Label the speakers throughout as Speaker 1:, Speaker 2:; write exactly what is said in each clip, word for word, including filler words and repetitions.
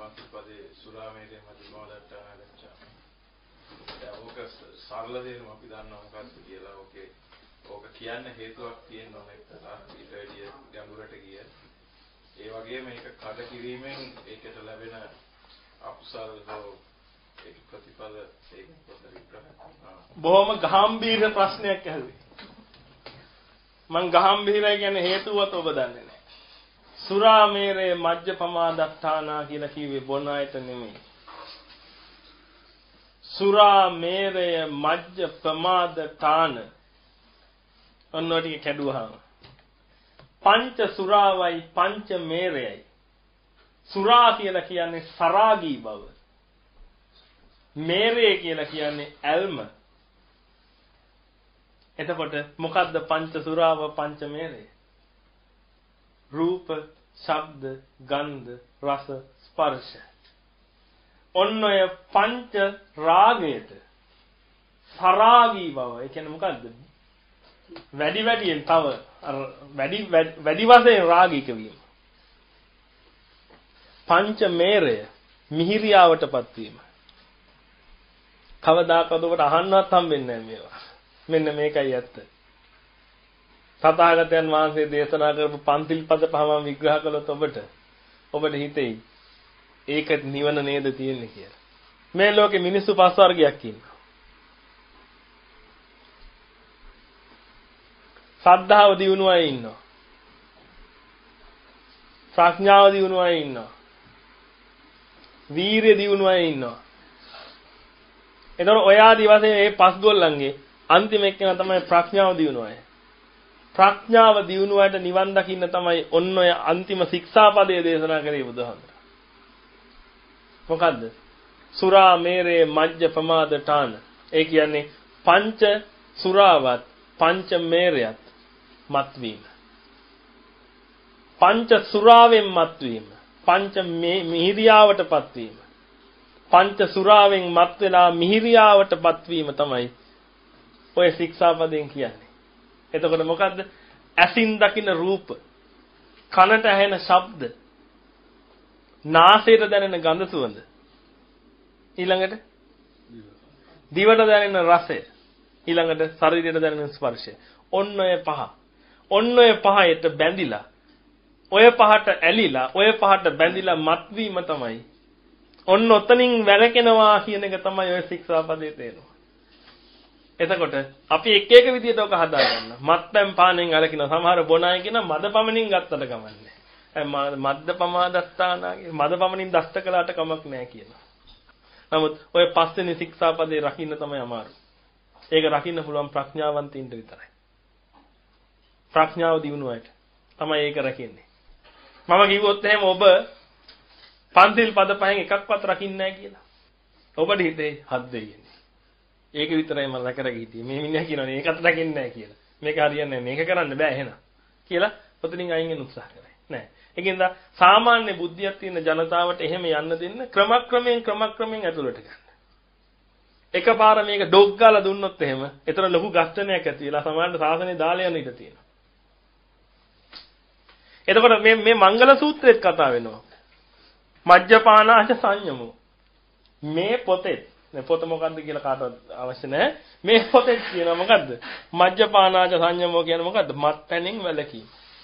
Speaker 1: මාතෘපදේ සුරාමේරේ මධ්‍යමවලට ආරම්භ. දැන් ඕක සරල දෙයක් අපි දන්නවා මොකක්ද කියලා. ඕකේ ඕක කියන්න හේතුවක් තියෙනවා එක්තරා ඊට වැඩිය ගැඹුරට ගිය. ඒ වගේම මේක කඩ කිරීමෙන් ඒකට ලැබෙන අකුසල හෝ ඒක ප්‍රතිඵල ඒක පොතේ විග්‍රහ.
Speaker 2: බොහොම ගැඹීර ප්‍රශ්නයක් ඇහුවේ. මං ගැඹීරයි කියන්නේ හේතුවත් ඔබ දන්නේ නැහැ. සුරාමේරේ මජ්ජපමාදත්තානා කියලා කිව්වේ බොන අයට නෙමෙයි. සුරාමේරය මජ්ජපමාදතාන ඔන්නෝටික කැඩුවාම පංච සුරාවයි පංච මේරයයි. සුරා කියලා කියන්නේ සරාගී බව. මේරය කියලා කියන්නේ ඇල්ම. එතකොට මොකද්ද පංච සුරාව පංච මේරය? රූප, ශබ්ද, ගන්ධ, රස, ස්පර්ශ. ඔන්න ඔය පංච රාගයට සරාගී බව. ඒ කියන්නේ මොකද්ද? වැඩි වැඩියෙන් තව අර වැඩි වැඩි වශයෙන් රාගික වීම. පංච මේරය මිහිරියාවටපත් වීම. කවදාකවත් ඔබට අහන්නවත් හම්බෙන්නේ නැහැ මේවා. මෙන්න මේකයි ඇත්ත. තථාගතයන් වහන්සේ දේශනා කරපු පන්තිල් පද පහම විග්‍රහ කළොත් ඔබට ඔබට හිතෙයි ඒක නිවන නේද තියෙන්නේ කියලා. මේ ලෝකේ මිනිස්සු පස් වර්ගයක් ඉන්නවා. ශ්‍රද්ධාව දියුණු අය ඉන්නවා. ප්‍රඥාව දියුණු අය ඉන්නවා. වීරිය දියුණු අය ඉන්නවා. එතකොට ඔය ආදි වශයෙන් මේ පස් ගොල්ලන්ගේ අන්තිම එක්කෙනා තමයි ප්‍රඥාව දියුණු අය. ප්‍රඥාව දියුණු අයට නිවන් දකින්න තමයි ඔන්න ඔය අන්තිම ශික්ෂාපදයේ දේශනා කරේ බුදුහාමුදුරුවෝ. මොකද්ද? සුරා මේරේ මජ්ජ ප්‍රමාදතාන. ඒ කියන්නේ පංච සුරාවත් පංච මේරයත් මත්වීම. පංච සුරාවෙන් මත්වීම. පංච මිහිරියාවටපත් වීම. පංච සුරාවෙන් මත් වෙලා මිහිරියාවටපත් වීම තමයි ඔය ශික්ෂාපදයෙන් කියන්නේ. එතකොට මොකද්ද? ඇසින් දකින රූප, කනට ඇහෙන ශබ්ද, නාසයට දැනෙන ගඳ සුවඳ, ඊළඟට දිවට දැනෙන රසය, ඊළඟට ශරීරයට දැනෙන ස්පර්ශය. ඔන්න ඔය පහ. ඔන්න ඔය පහයට බැඳිලා, ඔය පහට ඇලිලා, ඔය පහට බැඳිලා මත්වීම තමයි. ඔන්න ඔතනින් වැළකෙනවා කියන එක තමයි ඔය ශික්ෂාපදයේ තේරුම. එතකොට අපි එක එක විදිහට ඔක හදාගන්න. මත්පැන් පානෙන් අලකින සමහර බොන අය කියන මදපමණින් ගත්තට කමන්නේ. මද්ද පමාදත්තානාගේ මදපමණින් දෂ්ට කළාට කමක් නැහැ කියනවා. නමුත් ඔය පස්වෙනි ශික්ෂාපදේ රකින්න තමයි අමාරු. ඒක රකින්න පුළුවන් ප්‍රඥාවන්තින්ට විතරයි. ප්‍රඥාව දිනුවාට තමයි ඒක රකින්නේ. මම කිව්වොත් එහෙම ඔබ පන්තිල් පද පහෙන් එකක්වත් රකින්නේ නැහැ කියලා. ඔබට හිතේ හත් දෙයියනේ. ඒක විතරයි මම රැකලා ගිහින් මේ මිනිහා කියනවානේ ඒකත් රකින්නේ නැහැ කියලා. මේක හරියන්නේ නැහැ. මේක කරන්න බෑ එහෙනම්. කියලා ඔතනින් අයින් වෙන උත්සාහ කරයි. නෑ. ඒකින්ද සාමාන්‍ය බුද්ධියක් තියෙන ජනතාවට එහෙම යන්න දෙන්න ක්‍රමක්‍රමයෙන් ක්‍රමක්‍රමයෙන් ඇතුළට ගන්න. එකපාර මේක ඩොග් ගාලා දුන්නොත් එහෙම ඒතර ලොකු ගස්ඨනයක් ඇති වෙලා සමහරවිට සාසනේ දාලා යන ඉඩ තියෙනවා. එතකොට මේ මේ මංගල සූත්‍රෙත් කතා වෙනවා. මජ්ජපානාච සංයමෝ. මේ පොතේ මේ පොත මොකද්ද කියලා කාටවත් අවශ්‍ය නැහැ. මේ පොතේ කියනවා මොකද්ද? මජ්ජපානාච සංයමෝ කියන්නේ මොකද්ද? මත්පැනින් වැළකීම.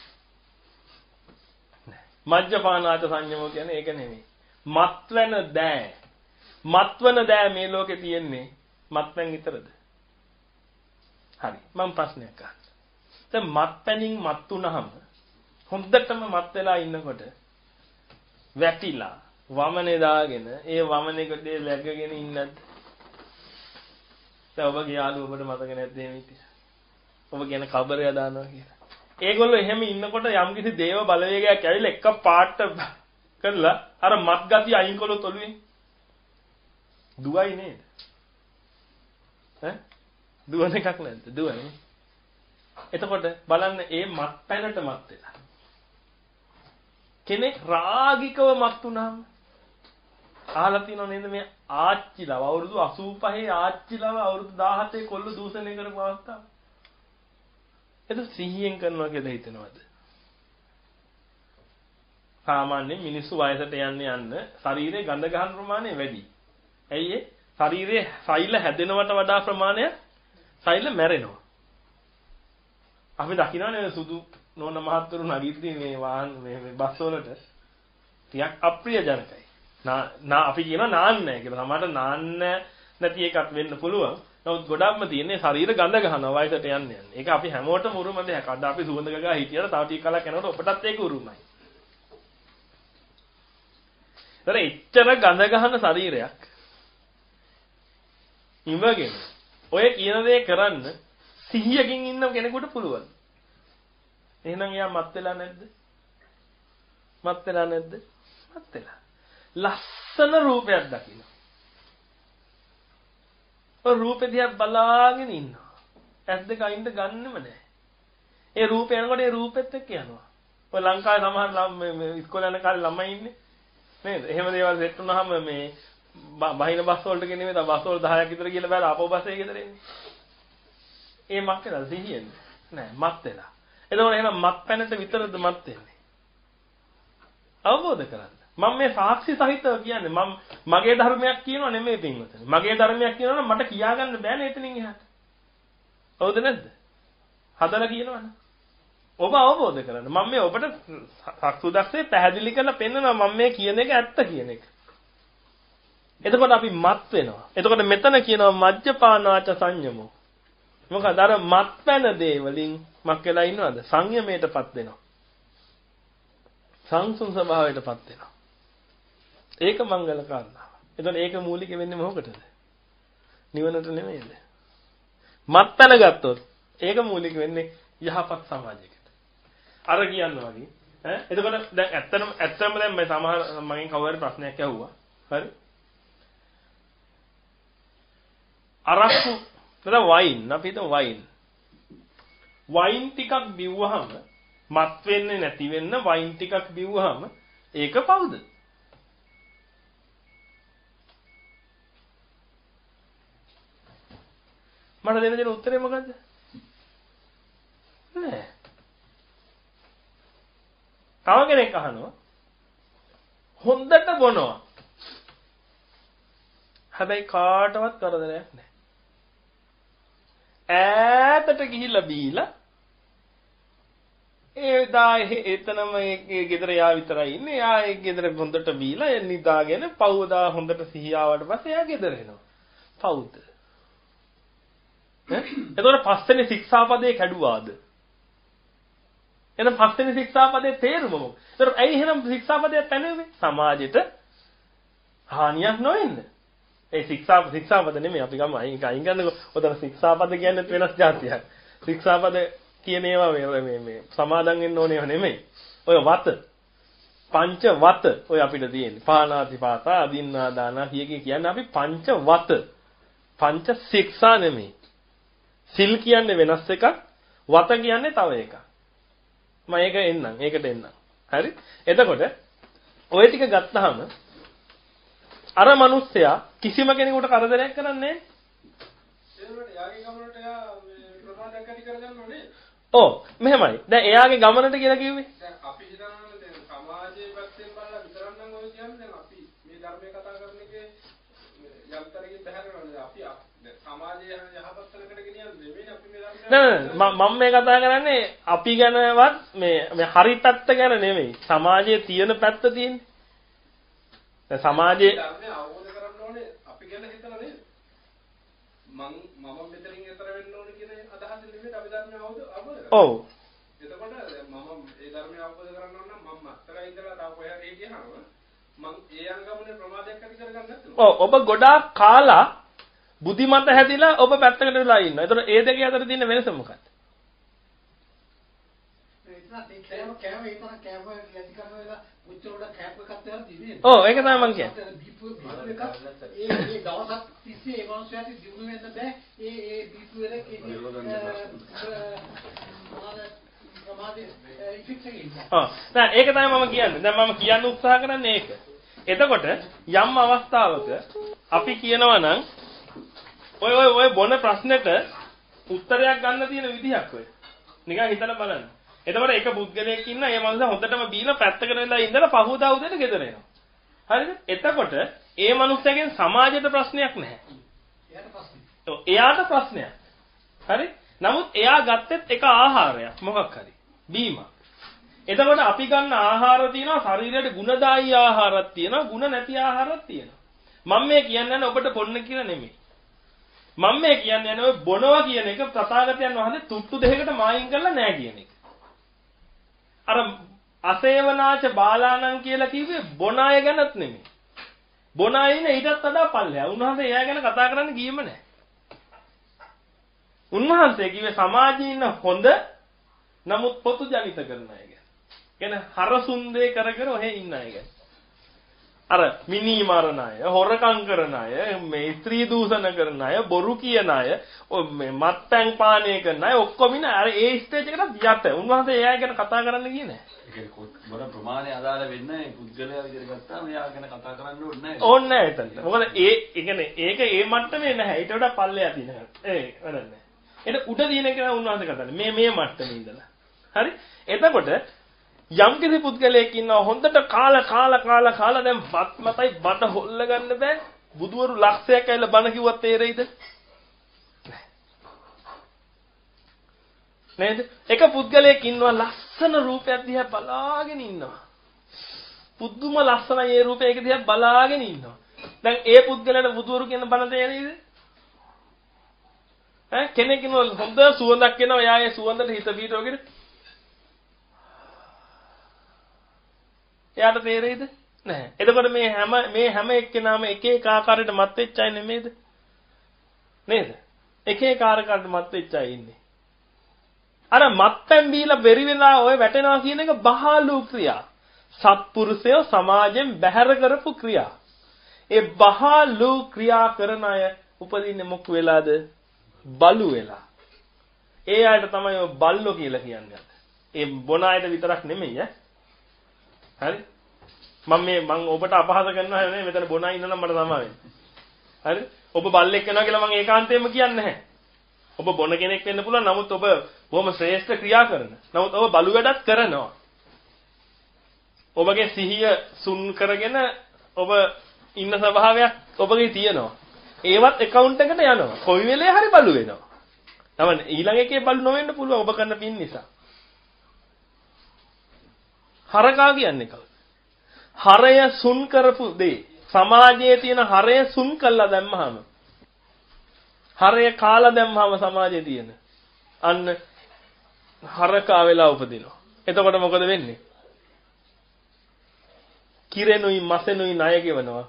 Speaker 2: මජ්ජපානාච සංයමෝ කියන්නේ ඒක නෙමෙයි. මත්වන දෑ. මත්වන දෑ මේ ලෝකේ තියෙන්නේ මත්පැන් විතරද? හරි. මම ප්‍රශ්නයක් අහන්න. දැන් මත්පැනින් මත් වුනහම හොඳටම මත් වෙලා ඉන්නකොට වැටිලා වමනේ දාගෙන ඒ වමනේ කොටේ läගගෙන ඉන්නත් දැන් ඔබගේ යාළුවෝ ඔබට මතක නැද්ද මේ විදිහ? ඔබ කියන කබරය දානවා කියලා. ඒගොල්ලෝ එහෙම ඉන්නකොට යම්කිසි දේව බලවේගයක් ඇවිල්ලා එක පාට කරලා අර මත් ගතිය අයින් කළොත් ඔළුවේ දුවයි නේද? ඈ දුවන එකක් නැද්ද? දුවයි. එතකොට බලන්න ඒ මත් පැනට මත් වෙලා කෙනෙක් රාගිකව මත් වුණාම අහලා තියෙනව නේද මේ ආච්චිලව අවුරුදු අසූපහේ ආච්චිලව අවුරුදු දාහතේ කොල්ල දූෂණය කරපු අවස්ථාව. ඒක සිහියෙන් කරනවා කියලා හිතනවද? සාමාන්‍යයෙන් මිනිස්සු වයසට යන්න යන්න ශරීරයේ ගඳ ගහන ප්‍රමාණය වැඩි. ඇයි ඒ? ශරීරයේ සෛල හැදෙනවට වඩා ප්‍රමාණයක් සෛල මැරෙනවා. අපි දකින්නනේ සුදු නෝන මහත්තුරු නගිද්දී මේ වාහන මේ මේ බස් වලට ටිකක් අප්‍රියජනකයි. නා අපි කියනවා නාන්නේ නැහැ කියලා. සමහරට නාන්න නැති එකක් වෙන්න පුළුවන්. නමුත් ගොඩක්ම තියෙන්නේ ශරීර ගඳ ගන්නවා වයසට යන්න යන. ඒක අපි හැමෝටම උරුම දෙයක්. අද අපි සුවඳ ගගා හිටියලා තව ටික කලක් යනකොට ඔබටත් ඒක උරුමයි. ඒතර එච්චර ගඳ ගහන ශරීරයක් ඉවගෙන ඔය කියන දේ කරන්න සිහියකින් ඉන්න කෙනෙකුට පුළුවන්. එහෙනම් එයා මත් වෙලා නැද්ද? මත් වෙලා නැද්ද? මත් වෙලා. ලස්සන රූපයක් දකින්න. ඔය රූපෙ දිහා බලාගෙන ඉන්නවා. ඇස් දෙක අයින්ද ගන්නෙම නැහැ. ඒ රූපය යනකොට ඒ රූපෙත් එක්ක යනවා. ඔය ලංකාවේ සමහර ළමයි මේ ඉස්කෝලේ යන කාලේ ළමයි ඉන්නේ. නේද? එහෙම දේවල් සෙට් වුණාම මේ බහින බස් වලට ගෙනෙන්නේ තව බස් වල දහයක් විතර ගිහලා බෑලා ආපහු බස් එකේ ගෙදර එන්නේ. ඒ මත් වෙලා සිහියෙන්නේ. නෑ මත් වෙලා. එතකොට එහෙනම් මත් පැනට විතරද මත් වෙන්නේ? අවබෝධ කරගන්න. මම මේ සාක්ෂි සහිතව කියන්නේ මම මගේ ධර්මයක් කියනවා නෙමෙයි පින්වතුනි. මගේ ධර්මයක් කියනවා නම් මට කියාගන්න බෑනේ එතනින් එහාට. හවුද නැද්ද? හදලා කියනවනේ. ඔබ අවබෝධ කරගන්න. මම මේ ඔබට සක්සුදක්සේ පැහැදිලි කරලා පෙන්නනවා මම මේ කියන එක ඇත්ත කියන එක. එතකොට අපි මත් වෙනවා. එතකොට මෙතන කියනවා මජ්ජපානාච සංයමෝ. මොකද අර මත් පැන දේ වලින් මක් වෙලා ඉන්නවද? සංයමයටපත් වෙනවා. සංසුන් ස්වභාවයටපත් වෙනවා. ඒක මංගල කාරණාව. එතකොට ඒක මූලික වෙන්නේ මොකටද? නිවනට නෙමෙයිද? මත් පැන ගත්තොත් ඒක මූලික වෙන්නේ යහපත් සමාජයකට. අර කියනවා වගේ ඈ එතකොට දැන් ඇත්තටම ඇත්තම දැන් මම සමහර මගෙන් කවුරු ප්‍රශ්නයක් ඇහුවා. හරි? අරක්කු නේද වයින් අපි හිතමු වයින්. වයින් ටිකක් බිව්වහම මත් වෙන්නේ නැති වෙන්න වයින් ටිකක් බිව්වහම ඒක පවුද? මට දෙන්න දෙන උත්තරේ මොකද්ද? නෑ. තව කෙනෙක් අහනවා හොඳට බොනවා. හැබැයි කාටවත් කරදරයක් නෑ. ඈතට ගිහිල්ලා බීලා ඒ දා එතනම ඒ ගෙදර යා විතරයි ඉන්නේ. යා ඒ ගෙදර හොඳට බීලා එන්න නිදාගෙන පවුදා හොඳට සිහිය ආවට පස්සේ යා ගෙදර එනවා. පවුද? ඈ? එතකොට පස්වෙනි ශික්ෂාපදේ කැඩුවාද? එහෙනම් පස්වෙනි ශික්ෂාපදේ තේරුම මොකක්ද? එතකොට ඇයි එහෙනම් ශික්ෂාපදේ පැනෙන්නේ? සමාජෙට හානියක් නොවෙන්න. ඒ ශික්ෂා ශික්ෂාපද නෙමෙයි අපි ගම අයින් අයින් ගන්නකො. ඔතන ශික්ෂාපද කියන්නේ වෙනස් જાතියක්. ශික්ෂාපද කියන ඒවා මේ මේ මේ සමාදන් වෙන්න ඕනේ ඒවා නෙමෙයි. ඔය වත පංච වත ඔය අපිට තියෙන්නේ. පාණාතිපාතා අදින්නා දානා කියකේ කියන්නේ අපි පංච වත. පංච ශික්ෂා නෙමෙයි. සිල් කියන්නේ වෙනස් එකක්. වත කියන්නේ තව එකක්. මම ඒක එන්නම්. ඒකට එන්නම්. හරි? එතකොට ඔය ටික ගත්තාම අර මිනිස්සයා කිසිම කෙනෙකුට කරදරයක් කරන්නේ නැහැ. ඒකට යාගේ ගමනට යා මේ ප්‍රමාදයක් ඇති කරගන්න ඕනේ. ඔව් මෙහෙමයි. දැන් එයාගේ ගමනට කියලා කිව්වේ. දැන් අපි හිතනවානේ දැන් සමාජයේ පැත්තෙන් බලලා විතරක් නම් ඔය කියන්නේ දැන් අපි මේ ධර්මයේ කතා කරන එකේ යම්තරකින් බහැරනවානේ. අපි දැන් සමාජයේ යහපත් තැනකට ගෙනියන්නේ නෙමෙයි අපි මේ ධර්මය. නෑ මම මේ කතා කරන්නේ අපි ගැනවත් මේ මේ හරි පැත්ත ගැන නෙමෙයි. සමාජයේ තියෙන පැත්ත තියෙන්නේ. දැන් සමාජයේ ධර්මය අවබෝධ කරගන්න ඕනේ අපි ගැන හිතලා නේද? මම මම මෙතනින් එතර වෙන්න ඕනේ කියන අදහසින් නෙමෙයි අපි ධර්මය අවබෝධ කරගන්න. ඔව්. එතකොට මම ඒ ධර්මය අවබෝධ කරගන්න ඕන නම් මම මත්තර ඉඳලා තාම කොහේ හරි ගියාම මම ඒ අංගමනේ ප්‍රමාදයක් ඇති කරගන්න නැතුව. ඔව් ඔබ ගොඩාක් කාලා බුද්ධිමත් හැදිලා ඔබ පැත්තකට වෙලා ඉන්නවා. එතකොට ඒ දෙක අතර තියෙන වෙනස මොකක්ද? කෑම කෑම ඒ තරම් කෑම ඇති කරන වෙලාව උච්චරට කෑප් එකක් දාලා දිනේ. ඔව් ඒක තමයි මම කියන්නේ. බීපු බීපු එකක් ඒ ඒ දවසක් තිස්සේ ඒ වංශයට දිනු වෙන්න බෑ. ඒ ඒ බීපු වල ඒ ප්‍රමාදේ ඉෆෙක්ට් එකක් ඉන්නවා. ඔව්. දැන් ඒක තමයි මම කියන්නේ. දැන් මම කියන්න උත්සාහ කරන්නේ ඒක. එතකොට යම් අවස්ථාවක අපි කියනවා නම් ඔය ඔය ඔය බොන ප්‍රශ්නෙට උත්තරයක් ගන්න තියෙන විදිහක් ඔය. නිකන් හිතලා බලන්න. එතකොට එක පුද්ගලයෙක් ඉන්න ඒ මනුස්සයා හොඳටම බීලා පැත්තකට වෙලා ඉඳලා පහුවදා උදේට ගෙදර එනවා. හරිද? එතකොට ඒ මනුස්සයාගෙන් සමාජයට ප්‍රශ්නයක් නැහැ. එයාට ප්‍රශ්නයක්. ඔව් එයාට ප්‍රශ්නයක්. හරි? නමුත් එයා ගත්තෙත් එක ආහාරයක් මොකක් හරි. බීමක්. එතකොට අපි ගන්න ආහාර තියෙනවා ශරීරයට ගුණදායී ආහාරයක් තියෙනවා ගුණ නැති ආහාරයක් තියෙනවා. මම මේ කියන්නේ නැහැ ඔබට බොන්න කියලා නෙමෙයි. මම මේ කියන්නේ නැහැ ඔය බොනවා කියන එක තථාගතයන් වහන්සේ තුට්ටු දෙකකට මායින් කරලා නැහැ කියන එක. අර අසේවනාච බාලාණන් කියලා කිව්වේ බොන අය ගැනත් නෙමෙයි. බොන අය ඉන්නේ ඊටත් වඩා පල්ලෙහා. උන්වහන්සේ එයා ගැන කතා කරන්න ගියේම නැහැ. උන්වහන්සේ කිව්වේ සමාජයේ ඉන්න හොඳ නමුත් පොතු ජනිත කරන අය ගැන. කියන්නේ හරසුන්දේ කර කර ඔහෙ ඉන්න අය ගැන. අර මිනි මරණ අය, හොරකම් කරන අය, මේ ස්ත්‍රී දූෂණ කරන අය, බොරු කියන අය, මේ මත්පැන් පානය කරන අය ඔක්කොම ඉන්න අර ඒ ස්ටේජ් එකට යට. උන්වහන්සේ එයා ගැන කතා කරන්න ගියේ නැහැ.
Speaker 3: ඒක මොන ප්‍රමාණය අදාළ වෙන්නේ නැහැ. පුද්ගලයා විදිහට ගත්තාම එයා ගැන කතා කරන්න ඕනේ නැහැ.
Speaker 2: ඕනේ නැහැ එතන. මොකද ඒ කියන්නේ ඒක ඒ මට්ටමේ නැහැ. ඊට වඩා පල්ලෙයා තියෙනවා. ඒ වැඩක් නැහැ. ඒක උඩ දින එක උන්වහන්සේ කතාන්නේ. මේ මේ මට්ටමේ ඉඳලා. හරි? එතකොට යම් කිසි පුද්ගලයෙක් ඉන්නවා හොඳට කාලා කාලා කාලා කාලා දැන් වත් මතයි බඩ හොල්ල ගන්න බෑ බුදුවරු ලක්ෂයක් ඇවිල්ලා බණ කිව්වත් තේරෙයිද නේද එක පුද්ගලයෙක් ඉන්නවා ලස්සන රූපයක් දිහා බලාගෙන ඉන්නවා පුදුම ලස්සනයි ඒ රූපය ඒක දිහා බලාගෙන ඉන්නවා දැන් ඒ පුද්ගලයාට බුදුවරු කියන බණ තේරෙයිද ඈ කෙනෙක් ඉන්නවා හොඳ සුවඳක් එනවා එයා ඒ සුවඳට හිත පිටවගෙන එයාට තේරෙයිද? නැහැ. එතකොට මේ හැම මේ හැම එක්කෙනාම එක එක ආකාරයට මත් වෙච්ච අය නෙමෙයිද? නේද? එක එක ආකාරයකට මත් වෙච්ච අය ඉන්නේ. අර මත්පැන් බීලා බැරි වෙලා ඔය වැටෙනවා කියන එක බහාලු ක්‍රියා. සත්පුරුෂයෝ සමාජයෙන් බැහැර කරපු ක්‍රියා. ඒ බහාලු ක්‍රියා කරන අය උපදින්නේ මොක් වෙලාද? බලු වෙලා. ඒ අයට තමයි ඔය බල්ලෝ කියලා කියන්නේ. ඒ බොන අයට විතරක් නෙමෙයි ඈ. හරි මම මේ මම ඔබට අපහාස කරනවා නෙවෙයි මෙතන බොනා ඉන්න නම් මට තමයි වෙන්නේ හරි ඔබ බල්ලෙක් වෙනවා කියලා මම ඒකාන්තයෙන්ම කියන්නේ නැහැ ඔබ බොන කෙනෙක් වෙන්න පුළුවන් නමුත් ඔබ බොහොම ශ්‍රේෂ්ඨ ක්‍රියා කරන නමුත් ඔබ බලු වැඩක් කරනවා ඔබගේ සිහිය සුන් කරගෙන ඔබ ඉන්න ස්වභාවයක් ඔබගේ තියෙනවා ඒවත් account එකට යනවා කොයි වෙලේ හරි බලු වෙනවා තමයි ඊළඟ එකේ බලු නොවෙන්න පුළුවන් ඔබ කරන පින් නිසා හරකා කියන්නේ කවුද? හරය සුන් කරපු දේ. සමාජයේ තියෙන හරය සුන් කළා දැම්මහම. හරය කාලා දැම්මහම සමාජයේ තියෙන. අන්න හරකා වෙලා උපදිනවා. එතකොට මොකද වෙන්නේ? කිරෙනුයි මසෙනුයි ණය ගෙවනවා.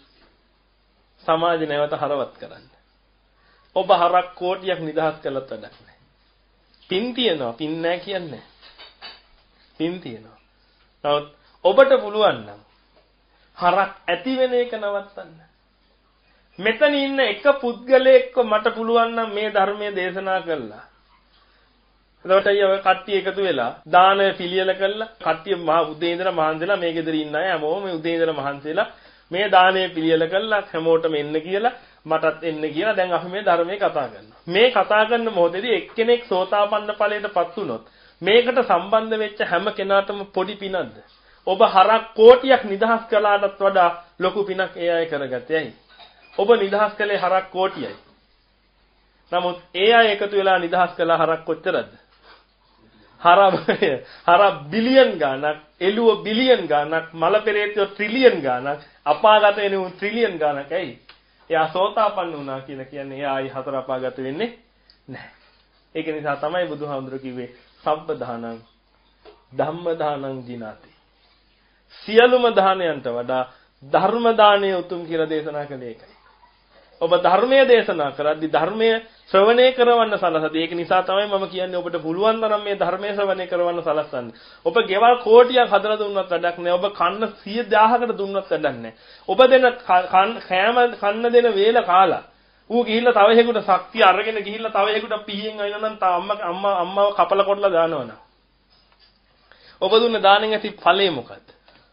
Speaker 2: සමාජය නැවත හරවත් කරන්න. ඔබ හරක් කෝටියක් නිදහස් කළත් වැඩක් නැහැ. පින් තියනවා, පින් නැහැ කියන්නේ. පින් තියනවා. නමුත් ඔබට පුළුවන් නම් හරක් ඇති වෙන එක නවත්තන්න. මෙතන ඉන්න එක පුද්ගලයෙක්ව මට පුළුවන් නම් මේ ධර්මයේ දේශනා කළා. එතකොට අය කට්ටිය එකතු වෙලා දානය පිළියෙල කළා. කට්ටිය මහ උදේ ඉඳලා මහන්සිලා මේ ගෙදර ඉන්න අය හැමෝම මේ උදේ ඉඳලා මහන්සිලා මේ දානය පිළියෙල කළා හැමෝටම එන්න කියලා මටත් එන්න කියලා දැන් අපි මේ ධර්මයේ කතා කරනවා. මේ කතා කරන මොහොතේදී එක්කෙනෙක් සෝතාපන්න ඵලයටපත් වුණොත් මේකට සම්බන්ධ වෙච්ච හැම කෙනාටම පොඩි පිනක්ද? ඔබ හරක් කෝටියක් නිදහස් කළාටත් වඩා ලොකු පිනක් ඒ අය කරගත්තේ ඇයි? ඔබ නිදහස් කළේ හරක් කෝටියයි. නමුත් ඒ අය එකතු වෙලා නිදහස් කළා හරක් කොච්චරද? හර හර බිලියන් ගාණක්, එළුව බිලියන් ගාණක්, මල පෙරේතයෝ ට්‍රිලියන් ගාණක්, අපාගත වෙන උන් ට්‍රිලියන් ගාණක් ඇයි? එයා සෝතාපන්න වුණා කියලා කියන්නේ එයා ආයි හතර අපාගත වෙන්නේ නැහැ. ඒක නිසා තමයි බුදුහාමුදුරු කිව්වේ සබ්බ දානං ධම්ම දානං ජිනාති. සියලුම දානයන්ට වඩා ධර්ම දානය උතුම් කියලා දේශනා කළේ ඒකයි. ඔබ ධර්මයේ දේශනා කරද්දී ධර්මයේ ශ්‍රවණය කරවන්න සලසදී. ඒක නිසා තමයි මම කියන්නේ ඔබට පුළුවන් තරම් මේ ධර්මයේ ශ්‍රවණය කරවන්න සලසන්න. ඔබ ගෙවල් කෝටියක් හදලා දුන්නත් වැඩක් නැහැ. ඔබ කන්න සිය දහසකට දුන්නත් වැඩක් නැහැ. ඔබ දෙන කෑම කන්න දෙන වේල කාලා ඌ ගිහිල්ලා තව එකෙකුට ශක්තිය අරගෙන ගිහිල්ලා තව එකෙකුට පිහින් අයින නම් අම්මා අම්මා අම්මාව කපල කොටලා දානවනම් ඔබ දුන්න දානෙන් ඇති ඵලය මොකද්ද?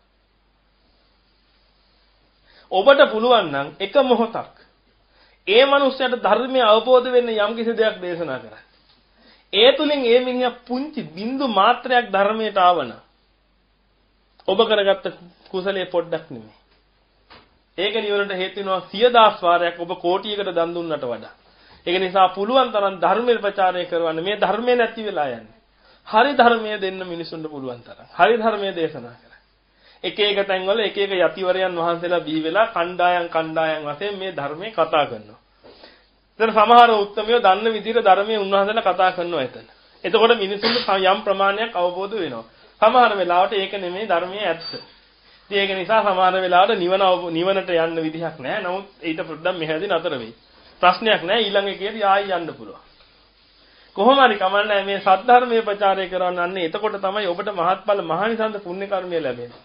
Speaker 2: ඔබට පුළුවන් නම් එක මොහොතක් ඒ මනුස්සයාට ධර්මය අවබෝධ වෙන්න යම් කිසි දෙයක් දේශනා කරන්න. ඒ තුලින් ඒ මිනිහා පුංචි බින්දු මාත්‍රයක් ධර්මයට ආවන. ඔබ කරගත්ත කුසලයේ පොඩ්ඩක් නෙමෙයි. ඒක නිවනට හේතු වෙනවා සිය දහස් වාරයක් ඔබ කෝටියකට දන් දුන්නට වඩා. ඒක නිසා පුළුවන් තරම් ධර්මයේ ප්‍රචාරය කරවන්න. මේ ධර්මයේ නැති වෙලා යන්නේ. හරි ධර්මයේ දෙන්න මිනිසුන්ට පුළුවන් තරම්. හරි ධර්මයේ දේශනා කරන්න. එක එක තැන්වල එක එක යතිවරයන් වහන්සේලා බිහි වෙලා කණ්ඩායම් කණ්ඩායම් වශයෙන් මේ ධර්මයේ කතා කරනවා. දැන් සමහර උත්තරමියෝ දන්න විදිහට ධර්මයේ උන්වහන්සේලා කතා කරනවා එතන. එතකොට මිනිසුන්ට යම් ප්‍රමාණයක් අවබෝධ වෙනවා. සමහර වෙලාවට ඒක නෙමෙයි ධර්මයේ ඇත්ත. ඉතින් ඒක නිසා සමහර වෙලාවට නිවන නිවනට යන්න විදිහක් නැහැ. නමුත් ඊට පොඩ්ඩක් මෙහෙදී නතර වෙයි. ප්‍රශ්නයක් නැහැ. ඊළඟ එකේදී ආයෙ යන්න පුළුවන්. කොහොම හරි කමන්නේ මේ සද්ධර්මයේ ප්‍රචාරය කරන්න අන්නේ එතකොට තමයි ඔබට මහත්ඵල මහානිසංස පුණ්‍ය කර්මය ලැබෙන්නේ.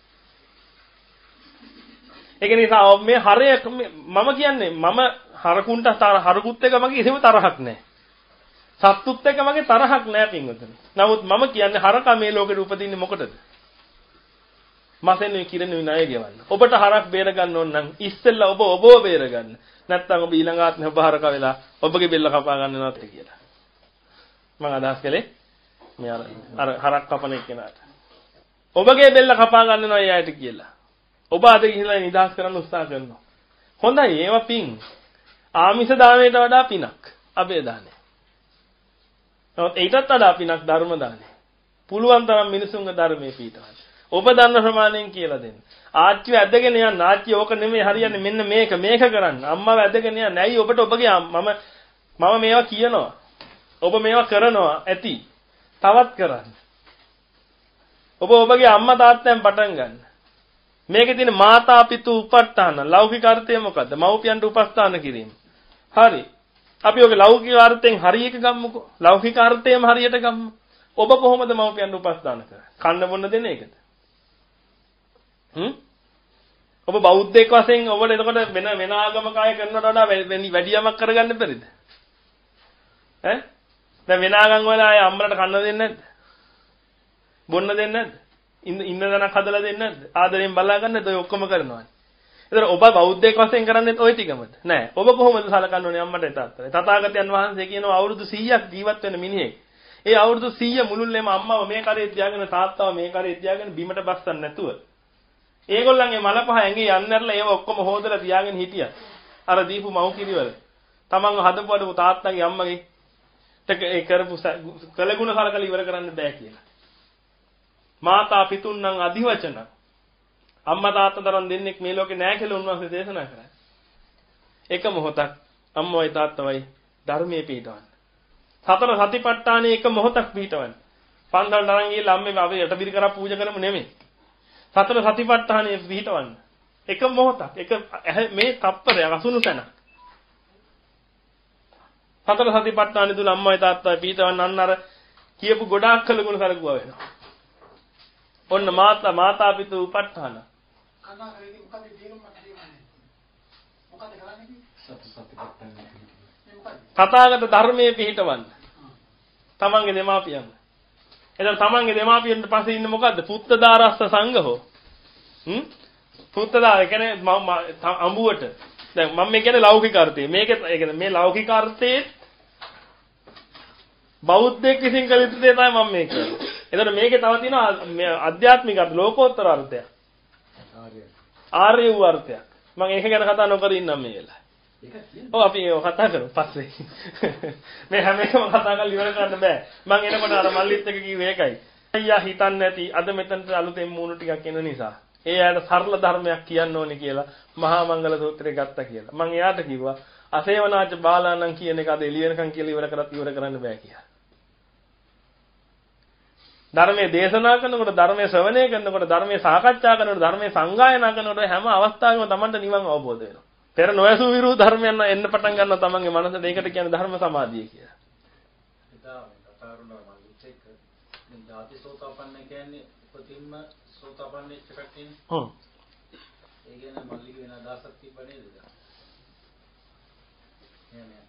Speaker 2: ඒක නිසා මේ හරය මම කියන්නේ මම හරකුන්ට හරකුත් එක මගේ කිසිම තරහක් නැහැ. සත්තුත් එක මගේ තරහක් නැහැ පින්වතුනි. නමුත් මම කියන්නේ හරක මේ ලෝකෙට උපදින්නේ මොකටද? මසෙන්නේ කිරණේ ණය ගෙවන්න. ඔබට හරක් බේර ගන්න ඕන නම් ඉස්සෙල්ලා ඔබ ඔබව බේර ගන්න. නැත්නම් ඔබ ඊළඟ ආත්මේ ඔබ හරක වෙලා ඔබගේ බෙල්ල කපා ගන්න නැත් කියලා. මම අදහස් කළේ මේ අර හරක් කපන එක්කෙනාට. ඔබගේ බෙල්ල කපා ගන්නවා එයාට කියලා. ඔබ අද ගිහිල්ලා නිදහස් කරන්න උත්සාහ කරනවා. හොඳයි ඒවා පින්. ආමිෂ දාණයට වඩා පිනක්. අබේ දාණය. නමුත් ඊටත් වඩා පිනක් ධර්ම දාණය. පුළුවන් තරම් මිනිසුන්ගේ ධර්මයේ පිටවන්න. ඔබ දන්න ප්‍රමාණයෙන් කියලා දෙන්න. ආච්චි වැදගෙන යන්න. ආච්චි ඕක නෙමෙයි හරියන්නේ මෙන්න මේක මේක කරන්න. අම්මා වැදගෙන යන්න. ඇයි ඔබට ඔබගේ මම මම මේවා කියනවා. ඔබ මේවා කරනවා ඇති. තවත් කරන්න. ඔබ ඔබගේ අම්මා තාත්තෙන් පටන් ගන්න. මේකේ තියෙන මාතා පිතු උපට්ඨාන ලෞකික අර්ථය මොකද්ද? මව්පියන්ට උපස්ථාන කිරීම. හරි. අපි ඔගේ ලෞකික අර්ථයෙන් හරියක ගම්මුකෝ. ලෞකික අර්ථයම හරියට ගම්මු. ඔබ කොහොමද මව්පියන්ට උපස්ථාන කරන්නේ? කන්න බොන්න දෙන එකද? හ්ම්? ඔබ බෞද්ධයෙක් වශයෙන් ඔබට එතකොට වෙන වෙන ආගමක අය කරනවට වඩා වැඩි යමක් කරගන්න බැරිද? ඈ? දැන් වෙන ආගම් වල අය අම්මලට කන්න දෙන්නේ නැද්ද? බොන්න දෙන්නේ නැද්ද? ඉන්න ඉන්න දණක් හදලා දෙන්නේ නැද්ද? ආදරෙන් බලා ගන්න නැද්ද? ඔය ඔක්කොම කරනවා. ඒතර ඔබ බෞද්ධයෙක් වශයෙන් කරන්නේ ওই ටිකමද? නෑ. ඔබ කොහොමද සලකන්න ඕනේ අම්මට තාත්තට? තථාගතයන් වහන්සේ කියනවා අවුරුදු සීයක් ජීවත් වෙන මිනිහෙක්. ඒ අවුරුදු සීය මුළුල්ලේම අම්මව මේ කරේ තියාගෙන තාත්තව මේ කරේ තියාගෙන බිමට බස්සන්න නැතුව. ඒගොල්ලන්ගේ මලපහ ඇඟේ යන්නර්ලා ඒව ඔක්කොම හොදලා තියාගෙන හිටියා. අර දීපු මව් කිරිවල. තමන්ව හදපු අඩපු තාත්තගේ අම්මගේ ඒ කරපු කළගුණ සලකලා ඉවර කරන්න බෑ කියලා. මාතා පිතුන් නම් අධිවචන. අම්මා තාත්තා තරම් දෙන්නෙක් මේ ලෝකේ නැහැ කියලා උන්වහන්සේ දේශනා කරා. එක මොහොතක් අම්මවයි තාත්තවයි ධර්මයේ පිටවන්න. සතර සතිපට්ඨානයේ එක මොහොතක් පිටවන්න. පන්සල් තරම් ගිහලා අම්මේ අපි යටබිරි කරා පූජා කරමු නෙමෙයි. සතර සතිපට්ඨානයේ පිටවන්න. එක මොහොතක් එක මේ තප්පරය අසුණු තැන. සතර සතිපට්ඨානෙ තුල අම්මයි තාත්තයි පිටවන්න අන්න අර කියපු ගොඩාක් කළ ගුණ සලකුවා වෙනවා. ඔන්න මාතා මාතා පිතු උපට්ඨාන.
Speaker 4: කතා කරේදී මොකද තේරුම මට තේරෙන්නේ. මොකද කරන්නේ? සති සතිපට්ඨාන.
Speaker 2: තථාගත ධර්මයේ පිහිටවන්න. තමන්ගේ දෙමාපියන්. එතන තමන්ගේ දෙමාපියන්ට පස්සේ ඉන්නේ මොකද්ද? පුත්තදාරස්ස සංඝහෝ. හ්ම්? පුත්තදාර කියන්නේ අඹුවට. දැන් මම මේ කියන්නේ ලෞකික අර්ථය. මේක ඒ කියන්නේ මේ ලෞකික අර්ථයේ බෞද්ධයෙක් විසින් කළ යුතු දේ තමයි මම මේ කියන්නේ. එතකොට මේකේ තව තියෙනවා ආධ්‍යාත්මික අර්ථ ලෝකෝත්තර අර්ථයක්. ආර්ය. ආර්ය වූ අර්ථයක්. මම ඒක ගැන කතා නොකර ඉන්නම් මේ වෙලාවේ. ඔව් අපි ඒක කතා කරමු පස්සේ. මේ හැම එකම කතා කරලා ඉවර කරන්න බෑ. මම එනකොට අර මල්ලිත් එක කිව්වේ ඒකයි. අයියා හිතන්නේ නැති අද මෙතනට අලුතෙන් මූණු ටිකක් එන නිසා. ඒ ඇයට සරල ධර්මයක් කියන්න ඕනේ කියලා මහා මංගල සූත්‍රය ගත්තා කියලා. මම එයාට කිව්වා අසේවනාච බාලාණන් කියන එක අද එළි වෙනකන් කියලා ඉවර කරත් ඉවර කරන්න බෑ කියලා. ධර්මයේ දේශනා කරනකොට ධර්මයේ ශ්‍රවණය කරනකොට ධර්මයේ සාකච්ඡා කරනකොට ධර්මයේ සංගායනා කරනකොට හැම අවස්ථාවෙම Tamanට නිවන් අවබෝධ වෙනවා. පෙර නොයසු විරු ධර්මයන් එන්න පටන් ගන්නවා Tamanගේ මනසට. ඒකට කියන්නේ ධර්ම සමාධිය කියලා.
Speaker 3: හිතා කතාරුණා මම චෙක් මේ ධාති සෝතාපන්න කියන්නේ උපතින්ම සෝතාපන්න එකක් තියෙන්නේ.
Speaker 2: හ්ම්.
Speaker 3: ඒ කියන්නේ මල්ලිගේ වෙන අදහසක් තිබ්බ නේද? නෑ නෑ.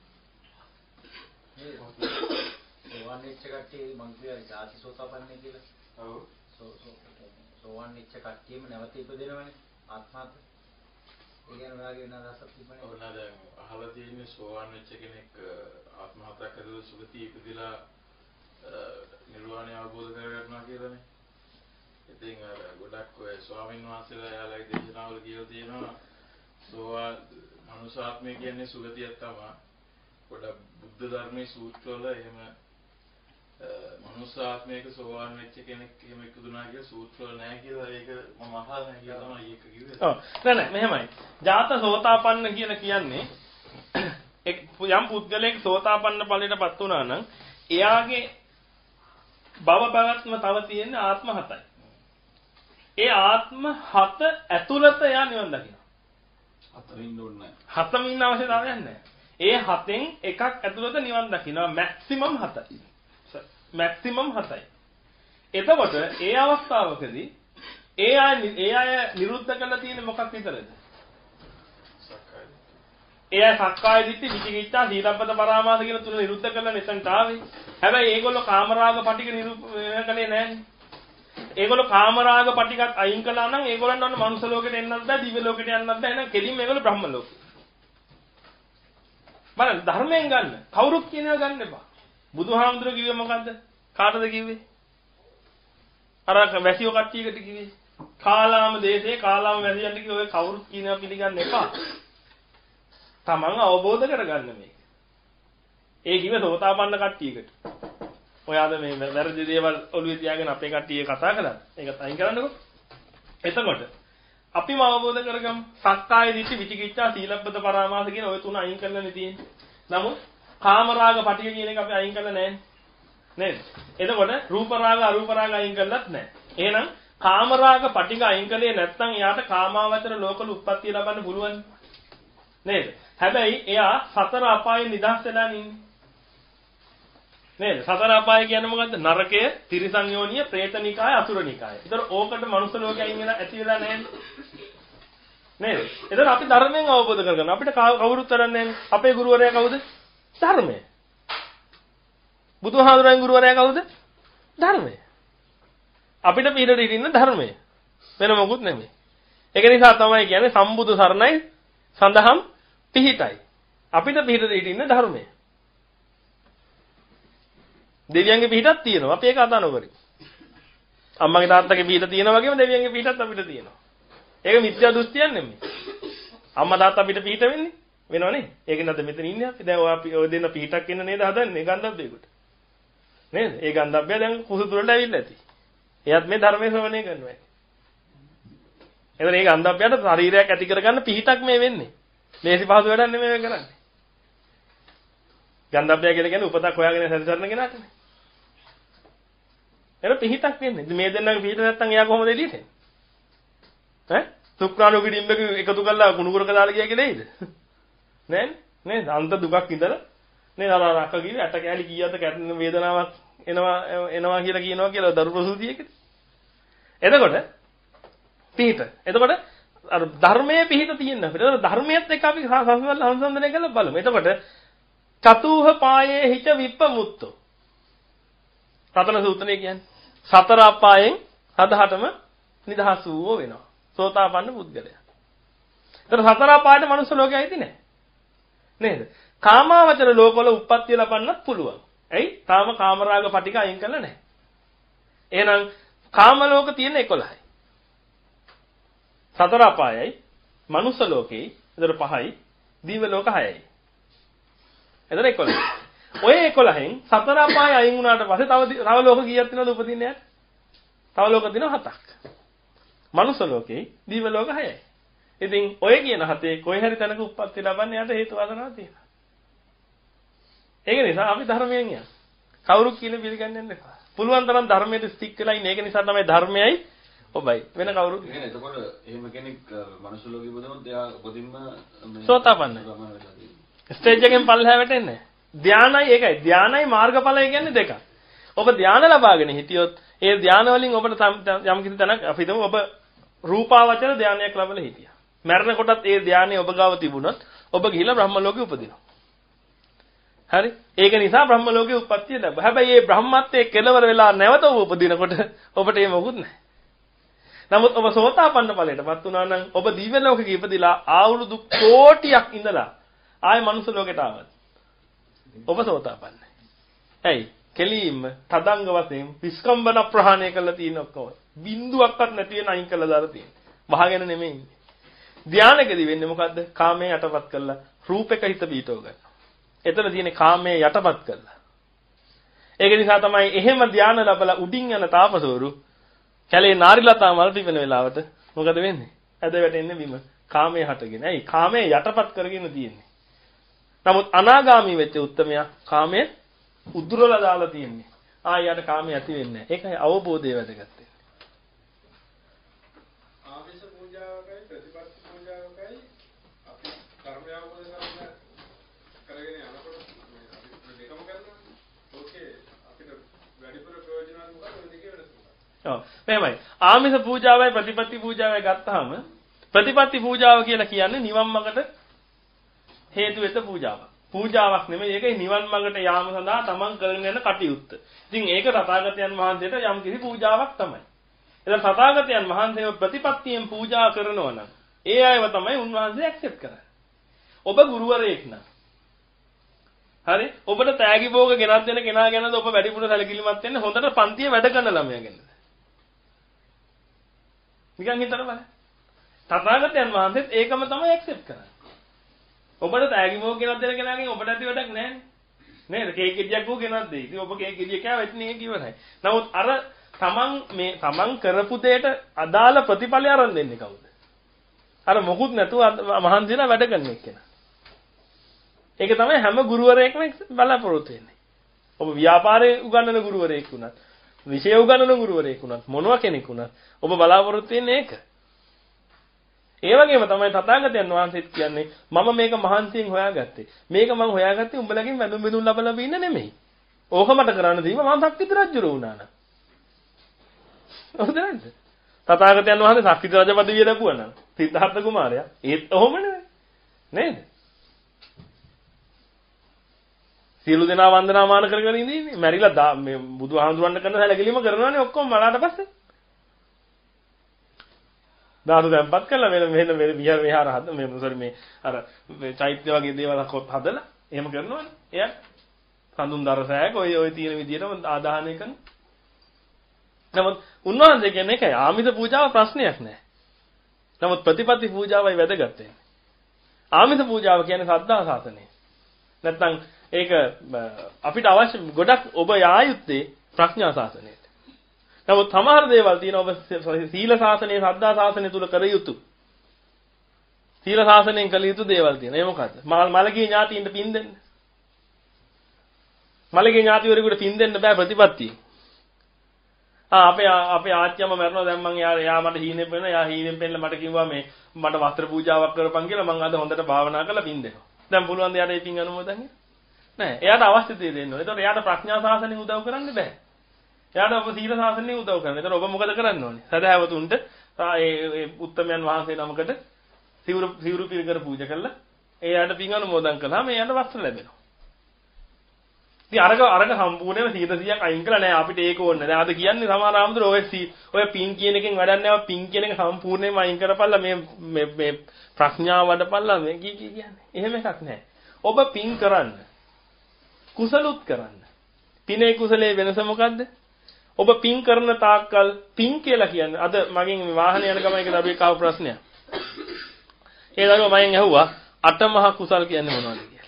Speaker 3: සෝවන් වෙච්ච කට්ටිය මං කියයි ධාති සෝතාපන්න කියලා. ඔව්. සෝ සෝ සෝවන් වෙච්ච කට්ටියම නැවත ඉපදෙනවනේ ආත්මాత. ඒ කියන්නේ ඔයාගේ වෙන අදහසක් තිබ්බනේ.
Speaker 1: ඔන්න දැන් අහලා තියෙන්නේ සෝවන් වෙච්ච කෙනෙක් ආත්මහත්‍යා කරලා සුගතිය ඉපදිලා නිර්වාණය අවබෝධ කරගන්නවා කියලානේ. ඉතින් අර ගොඩක් ඔය ස්වාමීන් වහන්සේලා යාළුවගේ දේශනාවල කියලා තියෙනවා සෝවා මනුෂ්‍යාත්මය කියන්නේ සුගතියක් තමයි. ගොඩක් බුද්ධ ධර්මයේ සූත්‍රවල එහෙම මනුෂ්‍යාත්මයක සෝවාන් වෙච්ච කෙනෙක් එහෙම ඉක්දුනා කියලා සූත්‍රවල නැහැ කියලා ඒක මම අහලා නැහැ කියලා තමයි ඒක කිව්වේ.
Speaker 2: ඔව් නෑ නෑ මෙහෙමයි. ජාත සෝතාපන්න කියලා කියන්නේ යම් පුද්ගලයෙක් සෝතාපන්න ඵලයටපත් වුණා නම් එයාගේ භව භවත්ම තව තියෙන ආත්ම හතයි. ඒ ආත්ම හත ඇතුළත එයා නිවන් දකිනවා.
Speaker 5: හතම ඉන්න ඕනේ නැහැ.
Speaker 2: හතම ඉන්න අවශ්‍යතාවයක් නැහැ. ඒ හතෙන් එකක් ඇතුළත නිවන් දකිනවා මැක්සිමම් හතයි. මැක්සිමම් හතයි. එතකොට ඒ අවස්ථාවකදී ඒ අය ඒ අය නිරුද්ධ කරලා තියෙන මොකක් විතරද? ඒ අය සක්කාය දිට්ඨි විචිකිච්ඡා සීලබ්බත පරාමාස කියන තුන නිරුද්ධ කරලා මෙතනට ආවේ. හැබැයි ඒගොල්ලෝ කාමරාග පටික නිරූපණය කළේ නැහැ. ඒගොල්ලෝ කාමරාග පටිකත් අයින් කළා නම් ඒගොල්ලන්ට ඔන්න මනුස්ස ලෝකෙට එන්නත් බෑ දිව්‍ය ලෝකෙට යන්නත් බෑ. එහෙනම් කෙලින්ම ඒගොල්ලෝ බ්‍රහ්ම ලෝකෙ. බලන්න ධර්මයෙන් ගන්න. කවුරුත් කියනවා ගන්න එපා. බුදුහාමුදුරුවෝ කිව්වේ මොකද්ද? කාටද කිව්වේ? අර වැසියෝ කට්ටියකට කිව්වේ. කාලාම දේශේ කාලාම වැසියන්ට කිව්වේ ඔය කවුරුත් කියනවා පිළිගන්න එපා. තමන් අවබෝධ කරගන්න මේක. ඒ කිව්වේ සෝතාපන්න කට්ටියකට. ඔයාද මේ වැරදි දේවල් ඔළුවේ තියාගෙන අපේ කට්ටිය කතා කළා. ඒකත් අයින් කරන්නකෝ. එතකොට අපිම අවබෝධ කරගමු. සක්කාය දිට්ඨි විචිකිච්ඡා සීලබ්බත පරාමාස කියන ওই තුන අයින් කරලානේ තියෙන්නේ. නමුත් කාමරාග පටික කියන එක අපි අයින් කරලා නැහැ. නේද? එතකොට රූප රාග අරූප රාග අයින් කරලත් නැහැ. එහෙනම් කාමරාග පටික අයින් කළේ නැත්නම් එයාට කාමාවචර ලෝකවල උප්පත්තිය ලබන්න පුළුවන් නේද? හැබැයි එයා සතර අපායේ නිදහස් වෙලා ඉන්නේ. නේද? සතර අපාය කියන්නේ මොකද්ද? නරකය, තිරිසන් යෝනිය, പ്രേතනිකාය, අසුරනිකාය. ඒතර ඕකට මනුස්ස ලෝකයේ අයින් වෙලා ඇති වෙලා නැහැ. නේද? ඒතර අපි ධර්මයෙන් අවබෝධ කරගන්න. අපිට කවුරුත් කරන්නේ නැහැ. අපේ ගුරුවරයා කවුද? ධර්මය. බුදුහාමුදුරන් ගුරුවරයා කවුද? ධර්මය. අපිට පිළිදෙ ඉන්න ධර්මය. වෙන මොකුත් නෙමෙයි. ඒක නිසා තමයි කියන්නේ සම්බුදු සරණයි සඳහම් පිහිටයි. අපිට පිළිදෙ ඉන්න ධර්මය. දෙවියන්ගේ පිහිටක් තියෙනවා. අපි ඒක අදා නොකරමු. අම්මගේ තාත්තගේ පිහිට තියෙනා වගේම දෙවියන්ගේ පිහිටත් අපිට තියෙනවා. ඒක මිත්‍යා දෘෂ්ටියක් නෙමෙයි. අම්මා තාත්තා අපිට පිහිට වෙන්නේ වෙනවනේ. ඒක නේද මෙතන ඉන්නේ අපි. දැන් ඔය අපි ඔය දෙන්න පිහිටක් ඉන්න නේද හදන්නේ ගන්ධබ්බේකට. නේද? ඒ ගන්ධබ්බය දැන් කුසුතුරට ඇවිල්ලා ඇති. එයාත් මේ ධර්මයේ ශ්‍රවණය කරනවා. එතන මේ ගන්ධබ්බයට ශරීරයක් ඇති කරගන්න පිහිටක් මේ වෙන්නේ. මේසි පහසු වැඩක් නෙමෙයි මේ කරන්නේ. ගන්ධබ්බය කියලා කියන්නේ උපතක් හොයාගෙන සැරිසරන කෙනාටනේ. එන පිහිටක් වෙන්නේ. මේ දෙන්නගේ පිහිට නැත්තම් එයා කොහොමද එළියට එන්නේ? ඈ? සුක්‍රාණු කිඩිම්බක එකතු කරලා කුණුකුරක දාලා ගියා කියලා නේද? නෑනේ. නේද? අන්ත දුකක් ඉඳලා නේද අර රක කිව්වේ ඇට කැලි කීයද කැටෙන වේදනාවක් එනවා එනවා කියලා කියනවා කියලා දරු ප්‍රසූතියකද? එතකොට පිහිට. එතකොට අර ධර්මයේ පිහිට තියෙන අපිට. ඒතර ධර්මයේත් එක්ක අපි සංසන්දනය කරලා බලමු. එතකොට චතුහ පායේ හිච විප්පමුත්තෝ. සතර සූත්‍රය කියන්නේ සතර අපායෙන් හදහටම නිදහස් වූවෝ වෙනවා. සෝතාපන්න පුද්ගලයා. ඒතර සතර අපායට මනුස්ස ලෝකෙයි ඇති නෑ. නේද? කාමාවචර ලෝකවල උප්පත්තිය ලබන්නත් පුළුවන්. ඇයි? තාම කාමරාග පටික අයින් කරලා නැහැ. එහෙනම් කාම ලෝක තියෙන එකොළහයි. සතර අපායයි, මනුස්ස ලෝකෙයි, එතන පහයි, දිව්‍ය ලෝක හයයි. එතන එකොළහයි. ඔය එකොළහෙන් සතර අපාය අයින් වුණාට පස්සේ තව තව ලෝක කීයක් තියෙනවද උපදින්නේ? තව ලෝක තියෙනවා හතක්. මනුස්ස ලෝකෙයි, දිව්‍ය ලෝක හයයි. ඉතින් ඔය කියන හතේ කොයි හරි තැනක උප්පත්ති ලබන්න යට හේතු වාසනාවක් තියෙනවා. ඒක නිසා අපි ධර්මයෙන් යන්න. කවුරු කියන පිළිගන්නේ නැපා. පුළුවන් තරම් ධර්මයට ස්ටික් වෙලා ඉන්න. ඒක නිසා තමයි ධර්මයයි ඔබයි වෙන කවුරුත්.
Speaker 5: එහෙනම් එතකොට එහෙම කෙනෙක් මනුස්ස ලෝකෙ ඉපදුනොත් එයා උපදින්ම
Speaker 2: සෝතාපන්නයි. ස්ටේජ් එකෙන් පල්ලෙහා වැටෙන්නේ. ධානයයි ඒකයි. ධානයයි මාර්ගඵලය කියන්නේ දෙකක්. ඔබ ධාන ලබාගෙන හිටියොත් ඒ ධාන වලින් ඔබට යම් කිසි තැනක් අපි හිතමු ඔබ රූපාවචර ධානයක් ලැබලා හිටියා. මරණ කොටත් ඒ ධානය ඔබ ගාව තිබුණොත් ඔබ ගිහිලා බ්‍රහ්ම ලෝකෙ උපදිනවා. හරි? ඒක නිසා බ්‍රහ්ම ලෝකෙ උප්පත්තිය ලැබ. හැබැයි මේ බ්‍රහ්මත්වයේ කෙලවර වෙලා නැවත උපදිනකොට ඔබට ඒ මොකුත් නැහැ. නමුත් ඔබ සෝතාපන්න ඵලයටපත් වුණා නම් ඔබ දිව්‍ය ලෝකෙක ඉපදිලා ආවුරුදු කෝටියක් ඉඳලා ආය මනුස්ස ලෝකෙට ආවත් ඔබ සෝතාපන්නයි. ඇයි? කෙලින්ම තදංග වශයෙන් විස්කම්බන ප්‍රහාණය කළා තියෙන ඔක්කොම. බිඳුවක්වත් නැති වෙන අයින් කළා දාලා තියෙන. වහගෙන නෙමෙයි ඉන්නේ. ධානයකදී වෙන්නේ මොකද්ද? කාමයේ යටපත් කළා රූපයක හිත පීඨව ගන්න. එතන තියෙන්නේ කාමයේ යටපත් කළා. ඒක නිසා තමයි එහෙම ධානය ලැබලා උඩින් යන තාපසවරු කැලේ නාරිලතා මල් පිපෙන වෙලාවට මොකද වෙන්නේ? ඇද වැටෙන්නේ බිම. කාමයේ හටගෙන. ඇයි? කාමයේ යටපත් කරගෙන තියෙන්නේ. නමුත් අනාගාමී වෙච්ච උත්තමයා කාමයේ උදුරලා දාලා තියෙන්නේ. ආයෙත් කාමයේ ඇති වෙන්නේ නැහැ. ඒකයි අවබෝධය වැදගත් වෙන්නේ.
Speaker 1: ආමිෂ පූජාවකයි ප්‍රතිපත්ති පූජාවකයි අපි කර්ම අවබෝධ කරගන්න කරගෙන යනකොට අපි දෙකම කරනවා. ඕකේ අපිට වැඩිපුර ප්‍රයෝජනවත් මොකක්ද ඔය දෙකේ වෙනස මොකක්ද?
Speaker 2: ඔව්. මෙහෙමයි. ආමිෂ පූජාවයි ප්‍රතිපත්ති පූජාවයි ගත්තාම ප්‍රතිපත්ති පූජාව කියලා කියන්නේ නිවන් මාර්ගට හේතු වෙත පූජාවක්. පූජාවක් නෙමෙයි ඒකයි නිවන් මාර්ගට යාම සඳහා තමන් කරගෙන යන කටයුත්ත. ඉතින් ඒක තථාගතයන් වහන්සේට යම් කිසි පූජාවක් තමයි. එතන තථාගතයන් වහන්සේව ප්‍රතිපත්තියෙන් පූජා කරනවා නම් ඒ අයව තමයි උන්වහන්සේ ඇක්සෙප්ට් කරන්නේ. ඔබ ගුරුවරයෙක් නම් හරි ඔබට තෑගි භෝග ගෙනත් දෙන කෙනා ගැනද ඔබ වැඩිපුර සැලකිලිමත් වෙන්නේ හොඳට පන්තියේ වැඩ කරන ළමයා ගැනද? නිකන් හිතන්න බලන්න. තථාගතයන් වහන්සේත් ඒකම තමයි ඇක්සෙප්ට් කරන්නේ. ඔබට තෑගි භෝග ගෙනත් දෙන කෙනාගෙන් ඔබට ඇති වැඩක් නැහැ නේද? කේක් ගෙඩියක් හෝ ගෙනත් දෙයි. ඉතින් ඔබ කේක් ගෙඩිය කෑවා ඉතින් ඒක ඉවරයි. නමුත් අර තමන් මේ තමන් කරපු දෙයට අදාළ ප්‍රතිඵලය අරන් දෙන්නේ කවුද? අර මොකුත් නැතුව මහන්සියලා වැඩ කරන එක්කෙනා. ඒක තමයි හැම ගුරුවරයෙක්ම බලාපොරොත්තු වෙන්නේ. ඔබ ව්‍යාපාරයේ උගන්වන ගුරුවරයෙක් වුණත්, විෂය උගන්වන ගුරුවරයෙක් වුණත්, මොනවා කෙනෙක් වුණත් ඔබ බලාපොරොත්තු වෙන්නේ ඒක. ඒ වගේම තමයි තථාගතයන් වහන්සේත් කියන්නේ මම මේක මහන්සියෙන් හොයාගත්තේ. මේක මම හොයාගත්තේ උඹලගෙන් වැඳුම් බිඳුම් ලබලා බින්න නෙමෙයි. ඕක මට කරන්න දීම මම ශක්තිත රජුරු වුණා න ะ. හොඳ නේද? තථාගතයන් වහන්සේ ශක්තිත රජ පදවිය ලැබුවා නම් සිද්ධාර්ථ කුමාරයා ඒත් ඔහොම නෙමෙයි. නේද? සියලු දෙනා වන්දනාමාන කර කර ඉඳින්නේ. මැරිලා මේ බුදුහාමුදුරන් කරන සැලකිලිම කරනවානේ ඔක්කොම මලාට පස්සේ. දාතු දැම්පත් කළා මෙන්න මෙන්න මේ විහාර විහාර හද මේ සෝරි මේ අර මේ චෛත්‍ය වගේ දේවල් හදලා එහෙම කරනවනේ. එයා සඳුන් දරසෑයක ඔය ඔය තියෙන විදිහටම ආදාහනය කරන. නමුත් උන්වහන්සේ කියන්නේ ඒකයි ආමිෂ පූජාව ප්‍රශ්නයක් නෑ. නමුත් ප්‍රතිපත්ති පූජාවයි වැදගත් වෙන්නේ. ආමිෂ පූජාව කියන්නේ සද්ධා ශාසනය. නැත්නම් ඒක අපිට අවශ්‍ය ගොඩක් ඔබ යා යුත්තේ ප්‍රඥා ශාසනයට. නමුත් සමහර දේවල් තියෙනවා ඔබ සීල ශාසනයේ සද්ධා ශාසනය තුල කර යුතු. සීල ශාසනයෙන් කළ යුතු දේවල් තියෙනවා. ඒ මොකද්ද? මලගේ ඥාතියින්ට පින් දෙන්න. මලගේ ඥාතිවරයෙකුට පින් දෙන්න බෑ ප්‍රතිපත්තිය. ආ අපේ අපේ ආච්චියම මරනවා දැන් මං යා යා මට හීනෙන් පෙන්න යා හීනෙන් පෙන්නලා මට කිව්වා මේ මට වස්ත්‍ර පූජාවක් කරපන් කියලා මං අද හොඳට භාවනා කරලා පින් දෙනවා. දැන් පුළුවන් ද යාට ඒ පින් අනුමෝදන් නෑ. එයාට අවශ්‍ය දේ දෙන්න ඕනේ. ඒතකොට එයාට ප්‍රඥා ශාසනයෙන් උදව් කරන්න බෑ. එයාට ඔබ සීල ශාසනයෙන් උදව් කරන්න. ඒතකොට ඔබ මොකද කරන්න ඕනේ? සදහැවතුන්ට ඒ උත්තමයන් වහන්සේ නමකට සිවුරු සිවුරු පිළිකර පූජා කළා. එයාට පින් අනුමෝදන් කළාම එයාට වස්ත්‍ර ලැබෙනවා. ඉතින් අරක අරක සම්පූර්ණයෙන්ම සීත සීයක් අයින් කළා නෑ අපිට ඒක ඕනේ. දැන් අද කියන්නේ සමහර ආමතුර ඔය ඔය පින් කියන එකෙන් වැඩක් නෑ. පින් කියන එක සම්පූර්ණයෙන්ම අයින් කරපල්ලා මේ මේ මේ ප්‍රඥාව වඩපල්ලා මේ කී කී කියන්නේ. එහෙම එකක් නෑ. ඔබ පින් කරන්න. කුසලුත් කරන්න. පිනේ කුසලයේ වෙනස මොකද්ද? ඔබ පින් කරන තාක්කල් පින් කියලා කියන්නේ අද මගෙන් වාහනේ යන ගමන් එක දරුවෙක් ආව ප්‍රශ්නයක්. ඒ දරුවා මගෙන් ඇහුවා අටමහා කුසල් කියන්නේ මොනවද කියලා.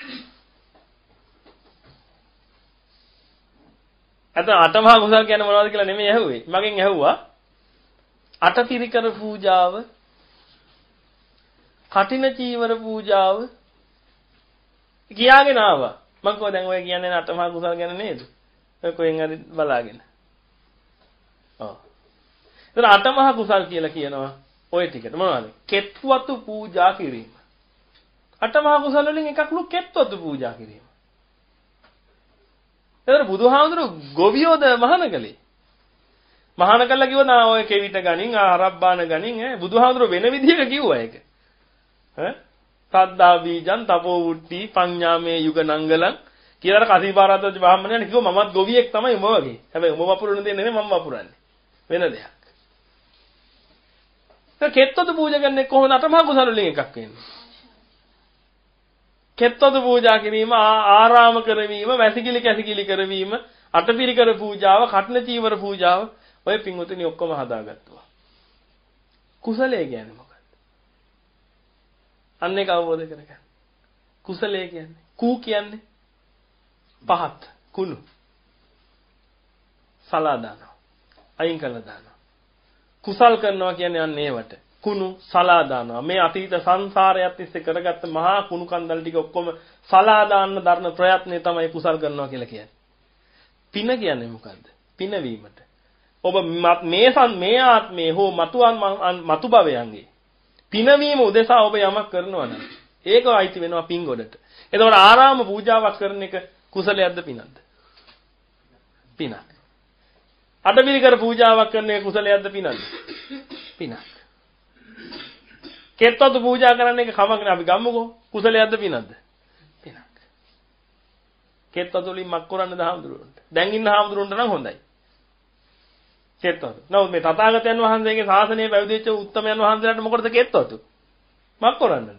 Speaker 2: අත අටමහා කුසල් කියන්නේ මොනවද කියලා නෙමෙයි ඇහුවේ. මගෙන් ඇහුවා අටපිරිකර පූජාව, කටින චීවර පූජාව කියාගෙන ආවා. මම කිව්වා දැන් ඔය කියන්නේ අටමහා කුසල් ගැන නේද? ඔය කොහෙන් හරි බලාගෙන. ඔව්. ඒතර අටමහා කුසල් කියලා කියනවා ඔය ටිකට මොනවද? කෙත්වතු පූජා කිරීම. අටමහා කුසල වලින් එකක්ලු කෙත්වතු පූජා කිරීම. ඒතර බුදුහාමුදුරු ගොවියෝද මහාන කලේ. මහාන කළා කිව්වා නා ඔය කෙවිත ගනින් ආරබ්බාන ගනින් ඈ බුදුහාමුදුරු වෙන විදිහක කිව්වා ඒක. ඈ සද්දා බීජං තපෝ වුට්ටි පඤ්ඤාමේ යුග නංගලං කියලා කසීපාරාදජ බ්‍රාහ්මණයන් කිව්වා මමත් ගොවියෙක් තමයි උඹ වගේ. හැබැයි උඹ වපුරන දේ නෙමෙයි මම වපුරන්නේ. වෙන දෙයක්. ඒක කෙත්වතු පූජා කරන්නේ කොහොමද අටමහා කුසල වලින් එකක් වෙන්නේ. කෙත්වතු පූජා කිරීම ආරාම කරවීම වැසිකිලි කැසිකිලි කරවීම අටපිරිකර පූජාව, කටන චීවර පූජාව ඔය පින්වතුනි ඔක්කොම හදාගත්තා. කුසලයේ කියන්නේ මොකක්ද? අන්න ඒක අවබෝධ කරගන්න. කුසලයේ කියන්නේ කූ කියන්නේ පහත් කුණු. සලා දානවා. අයින් කළා දානවා. කුසල් කරනවා කියන්නේ අන්න ඒවට. කුණු සලා දානවා. මේ අතීත සංසාරයත් ඉස්සේ කරගත්ත මහා කුණු කන්දල් ටික ඔක්කොම සලා දාන්න දරන ප්‍රයත්නය තමයි කුසල් කරනවා කියලා කියන්නේ. පින කියන්නේ මොකද්ද? පිනවීමට. ඔබ මේ මේ ආත්මේ හෝ මතුන් මතු භවයන්ගේ පිනවීම උදෙසා ඔබ යමක් කරනවා නම් ඒක අයිති වෙනවා පින් ගොඩට. එතකොට ආරාම පූජාවක් කරන එක කුසලයක්ද පිනක්ද? පිනක්. අටපිරිකර පූජාවක් කරන එක කුසලයක්ද පිනක්ද? පිනක්. කෙත්වතු පූජා කරන එක කමක් නෑ අපි ගම්මුකෝ කුසලයක්ද පිනක්ද? පිනක්. කෙත්වතු වලින් මක් කරන්නද හාමුදුරුවන්ට? දැන් ඉන්න හාමුදුරුවන්ට නම් හොඳයි. කෙත්වතු. නමුත් මේ තථාගතයන් වහන්සේගේ ශාසනයේ පැවිදි වෙච්ච උත්තමයන් වහන්සේලාට මොකටද කෙත්වතු? මක් කරන්නද?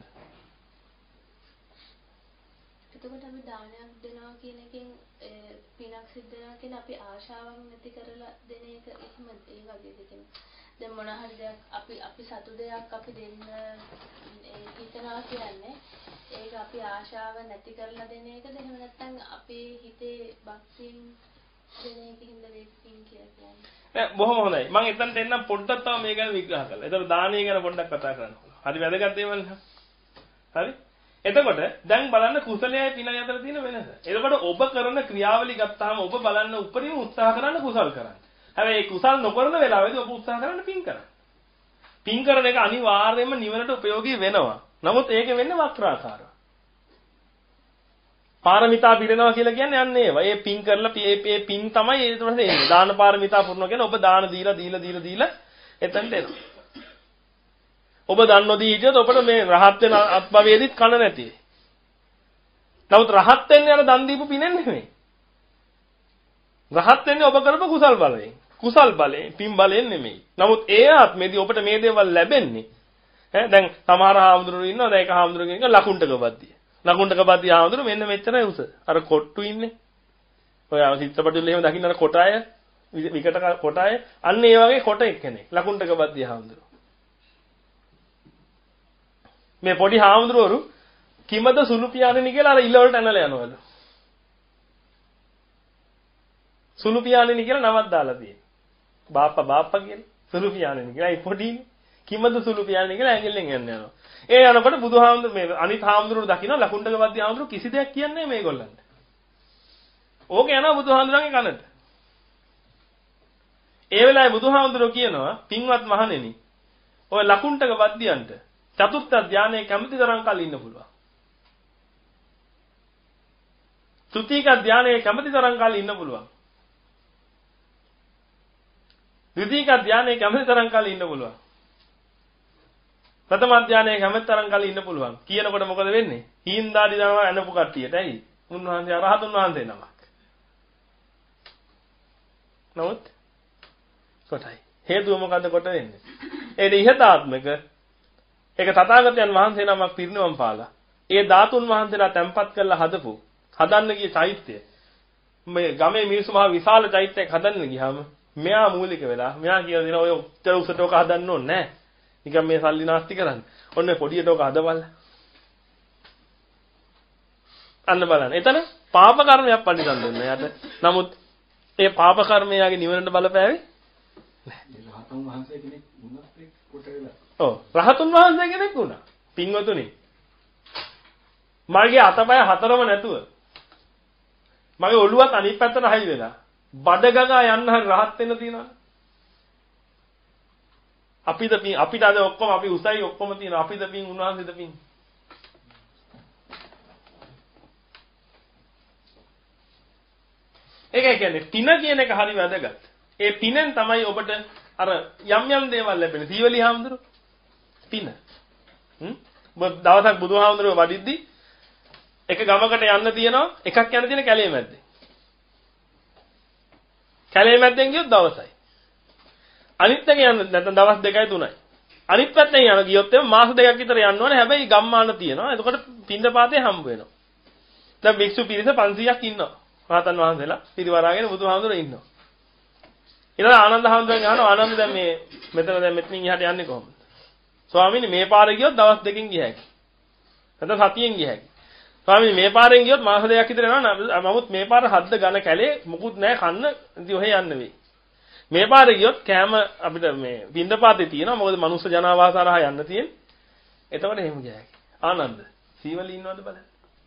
Speaker 6: එතකොට අපි දානයක් දෙනවා කියන එකෙන් පිනක් සිද්ධ වෙනවා කියන අපි ආශාවක් නැති කරලා දෙන එක එහෙම ඒ වගේද කියන්නේ. දැන් මොන හරි දෙයක් අපි අපි සතු දෙයක් අපි දෙන්න හිතනවා කියන්නේ ඒක අපි ආශාව නැති කරලා දෙන එකද එහෙම නැත්නම් අපේ හිතේ භක්තියෙන් දෙන එකකින්ද දෙකින් කියලා කියන්නේ.
Speaker 2: නෑ බොහොම හොඳයි. මම එතනට එන්නම් පොඩ්ඩක් තව මේ ගැන විග්‍රහ කරලා. ඒතර දානීය ගැන පොඩ්ඩක් කතා කරන්න. හරි වැදගත් දේවල් නේ. හරි? එතකොට දැන් බලන්න කුසලයයි පිනයි අතර තියෙන වෙනස. එතකොට ඔබ කරන ක්‍රියාවලිය ගත්තාම ඔබ බලන්න උපරිම උත්සාහ කරන්න කුසල් කරන්න. හැබැයි කුසල් නොකරන වෙලාවෙදී ඔබ උත්සාහ කරන්න පින් කරන්න. පින් කරන එක අනිවාර්යයෙන්ම නිවනට ප්‍රයෝගී වෙනවා. නමුත් ඒක වෙන්නේ වක්‍රාකාරව. පාරමිතා පිරෙනවා කියලා කියන්නේ අන්න ඒවා. ඒ පින් කරලා මේ පින් තමයි ඊට පස්සේ එන්නේ. දාන පාරමිතා පුරනවා කියන්නේ ඔබ දාන දීලා දීලා දීලා දීලා එතනට එනවා. ඔබ දන් නොදී හිටියොත් ඔබට මේ රහත් වෙන අත්භවයේදීත් කන නැති වෙයි. නමුත් රහත් වෙන්නේ අර දන් දීපු පිනෙන් නෙමෙයි. රහත් වෙන්නේ ඔබ කරපු කුසල් බලයෙන්. කුසල් බලයෙන්, පින් බලයෙන් නෙමෙයි. නමුත් ඒ ආත්මෙදී ඔබට මේ දේවල් ලැබෙන්නේ ඈ දැන් සමහර හාමුදුරුවෝ ඉන්නවා දැන් ඒක හාමුදුරුවෝ කියන ලකුණ්ඩක බද්දිය. ලකුණ්ඩක බද්දිය හාමුදුරුවෝ මෙන්න මෙච්චරයි උස. අර කොට්ටු ඉන්නේ. ඔය චිත්‍රපටිවල එහෙම දකින්න අර කොටාය විකට කොටාය අන්න ඒ වගේ කොට එක්කෙනෙක්. ලකුණ්ඩක බද්දිය හාමුදුරුවෝ. මේ පොඩි හාමුදුරුවරු කිමද සුළු පියාණෙනි කියලා අර ඉල වලට ඇනලා යනවලු. සුළු පියාණෙනි කියලා නමක් දාලා තියෙනවා. බාප්පා බාප්පා කියලා සුළු පියාණෙනි කියලා. ඒ පොඩිනේ. කිමද සුළු පියාණෙනි කියලා ඇඟිල්ලෙන් යන්න යනවා. ඒ යනකොට බුදුහාමුදුරු මේ අනිත් හාමුදුරුවෝ දකින්න ලකුණ්ඩක වද්දී හාමුදුරුවෝ කිසි දෙයක් කියන්නේ නැහැ මේගොල්ලන්ට. ඕක යනවා බුදුහාමුදුරන්ගේ කනට. ඒ වෙලාවේ බුදුහාමුදුරුවෝ කියනවා පින්වත් මහණෙනි ඔය ලකුණ්ඩක වද්දියන්ට චතුර්ථ ධානයේ කැමති තරම් කල් ඉන්න පුළුවන්. තෘතීක ධානයේ කැමති තරම් කල් ඉන්න පුළුවන්. ද්විතීක ධානයේ කැමති තරම් කල් ඉන්න පුළුවන්. ප්‍රථම ධානයේ කැමති තරම් කල් ඉන්න පුළුවන්. කියනකොට මොකද වෙන්නේ? හීන්දාඩි දානවා එනපු කට්ටියට. ඇයි? උන්වහන්සේ අරහතුන් වහන්සේ නමක්. නමුත් කොටයි. හේතුව මොකද්ද කොට වෙන්නේ? ඒ ඉහතාත්මක ඒක තථාගතයන් වහන්සේ නමක් පිරිනවම් පාලා. ඒ ධාතුන් වහන්සේලා තැම්පත් කරලා හදපු හදන්න ගිය චෛත්‍ය මේ ගමේ මිනිස්සු මහ විශාල චෛත්‍යයක් හදන්න ගියාම මෙයා මූලික වෙලා මෙයා කියලා දෙනවා ඔය උත්තර උසට ඔක හදන්න ඕනේ නැහැ. නිකන් මේ සල්ලි නාස්ති කරන්න. ඔන්න පොඩියට ඔක හදවල. අන්න බලන්න. එතන පාප කර්මයක් පරිදන් දෙන්න යාට. නමුත් ඒ පාප කර්මය යාගේ නිවනට බලපෑවේ නැහැ.
Speaker 5: රහතන් වහන්සේ කෙනෙක් වුණත් ඒක කොට වෙලා.
Speaker 2: ඔව් රහතුන් වහන්සේ කෙනෙක් වුණා. පින්වතුනි. මගේ අතපය හතරම නැතුව මගේ ඔළුවත් අනිත් පැත්තට හයි වෙලා බඩ ගගා යන්න හරි රහත් වෙන්න තියනවා. අපිද පින් අපිට අද ඔක්කොම අපි උසයි ඔක්කොම තියෙනවා. අපිද පින් උන්වහන්සේද පින්. ඒකයි කියන්නේ පින කියන එක හරි වැදගත්. ඒ පිනෙන් තමයි ඔබට අර යම් යම් දේවල් ලැබෙන්නේ. සීවලි හාමුදුරුවෝ පින. හ්ම් දවසක් බුදුහාමුදුරුවෝ වඩිද්දි එක ගමකට යන්න තියෙනවා එකක් යන්න තියෙන කැලේ මැද්දේ. කැලේ මැද්දෙන් ගියොත් දවසයි. අනිත් එක යන්න නැත්නම් දවස් දෙකයි තුනයි. අනිත් පැත්තෙන් යන ගියොත් එම මාස දෙකක් විතර යන්න ඕනේ. හැබැයි ගම්මාන තියෙනවා. එතකොට පින්දපාතේ හම්බ වෙනවා. දැන් භික්ෂු පිරිස පන්සීයක් ඉන්නවා. රහතන් වහන්සේලා පිරිවරාගෙන බුදුහාමුදුරුවෝ ඉන්නවා. ඊළඟ ආනන්ද හාමුදුරුවෝ අහනවා ආනන්ද දැන් මේ මෙතන දැන් මෙතනින් එහාට යන්නේ කොහොමද? ස්වාමීනි මේ පාරේ ගියොත් දවස් දෙකකින් ගිය හැකියි. නැත්නම් සතියෙන් ගිය හැකියි. ස්වාමීනි මේ පාරෙන් ගියොත් මාස දෙකක් විතර යනවා. නමුත් මේ පාර හද්ද ඝන කැලේ මුකුත් නැහැ කන්න ඉතින් ඔහෙ යන්න වෙයි. මේ පාරේ ගියොත් කෑම අපිට මේ පින්දපාතේ තියෙනවා. මොකද මනුස්ස ජනාවාස හරහා යන්න තියෙන්නේ. එතකොට එහෙම ගිය හැකියි. ආනන්ද සීවලී ඉන්නවද බලන්න.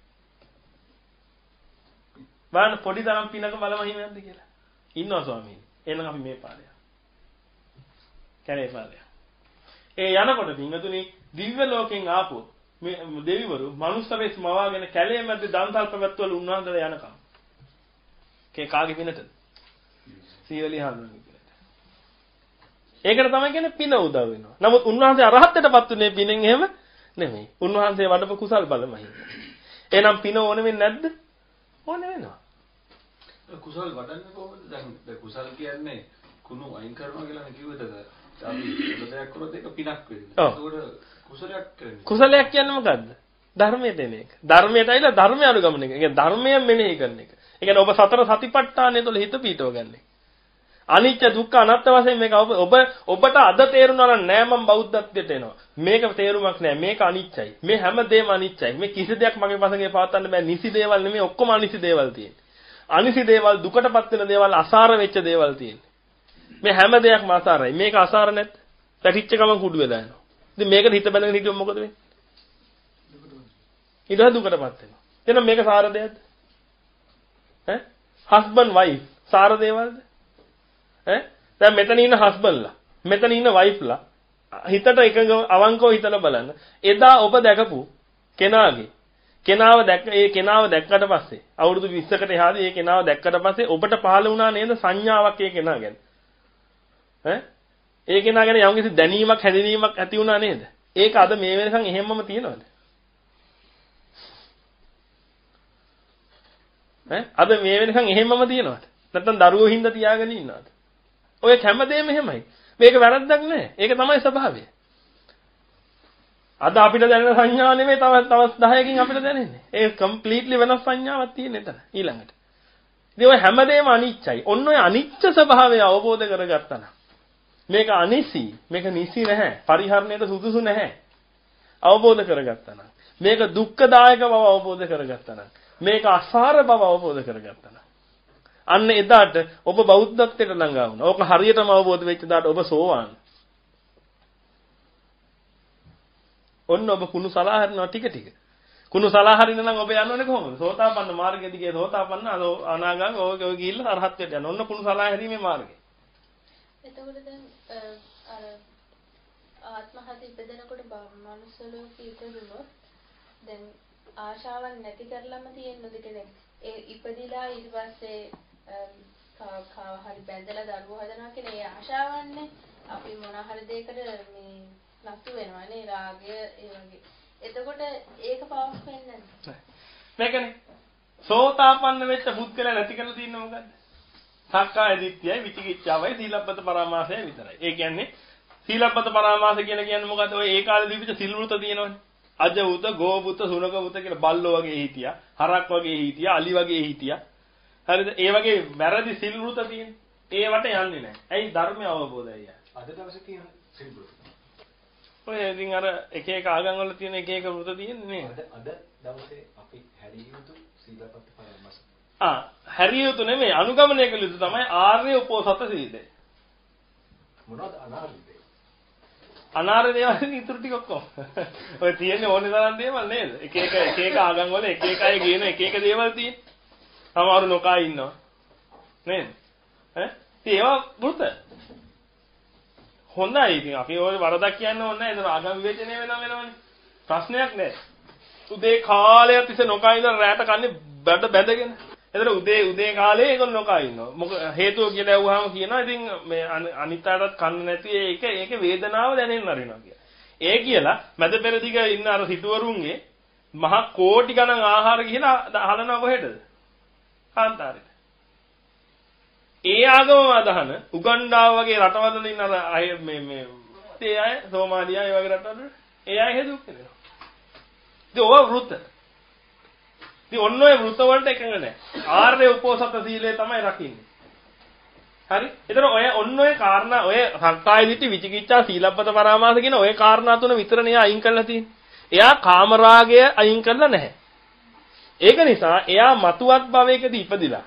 Speaker 2: බලන්න පොඩි තරම් පිනක බලමහිමයක්ද කියලා. ඉන්නවා ස්වාමීනි. එහෙනම් අපි මේ පාරේ යමු. කැලේ පාරේ. ඒ යනකොට පින්වතුනි දිව්‍ය ලෝකෙන් ආපු මේ දෙවිවරු මනුස්සවෙස් මවාගෙන කැලේ මැද දන්තල් පැවැත්වල උන්වහන්සේලා යනකම්. කේ කාගේ පිනටද? සීවලී හඳුනන පිනට. ඒකට තමයි කියන්නේ පින උදව් වෙනවා. නමුත් උන්වහන්සේ අරහත්ත්වයටපත් උනේ පිනෙන් එහෙම නෙමෙයි. උන්වහන්සේ වඩපු කුසල් බලමයි. එහෙනම් පින ඕන වෙන්නේ නැද්ද? ඕන වෙනවා.
Speaker 5: කුසල් වඩන්නේ කොහොමද? දැන් කුසල් කියන්නේ කුණු අයින් කරනවා කියලා නේ කිව්වද? අපි දෙයක් කරොත් ඒක පිනක් වෙන්නේ. ඒකට කුසලයක් කියන්නේ.
Speaker 2: කුසලයක් කියන්නේ මොකද්ද? ධර්මයට එන එක. ධර්මයට ඇවිල්ලා ධර්මය අනුගමනය කරන එක. ඒ කියන්නේ ධර්මයෙන් මෙනෙහි කරන එක. ඒ කියන්නේ ඔබ සතර සතිපට්ඨානය තුළ හිත පීඨව ගන්න එක. අනිත්‍ය දුක්ඛ අනාත්ම වශයෙන් මේක ඔබ ඔබට අද තේරුණා නම් නෑ මම බෞද්ධත්වයට එනවා. මේක තේරුමක් නෑ. මේක අනිත්‍යයි. මේ හැම දෙයක්ම අනිත්‍යයි. මේ කිසි දෙයක් මගේ පසඟේ පවත්වන්න බෑ. නිසි දේවල් නෙමෙයි ඔක්කොම අනිසි දේවල් තියෙන්නේ. අනිසි දේවල් දුකටපත් වෙන දේවල් අසාර වෙච්ච දේවල් තියෙන්නේ. මේ හැම දෙයක්ම අසාරයි. මේක අසාර නැත්. පැටිච්ච ගමන් කුඩු වෙලා යනවා. ඉතින් මේකට හිත බැඳගෙන හිටියොත් මොකද වෙන්නේ? ඊට දුකටපත් වෙනවා. එහෙනම් මේක සාර දෙයක්ද? ඈ? හස්බන්ඩ් වයිෆ් සාර දේවල්ද? ඈ? දැන් මෙතන ඉන්න හස්බන්ඩ්ලා, මෙතන ඉන්න වයිෆ්ලා හිතට එකඟ අවංකව හිතලා බලන්න. එදා ඔබ දැකපු කෙනාගේ කෙනාව දැක්ක ඒ කෙනාව දැක්කට පස්සේ අවුරුදු විස්සකට එහාදී ඒ කෙනාව දැක්කට පස්සේ ඔබට පහළ වුණා නේද සංඥාවක් ඒ කෙනා ගැන? ඈ? ඒ කෙනා ගැන යම්කිසි දැනීමක් හැදීමක් ඇති වුණා නේද? ඒක අද මේ වෙනකන් එහෙමම තියෙනවද? ඈ? අද මේ වෙනකන් එහෙමම තියෙනවද? නැත්නම් දරුවෝ හින්දා තියාගෙන ඉන්නවද? ඔය හැමදේම එහෙමයි. මේක වැරද්දක් නෑ. ඒක තමයි ස්වභාවය. අද අපිට දැනෙන සංඥා නෙමෙයි තව තවත් දහයකින් අපිට දැනෙන්නේ. ඒක කම්ප්ලීට්ලි වෙනස් සංඥාවක් තියෙන එතන ඊළඟට. ඉතින් ඔය හැමදේම අනිච්චයි. ඔන්න ඔය අනිච්ච ස්වභාවය අවබෝධ කරගත්තා නම් මේක අනිසි, මේක නිසි නැහැ, පරිහරණයට සුදුසු නැහැ. අවබෝධ කරගත්තා නම් මේක දුක්ඛදායක බව අවබෝධ කරගත්තා නම් මේක අසාර බව අවබෝධ කරගත්තා නම් අන්න එදාට ඔබ බෞද්ධත්වයට ළඟා වුණා. ඕක හරියටම අවබෝධ වෙච්ච දාට ඔබ සෝවාන්. ඔන්න ඔබ කුණු සලා හරිනවා ටික ටික. කුණු සලා හරින නම් ඔබ යන්නේ කොහොමද? සෝතාපන්න මාර්ගය දිගේ සෝතාපන්න අනාගාමී ඔය ඔය ගිහිල්ලා අරහත්ත්වයට යන. ඔන්න කුණු සලා හැරීමේ මාර්ගය.
Speaker 6: එතකොට දැන් අර ආත්මහත ඉපදෙනකොට මනුස්ස ලෝකෙ ඉපදුනොත් දැන් ආශාවන් නැති කරලම තියෙන්නද කියන්නේ ඒ ඉපදිලා ඊට පස්සේ කා හරි බැඳලා දරුවෝ හදනවා කියන ඒ ආශාවන්නේ අපි මොන හරි දෙයකට මේ නතු වෙනවානේ රාගය ඒ වගේ. එතකොට ඒක පවක් වෙන්නේ නැහැ.
Speaker 2: මේකනේ සෝතාපන්න වෙච්ච පුද්ගලයා නැති කරලා තියෙන්නේ මොකද්ද? සක්කාය දිට්ඨියයි විචිකිච්ඡාවයි සීලබ්බත පරාමාසයයි විතරයි. ඒ කියන්නේ සීලබ්බත පරාමාස කියලා කියන්නේ මොකද්ද? ඔය ඒ කාලේ දීපිට සිල් වෘත තියෙනවනේ. අජ උත, ගෝ උත, සුනක උත කියලා බල්ලෝ වගේ හිටියා, හරක් වගේ හිටියා, අලි වගේ හිටියා. හරිද? ඒ වගේ වැරදි සිල් වෘත තියෙන. ඒවට යන්නේ නැහැ. ඇයි ධර්මය අවබෝධයයි.
Speaker 4: අද දවසේ තියෙන සිල් වෘත.
Speaker 2: ඔය ඉතින් අර එක එක ආගම් වල තියෙන එක එක වෘත තියෙන්නේ නේද?
Speaker 4: අද අද දවසේ අපි හැරිය යුතු සීලපත් පරාමාස.
Speaker 2: ආ හැරිය යුතු නෙමෙයි අනුගමනය කළ යුතු තමයි ආර්ය උපෝසත සීලය.
Speaker 4: මොනවද අනාර්ය?
Speaker 2: අනාර්ය දේවල් ඉතුරු ටික ඔක්කොම. ඔය තියෙන්නේ ඕනේ තරම් දේවල් නේද? එක එක එක එක ආගම් වල එක එක අය කියන එක එක දේවල් තියෙන. සමහරු නොකා ඉන්නවා. නේද? ඈ? ඉතින් ඒවා වෘත. හොඳයි ඉතින් අපි ඔය වරදක් කියන්න ඕනේ නැහැ. ඒතර ආගම් විවේචනය වෙනව වෙනවනේ. ප්‍රශ්නයක් නැහැ. උදේ කාලයක් තිස්සේ නොකා ඉඳලා රැට කන්නේ බඩ බැඳගෙන. එතන උදේ උදේ කාලේ ඒගොල්ලෝ නොකා ඉන්නවා. මොකද හේතුව කියලා ඇහුවාම කියනවා ඉතින් මේ අනිත්‍යයටත් කන්න නැති ඒක ඒකේ වේදනාව දැනෙන්න අරිනවා කියලා. ඒ කියලා මැද පෙරදිග ඉන්න අර සිටුවරුන්ගේ මහා කෝටි ගණන් ආහාර ගිහලා හලනවා කොහෙටද? කාන්තාරෙට. ඒ ආගමම අදහන උගන්ඩාව වගේ රටවල ඉන්න අර අය මේ මේ ඒ අය සෝමාලියා ඒ වගේ රටවල ඒ අය හේතුක් වෙනවා. ඉතින් ඕවා වෘත. ඉතින් ඔන්න ඔය වෘත වලට එකඟ නැහැ. ආර්ය උපෝසත සීලය තමයි රකින්නේ. හරි? ඒතර ඔය ඔන්න ඔය කාරණා ඔය සක්කාය දිට්ඨි විචිකිච්ඡා සීලබ්බත පරාමාස කියන ඔය කාරණා තුන විතරනේ අයින් කරලා තියෙන්නේ. එයා කාමරාගය අයින් කරලා නැහැ. ඒක නිසා එයා මතුවත් භවයකදී ඉපදිලා.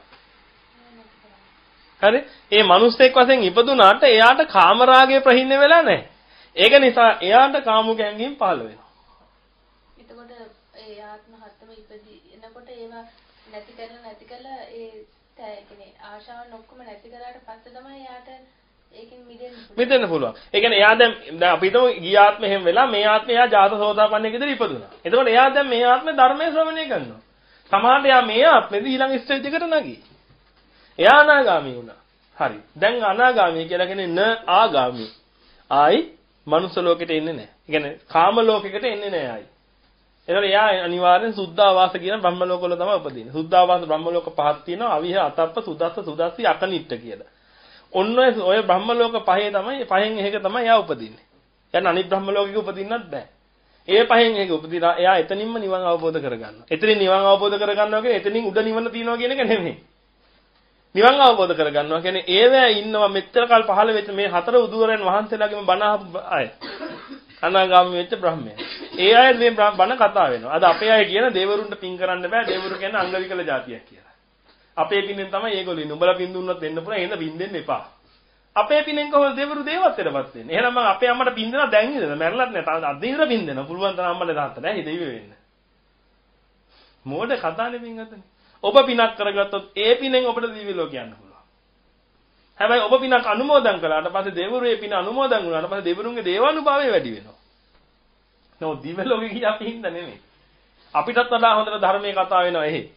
Speaker 2: හරි? ඒ මිනිස්සෙක් වශයෙන් ඉපදුනාට එයාට කාමරාගය ප්‍රහින්න වෙලා නැහැ. ඒක නිසා එයාට කාමුකයන්ගෙන් පහළ වෙනවා.
Speaker 6: එතකොට ඒ ආත්ම හතම ඉපදී එනකොට ඒවා නැති කරලා නැති කරලා ඒ කියන්නේ ආශාවන් ඔක්කොම නැති කරාට පස්සේ තමයි එයාට ඒකෙන් මිදෙන්න පුළුවන්. මිදෙන්න පුළුවන්. ඒ කියන්නේ එයා දැන් දැන් අපි හිතමු ගිය ආත්මෙ හැම වෙලා මේ ආත්මේ එයා ජාත සෝදාපන්නෙක් විදිහට ඉපදුනා. එතකොට එයා දැන් මේ ආත්මේ ධර්මයේ ශ්‍රවණය කරනවා. සමහරට එයා මේ ආත්මෙදී ඊළඟ ස්ටේජ් එකට නැගී. එයා අනාගාමී වුණා. හරි. දැන් අනාගාමී කියලා කියන්නේ න ආගාමී. ආයි මනුස්ස ලෝකෙට එන්නේ නැහැ. ඒ කියන්නේ කාම ලෝකෙකට එන්නේ නැහැ ආයි. එතකොට එයා අනිවාර්යෙන් සුද්ධාවාස කියන බ්‍රහ්ම ලෝකවල තමයි උපදින්නේ. සුද්ධාවාස බ්‍රහ්ම ලෝක පහක් තියෙනවා. අවිහ අතප්ප සුදස්ස සුදස්සි අකනිට්ට කියලා. ඔන්න ඔය ඔය බ්‍රහ්ම ලෝක පහේ තමයි පහෙන් එකක තමයි එයා උපදින්නේ. يعني අනිත් බ්‍රහ්ම ලෝකෙක උපදින්නත් බෑ. ඒ පහෙන් එකක උපදිනා එයා එතනින්ම නිවන් අවබෝධ කරගන්නවා. එතනින් නිවන් අවබෝධ කරගන්නවා කියන්නේ එතනින් උඩ නිවන තියනවා කියන එක නෙමෙයි. නිවන් අවබෝධ කරගන්නවා කියන්නේ ඒවැ ඉන්නවා මෙච්චර කල් පහළ වෙච්ච මේ හතර උදුවරයන් වහන්සේලාගේම බණ අහපු අය. අනාගාමී වෙච්ච බ්‍රහ්මයා. ඒ අය මේ බණ කතා වෙනවා. අද අපේ අය කියන දේවරුන්ට පින් කරන්න බෑ. දේවරු කියන්නේ අංග විකල જાතියක් කියලා. අපේ පින්ෙන් තමයි ඒගොල්ලෝ ඉන්නේ. උඹලා පින් දුන්නොත් දෙන්න පුළුවන්. එහෙනම් පින් දෙන්න එපා. අපේ පින්ෙන් කොහොමද දේවරු දේවත්වයටපත් වෙන්නේ? එහෙනම් මම අපේ අම්මට පින් දෙනවා දැන් ඉඳලා මැරලත් නෑ. තාම අධිහිර පින් දෙනවා. පුළුවන් තරම් අම්මට තාත්තට නෑ. දෙවිව වෙන්න. මෝඩ කතානේ පින් අතනේ. ඔබ පිනක් කරගත්තොත් ඒ පිනෙන් ඔබට දිව්‍ය ලෝක යන්න පුළුවන්. හැබැයි ඔබ පිනක් අනුමෝදන් කළාට පස්සේ දෙවිවරු ඒ පින අනුමෝදන් වුණාට පස්සේ දෙවිවරුන්ගේ දේවානුභාවය වැඩි වෙනවා. නෝ දිව්‍ය ලෝකෙ ගියා පින්ද නෙමෙයි. අපිටත් වඩා හොඳට ධර්මයේ කතා වෙනවා එහෙ.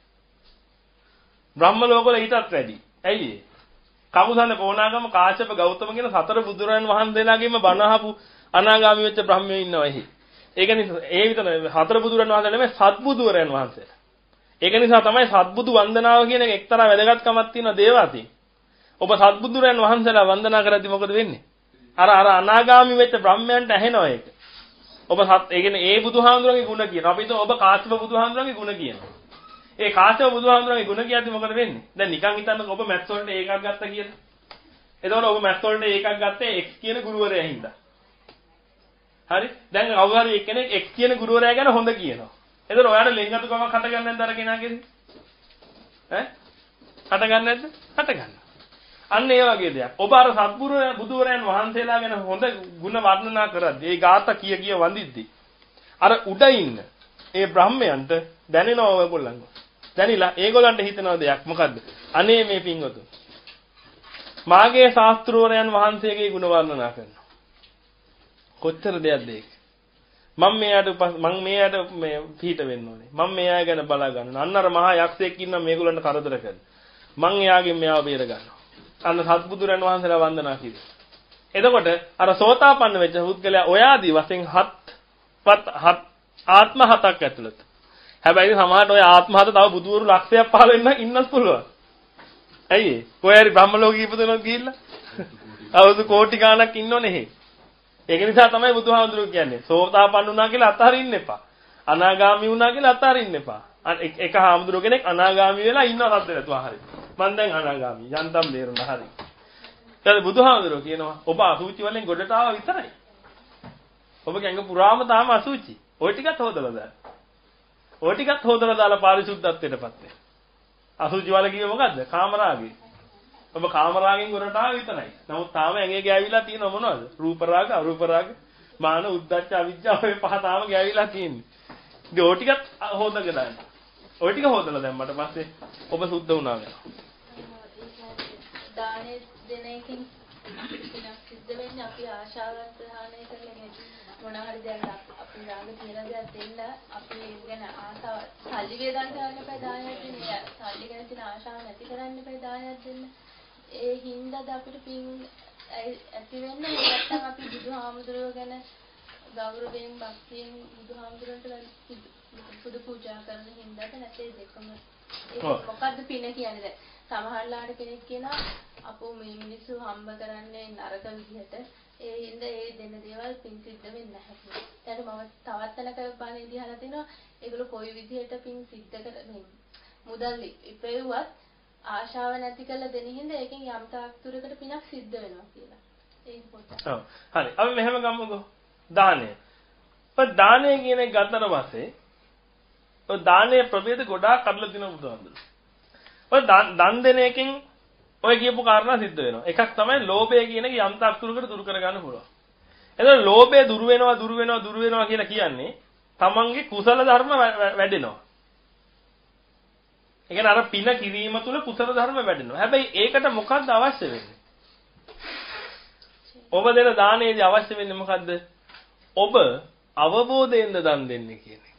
Speaker 6: බ්‍රහ්ම ලෝකවල ඊටත් වැඩි. ඇයි ඒ? කවුසන පෝනාගම කාශ්‍යප ගෞතම කියන සතර බුදුරයන් වහන්සේලාගෙම බණ අහපු අනාගාමී වෙච්ච බ්‍රහ්මයෝ ඉන්නවා එහෙ. ඒක නිසා ඒ විතර හතර බුදුරයන් වහන්සේලා නෙමෙයි සත්බුදුරයන් වහන්සේලා. ඒක නිසා තමයි සත්බුදු වන්දනාව කියන එක එක්තරා වැදගත්කමක් තියෙන දේවාදී. ඔබ සත්බුදුරයන් වහන්සේලා වන්දනා කරද්දි මොකද වෙන්නේ? අර අර අනාගාමී වෙච්ච බ්‍රහ්මයන්ට ඇහෙනවා ඒක. ඔබ සත් ඒ කියන්නේ ඒ බුදුහාමුදුරන්ගේ ගුණ කියනවා. අපි හිතුව ඔබ කාශ්‍යප බුදුහාමුදුරන්ගේ ගුණ කියනවා. ඒ කාශ්‍යප බුදුහාමුදුරන්ගේ ගුණ කියද්දි මොකද වෙන්නේ? දැන් නිකන් හිතන්නකො ඔබ මැත්ස් වලට ඒකක් ගත්තා කියලා. එතකොට ඔබ මැත්ස් වලට ඒකක් ගත්තේ x කියන ගුරුවරයා හින්දා. හරි? දැන් අවුරුදු එක්කෙනෙක් x කියන ගුරුවරයා ගැන හොඳ කියනවා. එතකොට ඔයාට ලෙන්ගතුකමක් හට ගන්න නැද්ද අර කෙනාගෙන්? ඈ? හට ගන්න නැද්ද? හට ගන්නවා. අන්න ඒ වගේ දෙයක්. ඔබ අර සත්පුරු බුදුවරයන් වහන්සේලා ගැන හොඳ ಗುಣ වර්ණනා කරද්දී, ඒ ગાත කිය කිය වඳිද්දී අර උඩ ඉන්න ඒ බ්‍රහ්මයන්ට දැනෙනවා ඔයගොල්ලන්ව. දැනිලා ඒගොල්ලන්ට හිතෙනවා දෙයක් මොකද්ද? අනේ මේ පින්වතු. මාගේ ශාස්ත්‍රවරයන් වහන්සේගේ ගුණ වර්ණනා කරනවා. කොච්චර දෙයක්ද ඒක? මම මෙයාට මම මෙයාට මේ පිට වෙන්න ඕනේ. මම මෙයා ගැන බලා ගන්නවා. අන්න අර මහා යක්ෂයෙක් ඉන්නවා මේගොල්ලන්ට කරදර කරන. මම එයාගෙන් මෙයාව බේර ගන්නවා. අන්න සත්බුදුරන් වහන්සේලා වන්දනා කිව්වා. එතකොට අර සෝතාපන්න වෙච්ච පුද්ගලයා ඔයාදී වශයෙන් හත් හත් ආත්ම හතක් ඇතුළත. හැබැයි සමහරට ඔය ආත්ම හත තව බුදුවරු ලක්ෂයක් පහල වෙන්න ඉන්නත් පුළුවන්. ඇයි ඒ? කොහේරි බ්‍රහ්ම ලෝකෙ ඉපදුනොත් ගිහිල්ලා අවුරුදු කෝටි ගාණක් ඉන්නෝනේ එහෙ. ඒක නිසා තමයි බුදුහාමුදුරුවෝ කියන්නේ සෝතාපන්න වුණා කියලා අතහරින්න එපා. අනාගාමී වුණා කියලා අතහරින්න එපා. එක හාමුදුරුවෝ කෙනෙක් අනාගාමී වෙලා ඉන්නව සද්ද නැතුව හරි. මම දැන් අනාගාමී යන්තම් බේරුණා හරි. ඊට බුදුහාමුදුරුවෝ කියනවා ඔබ අසුචි වලින් ගොඩට ආවා විතරයි. ඔබගේ ඇඟ පුරාම තාම අසුචි. ওই ටිකත් හොදලා දාන්න. ওই ටිකත් හොදලා දාලා පාරිශුද්ධත්වයටපත් වෙන්න. අසුචි වල කිව්වේ මොකද්ද? කාමරාගේ. ඔබ කාමරාගෙන් ගොඩට ආවා විතරයි. නමුත් තාම ඇඟේ ගෑවිලා තියෙනව මොනවද? රූප රාග, අරූප රාග, මාන, උද්ධච්ච, අවිජ්ජා ඔය පහ තාම ගෑවිලා තියෙන්නේ. ඉතින් ওই ටිකත් හොදගෙන දාන්න. ওই ටික හොදලා දැම්මට පස්සේ ඔබ සුද්ධ වුණා වෙනවා. දානේ දෙන එකෙන් සිද්ධ වෙන්නේ අපි ආශාවන් ප්‍රහාණය කරගෙන මොනවා හරි දැන් අපි ළඟ තියෙන දේ දෙන්න අපි ගැන ආසාව සල්ලි වේදන් කරන්න එපා දානයක් දෙන්න. සල්ලි ගැන තියෙන ආශාව නැති කරන්න එපා දානයක් දෙන්න. ඒ හින්දාද අපිට පින් ඇති වෙන්නේ නැත්නම් අපි බුදුහාමුදුරුවෝ ගැන ගෞරවයෙන් භක්තියෙන් බුදුහාමුදුරන්ට පුදු පූජා කරන හින්දාද නැත්නම් දෙකම ඒක මොකද්ද පින කියන්නේ? දැන් සමහරලාට කෙනෙක් කියනවා අපෝ මේ මිනිස්සු හම්බ කරන්නේ නරක විදිහට ඒ ඉඳ ඒ දෙන දේවල් පින් සිද්ධ වෙන්නේ නැහැ. ඊට මම තවත් තැනක බණේදී අහලා තිනවා ඒගොල්ලෝ කොයි විදිහට පින් සිද්ධ කරන්නේ මුදල් ඉපෙව්වත් ආශාව නැති කරලා දෙන හින්දා ඒකෙන් යම් තාක් දුරකට පිනක් සිද්ධ වෙනවා කියලා. ඒක පොඩ්ඩක්. ඔව්.
Speaker 2: හරි. අපි මෙහෙම ගමුකෝ. දානය. ඔය දානය කියන එක ගත්තට පස්සේ ඔය දානයේ ප්‍රභේද ගොඩාක් කඩලා දින බුදුහාමුදුරුවෝ. ඔය දන් දෙන එකෙන් ඔය කියපු කාරණා සිද්ධ වෙනවා. එකක් තමයි ලෝභය කියන එක යම් තාක් දුරකට දුරු කරගන්න පුළුවන්. එතකොට ලෝභය දුරු වෙනවා දුරු වෙනවා දුරු වෙනවා කියලා කියන්නේ තමන්ගේ කුසල ධර්ම වැඩෙනවා. ඒ කියන්නේ අර පින කිරීම තුළ කුසල ධර්ම වැඩෙනවා. හැබැයි ඒකට මොකක්ද අවශ්‍ය වෙන්නේ? ඔබ දෙන දානයේදී අවශ්‍ය වෙන්නේ මොකද්ද? ඔබ අවබෝධයෙන්ද දන් දෙන්නේ කියන එක.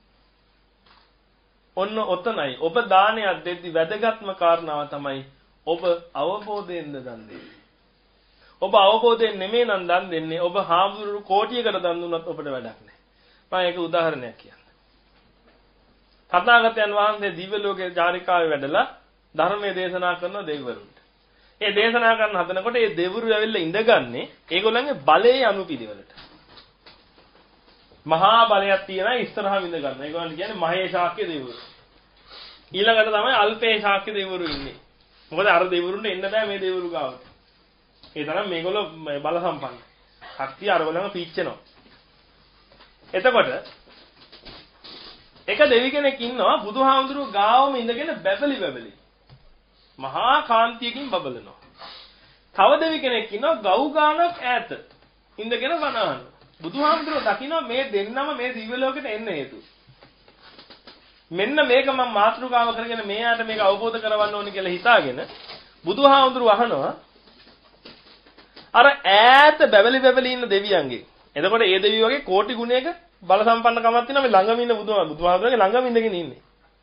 Speaker 2: ඔන්න ඔතනයි ඔබ දානයක් දෙද්දී වැදගත්ම කාරණාව තමයි ඔබ අවබෝධයෙන්ද දන් දෙන්නේ. ඔබ අවබෝධයෙන් නෙමෙයි නම් දන් දෙන්නේ. ඔබ හාමුදුරු කෝටියකට දන් දුන්නත් ඔබට වැඩක් නැහැ. මම ඒක උදාහරණයක් කියන්නම්. තථාගතයන් වහන්සේ දිව්‍ය ලෝකේ චාරිකාවේ වැඩලා ධර්මයේ දේශනා කරන දෙවිවරුන්ට. ඒ දේශනා කරන හදනකොට ඒ දෙවිවරු ඇවිල්ලා ඉඳගන්නේ ඒගොල්ලන්ගේ බලයේ අනුපිළිවෙලට. මහා බලයක් තියෙනවා ඉස්සරහා විඳ ගන්න. ඒගොල්ලන් කියන්නේ මහේශාක්‍ය දෙවිවරු. ඊළඟට තමයි අල්පේශාක්‍ය දෙවිවරු ඉන්නේ. මොකද අර දෙවිවරුන්ට එන්න බෑ මේ දෙවිවරු ගාවට. ඒ තරම් මේගොල්ලෝ බල සම්පන්න. ශක්තිය අරගලම පීච්චෙනවා. එතකොට එක දෙවි කෙනෙක් ඉන්නවා බුදුහාමුදුරුවෝ ගාවම ඉඳගෙන බැබලි බැබලි. මහා කාන්තියකින් බබලනවා. තව දෙවි කෙනෙක් ඉන්නවා ගව් ගානක් ඈත ඉඳගෙන වනහනවා. බුදුහාමුදුරුවෝ දකිනවා මේ දෙන්නම මේ දිව්‍ය ලෝකෙට එන්න හේතු. මෙන්න මේක මම මාතෘකාව කරගෙන මෙයාට මේක අවබෝධ කරවන්න ඕනේ කියලා හිතාගෙන බුදුහාමුදුරුවෝ අහනවා අර ඈත බැබලි බැබලි ඉන්න දෙවියන්ගේ. එතකොට ඒ දෙවියෝ වගේ කෝටි ගුණයක බල සම්පන්න කමක් තියෙනවා මේ ළඟම ඉන්න බුදුහාමුදුරුවෝ බුදුහාමුදුරුවෝගේ ළඟම ඉඳගෙන ඉන්නේ.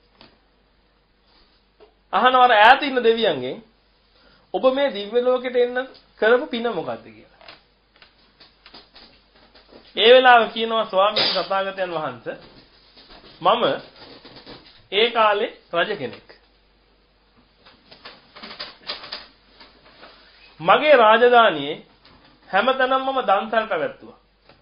Speaker 2: අහනවා අර ඈත ඉන්න දෙවියන්ගෙන් ඔබ මේ දිව්‍ය ලෝකෙට එන්න කරපු පින මොකද්ද කියලා. ඒ වෙලාව කියනවා ස්වාමීන් තථාගතයන් වහන්සේ මම ඒ කාලේ රජ කෙනෙක්. මගේ රාජධානියේ හැමතැනම මම දන්සල් පැවැත්තුවා.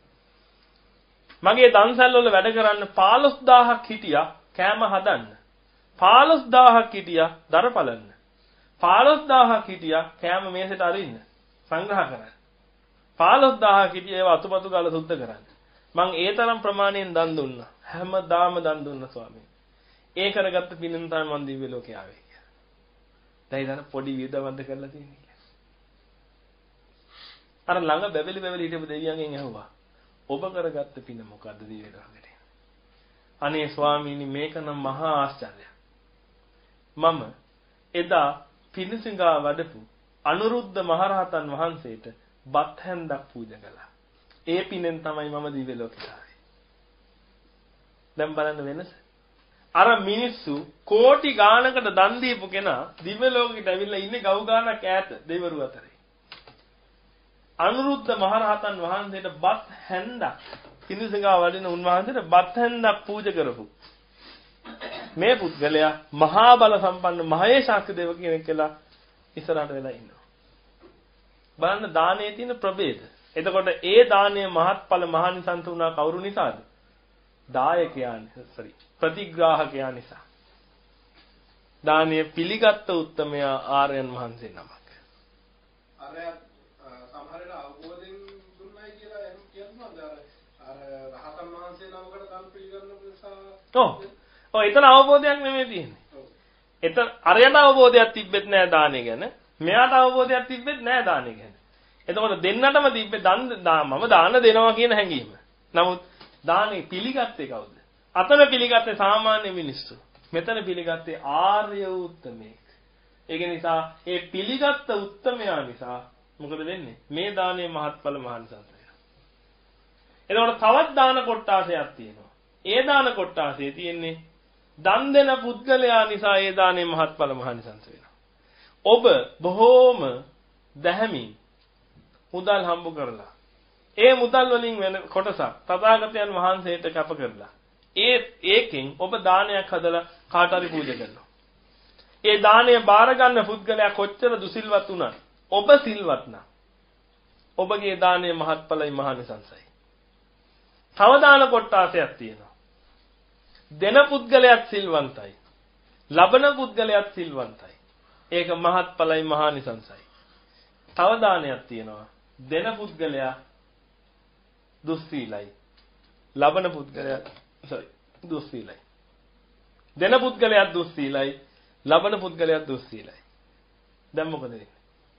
Speaker 2: මගේ දන්සල් වල වැඩ කරන්න පහළොස් දහසක් හිටියා කෑම හදන්න. පහළොස් දහසක් හිටියා දර පලන්න. පහළොස් දහසක් හිටියා කෑම මේසෙට අරින්න සංග්‍රහ කරන්න. පහළොස් දහසක් හිටියා ඒව අතුපතු ගාලා සුද්ධ කරන්න. මං ඒ තරම් ප්‍රමාණයෙන් දන් දුන්නා. හැමදාම දන් දුන්නා ස්වාමීන්. ඒ කරගත්ත පිනෙන් තමයි මං දිව්‍ය ලෝකේ ආවේ කියලා. දැන් ඉතින් පොඩි විදවන්ත කරලා තියෙන්නේ. අර ළඟ බැබලි බැබලි හිටපු දෙවියන්ගෙන් ඇහුවා. ඔබ කරගත්ත පින මොකද්ද දිව්‍ය ලෝකෙට? අනේ ස්වාමීනි මේක නම් මහා ආශ්චර්යයක්. මම එදා පිණිසිඟා වඩපු අනුරුද්ධ මහරහතන් වහන්සේට බත් හැන්දක් පූජා කළා. ඒ පිනෙන් තමයි මම දිව්‍ය ලෝකෙට ආවේ. දැන් බලන්න වෙනස. අර මිනිස්සු කෝටි ගානකට දන් දීපු කෙනා දිව්‍ය ලෝකෙට ඇවිල්ලා ඉන්නේ ගව් ගානක් ඈත දෙවිවරු අතරේ. අනුරුද්ධ මහරහතන් වහන්සේට බත් හැන්දක් පිණිසිඟා වඩින උන්වහන්සේට බත් හැන්දක් පූජා කරපු මේ පුද්ගලයා මහා බල සම්පන්න මහේශාක්‍ය දේව කෙනෙක් කියලා ඉස්සරහට වෙලා ඉන්නවා. බලන්න දානයේ තියෙන ප්‍රභේද. එතකොට ඒ දානයේ මහත්ඵල මහානිසංස වුණා කවුරු නිසාද? දායකයන් sorry ප්‍රතිග්‍රාහකයන් නිසා. දානයේ පිළිගත් උත්තමයා ආර්යයන් වහන්සේ නමක්.
Speaker 4: අර සමහරවිට අවබෝධයෙන් දුන්නයි කියලා එහෙම කියනවාද? අර රහතන් වහන්සේ නමකට දන් පිළිගන්න නිසා
Speaker 2: ඔව්. ඔව් එතන අවබෝධයක් නෙමෙයි තියෙන්නේ. එතන අරයට අවබෝධයක් තිබෙත් නෑ දානෙ ගැන. මෙයාට අවබෝධයක් තිබෙත් නෑ දානෙ ගැන. එතකොට දෙන්නටම තිබ්බේ දන් මම දාන දෙනවා කියන හැඟීම. නමුත් දානෙ පිළිගත්තේ කවුද? අතන පිළිගත්තේ සාමාන්‍ය මිනිස්සු. මෙතන පිළිගත්තේ ආර්ය උත්තමයෙක්. ඒක නිසා ඒ පිළිගත්ත උත්තමයා නිසා මොකද වෙන්නේ? මේ දානයේ මහත්ඵල මහානිසංස වෙනවා. එතකොට තවත් දාන කොටාසයක් තියෙනවා. ඒ දාන කොටාසේ තියෙන්නේ දන් දෙන පුද්ගලයා නිසා ඒ දානයේ මහත්ඵල මහානිසංස වෙනවා. ඔබ බොහෝම දැහැමින් මුදල් හම්බ කරලා ඒ මුදල් වලින් වෙන කොටසක් තථාගතයන් වහන්සේට කැප කරලා ඒ ඒකෙන් ඔබ දානයක් හදලා කාට හරි පූජා කරනවා. ඒ දාණය බාර ගන්න පුද්ගලයා කොච්චර දුසිල්වත් වුණත් ඔබ සිල්වත් නම් ඔබගේ දානයේ මහත්ඵලයි මහානිසංසයි. තව දාන කොටාසයක් තියෙනවා. දෙන පුද්ගලයාත් සිල්වන්තයි. ලබන පුද්ගලයාත් සිල්වන්තයි. ඒක මහත්ඵලයි මහානිසංසයි. තව දානයක් තියෙනවා. දෙන පුද්ගලයා දුස්සීලයි. ලබන පුද්ගලයා sorry දුස්සීලයි. දෙන පුද්ගලයා දුස්සීලයි. ලබන පුද්ගලයා දුස්සීලයි. දැන් මොකද වෙන්නේ?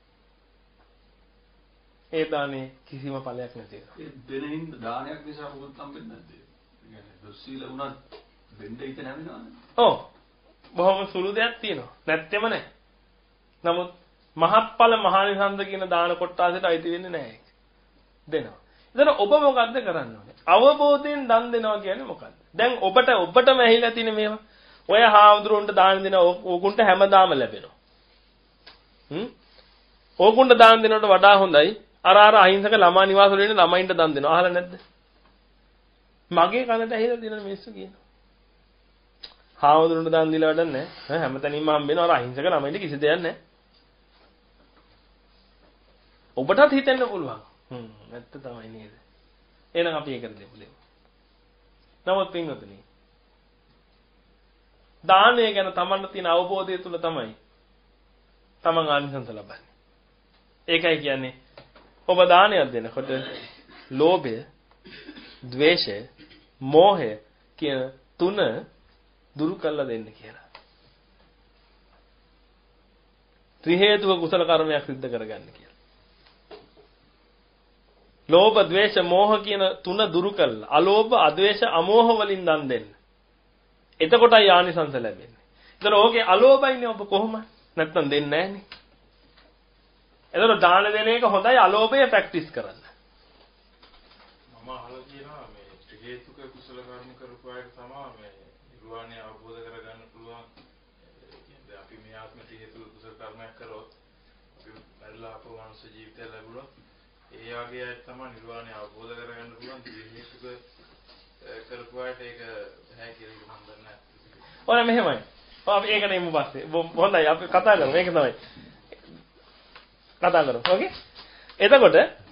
Speaker 2: ඒ දානේ කිසිම ඵලයක් නැති වෙනවා.
Speaker 5: ඒ දෙනින් දානයක් නිසා මොකද හම්බෙන්නේ නැද්ද? ඒ කියන්නේ දුස්සීල වුණත් දෙන්න හිත නැවෙනවනේ.
Speaker 2: ඔව්. බොහොම සුළු දෙයක් තියෙනවා. නැත්තේම නැහැ. නමුත් මහත්ඵල මහානිසංස කියන දාන කොටාසෙට අයිති වෙන්නේ නැහැ ඒක. දෙනවා. එතන ඔබ මොකද්ද කරන්න ඕනේ? අවබෝධයෙන් දන් දෙනවා කියන්නේ මොකද්ද? දැන් ඔබට ඔබටම ඇහිලා තියෙන මේවා. ඔය හාමුදුරුවන්ට දාන දෙන ඕකුන්ට හැමදාම ලැබෙනවා. හ්ම්? ඕකුන්ට දාන දෙනවට වඩා හොඳයි අර අර අහිංසක ළමා නිවාස වල ඉන්න ළමයින්ට දන් දෙනවා. අහලා නැද්ද? මගේ කනට ඇහිලා තියෙන මිනිස්සු කියනවා. හාමුදුරුවන්ට දාන දීලා වැඩක් නැහැ. හැමතැනින්ම හම්බ වෙනවා. අර අහිංසක ළමයින්ට කිසි දෙයක් නැහැ. ඔබටත් හිතෙන්න පුළුවන්. හ්ම් නැත්ත තමයි නේද? එහෙනම් අපි ඒකට දෙමු දෙමු. නමුත් පින්වතුනි දානය ගැන තමන්ට තියෙන අවබෝධය තුල තමයි තමන් ආනිසංස ලබන්නේ. ඒකයි කියන්නේ ඔබ දානයක් දෙනකොට ලෝභය, ද්වේෂය, මෝහය කියන තුන දුරු කරලා දෙන්න කියලා. ත්‍රි හේතුක කුසල කර්මයක් සිද්ධ කරගන්න කියලා. ලෝභ, ද්වේෂ, මෝහ කියන තුන දුරු කළා. අලෝභ, අද්වේෂ, අමෝහ වලින් දන් දෙන්න. එතකොටයි ආනිසංස ලැබෙන්නේ. ඒතර ඕකේ අලෝභයිනේ ඔබ කොහොම? නැත්තම් දෙන්නේ නැහනේ. ඒතර දාන දෙන එක හොඳයි අලෝභය ප්‍රැක්ටිස් කරන්න.
Speaker 1: මම අහලා කියනවා මේ ත්‍රි හේතුක කුසල කර්ම කරපු අයට තමයි මේ නිර්වාණය අවබෝධ කරගන්න පුළුවන්. කියන්නේ අපි මේ ආත්ම ත්‍රි හේතුක කුසල කර්මයක් කරොත් අපි මරලා අපව මනුෂ්‍ය ජීවිතය ලැබුණොත් ඒ වගේ අය තමයි නිර්වාණය අවබෝධ කරගන්න පුළුවන්. ත්‍රි හේතුක කරපු අයට ඒක නැහැ කියලා මම දන්නේ නැහැ.
Speaker 2: ඔන්න මෙහෙමයි. අපි ඒක නෙමු පස්සේ. හොඳයි අපි කතා කරමු. මේක තමයි. කතා කරමු. ඕකේ? එතකොට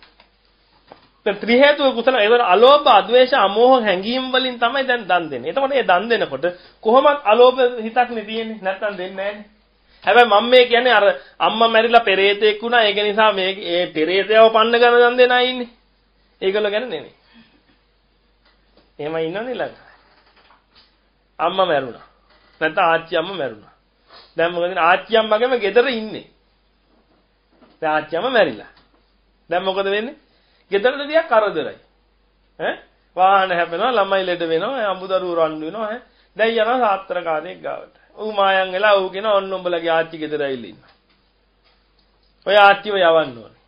Speaker 2: ත්‍රි හේතුක කුසල ඒවල අලෝභ, අද්වේෂ, අමෝහ හැඟීම් වලින් තමයි දැන් දන් දෙන්නේ. එතකොට මේ දන් දෙනකොට කොහොමද අලෝභ හිතක් නේ තියෙන්නේ? නැත්තම් දෙන්නේ නැහැනේ. හැබැයි මම මේ කියන්නේ අර අම්මා මැරිලා පෙරේතෙක් වුණා. ඒක නිසා මේ ඒ පෙරේතයව පන්න ගන්න දන් දෙන අය ඉන්නේ. ඒගොල්ලෝ ගැන නෙමෙයි. එහෙමයි ඉන්නවනේ ළඟ. අම්මා මැරුණා. නැත්නම් ආච්චි අම්මා මැරුණා. දැන් මොකද ආච්චි අම්මගේම ගෙදර ඉන්නේ. දැන් ආච්චි අම්මා මැරිලා. දැන් මොකද වෙන්නේ? ගෙදරට දිහා කරදරයි. ඈ වාහන හැපෙනවා, ළමයි ලෙඩ වෙනවා, අඹදරුවෝ රණ්ඩු වෙනවා ඈ. දැන් යනවා සාත්‍රකාරයෙක් ගාවට. ඌ මායන් වෙලා ඌ කියන ඔන්න උඹලගේ ආච්චි ගෙදර ඇවිල්ලා ඉන්නවා. ඔය ආච්චිව යවන්න ඕනේ.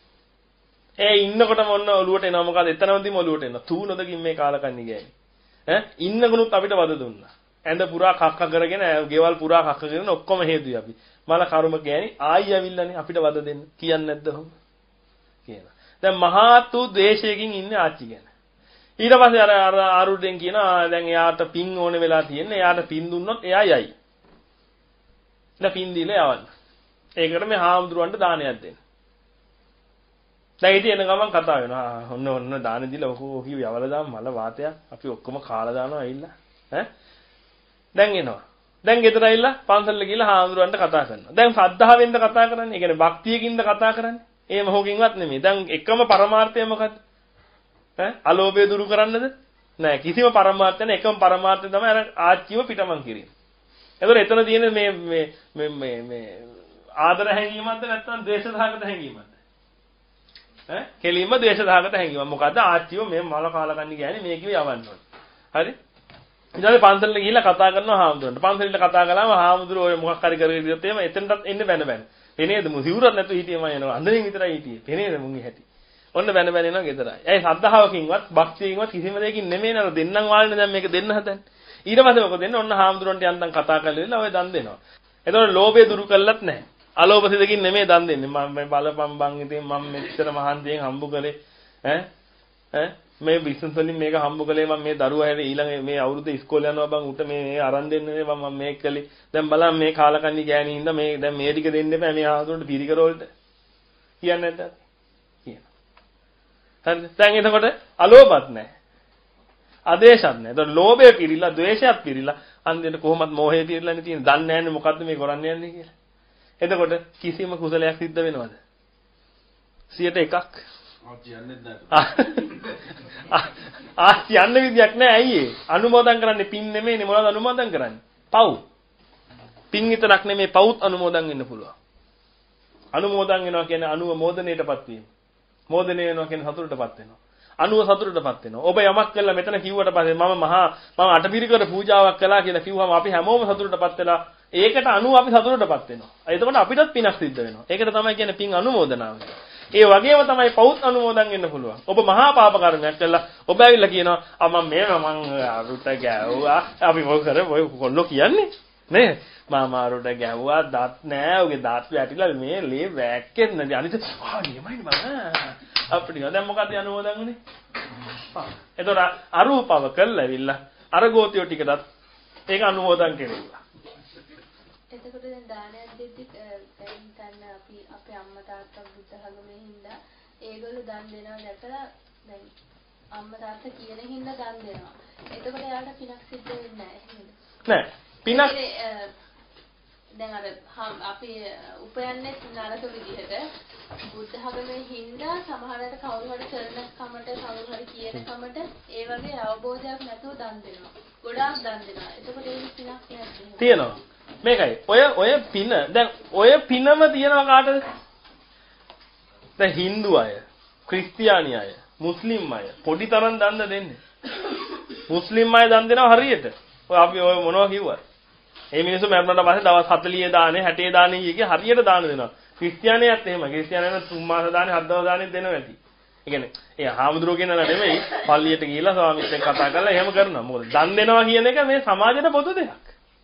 Speaker 2: ඒ ඉන්නකොටම ඔන්න ඔලුවට එනවා. මොකද එතනමදීම ඔලුවට එනවා. තූනොදකින් මේ කාලකන්ණි ගෑනේ. ඈ ඉන්නගුණුත් අපිට වද දුන්නා. ඇඳ පුරා කක්ක කරගෙන, ගෙවල් පුරා කක්ක කරගෙන ඔක්කොම හේතුයි අපි. මල කර්ම ගෑණි ආයි ඇවිල්ලානේ අපිට වද දෙන්න. කියන්නේ නැද්ද ඔහොම? කියනවා. දැන් මහාතු ද්වේෂයකින් ඉන්නේ ආච්චි ගැන. ඊට පස්සේ අර අර ආරුඩෙන් කියනවා දැන් එයාට පින් ඕනේ වෙලා තියෙන්නේ. එයාට පින් දුන්නොත් එයා යයි. දැන් පින් දීලා යවන්න. ඒකට මේ හාමුදුරුවන්ට දානයක් දෙන්න. දැන් ඉතින් එන ගමන් කතා වෙනවා. ඔන්න ඔන්න දාන දීලා ඔකෝ කිව්ව යවලා දාන්න මල වාතයක්. අපි ඔක්කොම කාලා දානවා ඇවිල්ලා. ඈ දැන් එනවා. දැන් ගෙදර ඇවිල්ලා පන්සලට ගිහලා හාමුදුරුවන්ට කතා කරනවා. දැන් ශ්‍රද්ධාවෙන්ද කතා කරන්නේ? ඒ කියන්නේ භක්තියකින්ද කතා කරන්නේ? ඒ මොහොකින්වත් නෙමෙයි. දැන් එකම පරමාර්ථය මොකද්ද? ඈ අලෝභය දුරු කරන්නද? නෑ කිසිම පරමාර්ථයක් නෑ. එකම පරමාර්ථය තමයි අර ආච්චිව පිටමන් කිරීම. එතකොට එතන තියෙන මේ මේ මේ මේ ආදර හැඟීමක්ද නැත්නම් ද්වේෂ සහගත හැඟීමක්ද? ඈ කෙලින්ම ද්වේෂ සහගත හැඟීමක්. මොකද්ද ආච්චිව මේ මල කාලා කන්නේ ගෑනේ මේ කිව්ව යවන්න ඕනේ. හරි? ඊට පස්සේ පන්සලට ගිහිල්ලා කතා කරනවා හාමුදුරන්ට. පන්සලට කතා කළාම හාමුදුරුවෝ ඔය මොකක් හරි කරගෙන ඉඳියොත් එහෙම එතනටත් එන්න බැන බැන. පෙනේද මු සිවුරක් නැතුව හිටියේ මම එනවා. අඳින්න විතරයි හිටියේ. පෙනේද මුන්ගේ හැටි. ඔන්න බැන බැන එනවා ගෙදරයි. ඇයි සද්ධාවකින්වත් භක්තියකින්වත් කිසිම දෙයකින් නෙමෙයි නේද දෙන්නම් වාල්නේ දැන් මේක දෙන්න හදන්නේ. ඊට පස්සේ මොකද දෙන්නේ? ඔන්න හාමුදුරන්ට යන්තම් කතා කරලා ඔය දන් දෙනවා. එතකොට ලෝභය දුරු කළත් නැහැ. අලෝභ සිතකින් නෙමෙයි දන් දෙන්නේ. මම මේ බලපම් බං ඉතින් මම මෙච්චර මහන්සියෙන් හම්බ කරේ ඈ ඈ මේ බිස්නස් වලින් මේක හම්බ කළේ මම මේ දරුවා හැරේ ඊළඟ මේ අවුරුද්ද ඉස්කෝලේ යනවා බං උට මේ මේ අරන් දෙන්නේ මම මේක කළේ. දැන් බලන්න මේ කාලකන්ණි ගෑණි හින්දා මේ දැන් මේ ටික දෙන්න එපා මේ ආහතුන්ට පිරිකර වලට. කියන්නේ නැද්ද? කියනවා. හරිද? දැන් එතකොට අලෝභත් නැහැ. ආදේශත් නැහැ. එතකොට ලෝභය පිරීලා, ද්වේෂයත් පිරීලා, අන්තිමට කොහොමද මෝහය පිරීලානේ තියෙන්නේ. දන්නේ නැන්නේ මොකද්ද මේ කරන්න යන්නේ කියලා. එතකොට කිසිම කුසලයක් සිද්ධ වෙනවද? සියයට එකක්.
Speaker 5: ආ කියන්නේ නැහැ.
Speaker 2: ආ කියන්න විදියක් නැහැ. ඇයි ඒ? අනුමෝදන් කරන්නේ පින් නෙමෙයිනේ. මොනවද අනුමෝදන් කරන්නේ? පව්. පින් විතරක් නෙමෙයි පවුත් අනුමෝදන් වෙන්න පුළුවන්. අනුමෝදන් වෙනවා කියන්නේ අනුව මෝදණයටපත් වීම. මෝදණය වෙනවා කියන්නේ සතුටටපත් වෙනවා. අනුව සතුටටපත් වෙනවා. ඔබ යමක් කළා මෙතන කිව්වට පස්සේ මම මහා මම අටපිරිකර පූජාවක් කළා කියලා කිව්වම අපි හැමෝම සතුටටපත් වෙලා ඒකට අනුව අපි සතුටටපත් වෙනවා. එතකොට අපිටත් පිනක් සිද්ධ වෙනවා. ඒකට තමයි කියන්නේ පින් අනුමෝදනාව. ඒ වගේම තමයි පවුත් අනුමෝදන් වෙන්න පුළුවන්. ඔබ මහා පාප කර්මයක් කළා. ඔබ ඇවිල්ලා කියනවා "ආ මම මේ මම අරුට ගැව්වා." අපි මොකද කරේ? ඔය කොල්ලෝ කියන්නේ නේ? මම අරුට ගැව්වා දත් නෑ. ඔගේ දත් වැටිලා මේ ලේ වැක්කෙන්නේ. අනිත් ආ නියමයි මම. අපිට දැන් මොකද අනුමෝදන් වුනේ? ආ. එතකොට අරූපව කළා ඇවිල්ලා අර ගෝතියෝ ටිකටත් ඒක අනුමෝදන් කෙරෙව්වා.
Speaker 6: එතකොට දැන් දානයක් දෙද්දි දැන් හිතන්න අපි අපේ අම්මා තාත්තා බුද්ධ ධර්මයේ හින්දා ඒගොල්ලෝ දන් දෙනවා දැකලා දැන් අම්මා තාත්තා කියන හින්දා දන් දෙනවා. එතකොට එයාට පිනක් සිද්ධ වෙන්නේ නැහැ
Speaker 2: නෑ. පිනක්
Speaker 6: දැන් අර අපි උපයන්නේ නරක විදිහට බුද්ධ ධර්මයේ හින්දා සමහරවිට කවුරු හරි කරන කමට කවුරු හරි කියන කමට ඒ වගේ අවබෝධයක් නැතුව දන් දෙනවා. ගොඩාක් දන් දෙනවා. එතකොට ඒක පිනක් නෙවෙයි.
Speaker 2: තියෙනවා. මේකයි ඔය ඔය පින දැන් ඔය පිනම තියෙනවා කාටද? දැන් Hindu අය, ක්‍රිස්තියානි අය, මුස්ලිම් අය පොඩි තරම් දන් දෙන්නේ. මුස්ලිම් අය දන් දෙනවා හරියට. ඔය අපි ඔය මොනවා කිව්වද? මේ මිනිස්සු මරණයට පස්සේ දවස් හතළිහ දානේ, හැටේ දානේ කිය හරියට දාන දෙනවා. ක්‍රිස්තියානියත් එහෙම. ක්‍රිස්තියානියන් තුන් මාස දානේ, හත් දවස් දානේ දෙනවා ඇති. ඒ කියන්නේ ඒ හාමුදුරුවෝ කියනවා නෙමෙයි, පල්ලියට ගිහිල්ලා ස්වාමීත් එක්ක කතා කරලා එහෙම කරනවා. මොකද දන් දෙනවා කියන එක මේ සමාජයට පොදු දෙයක්.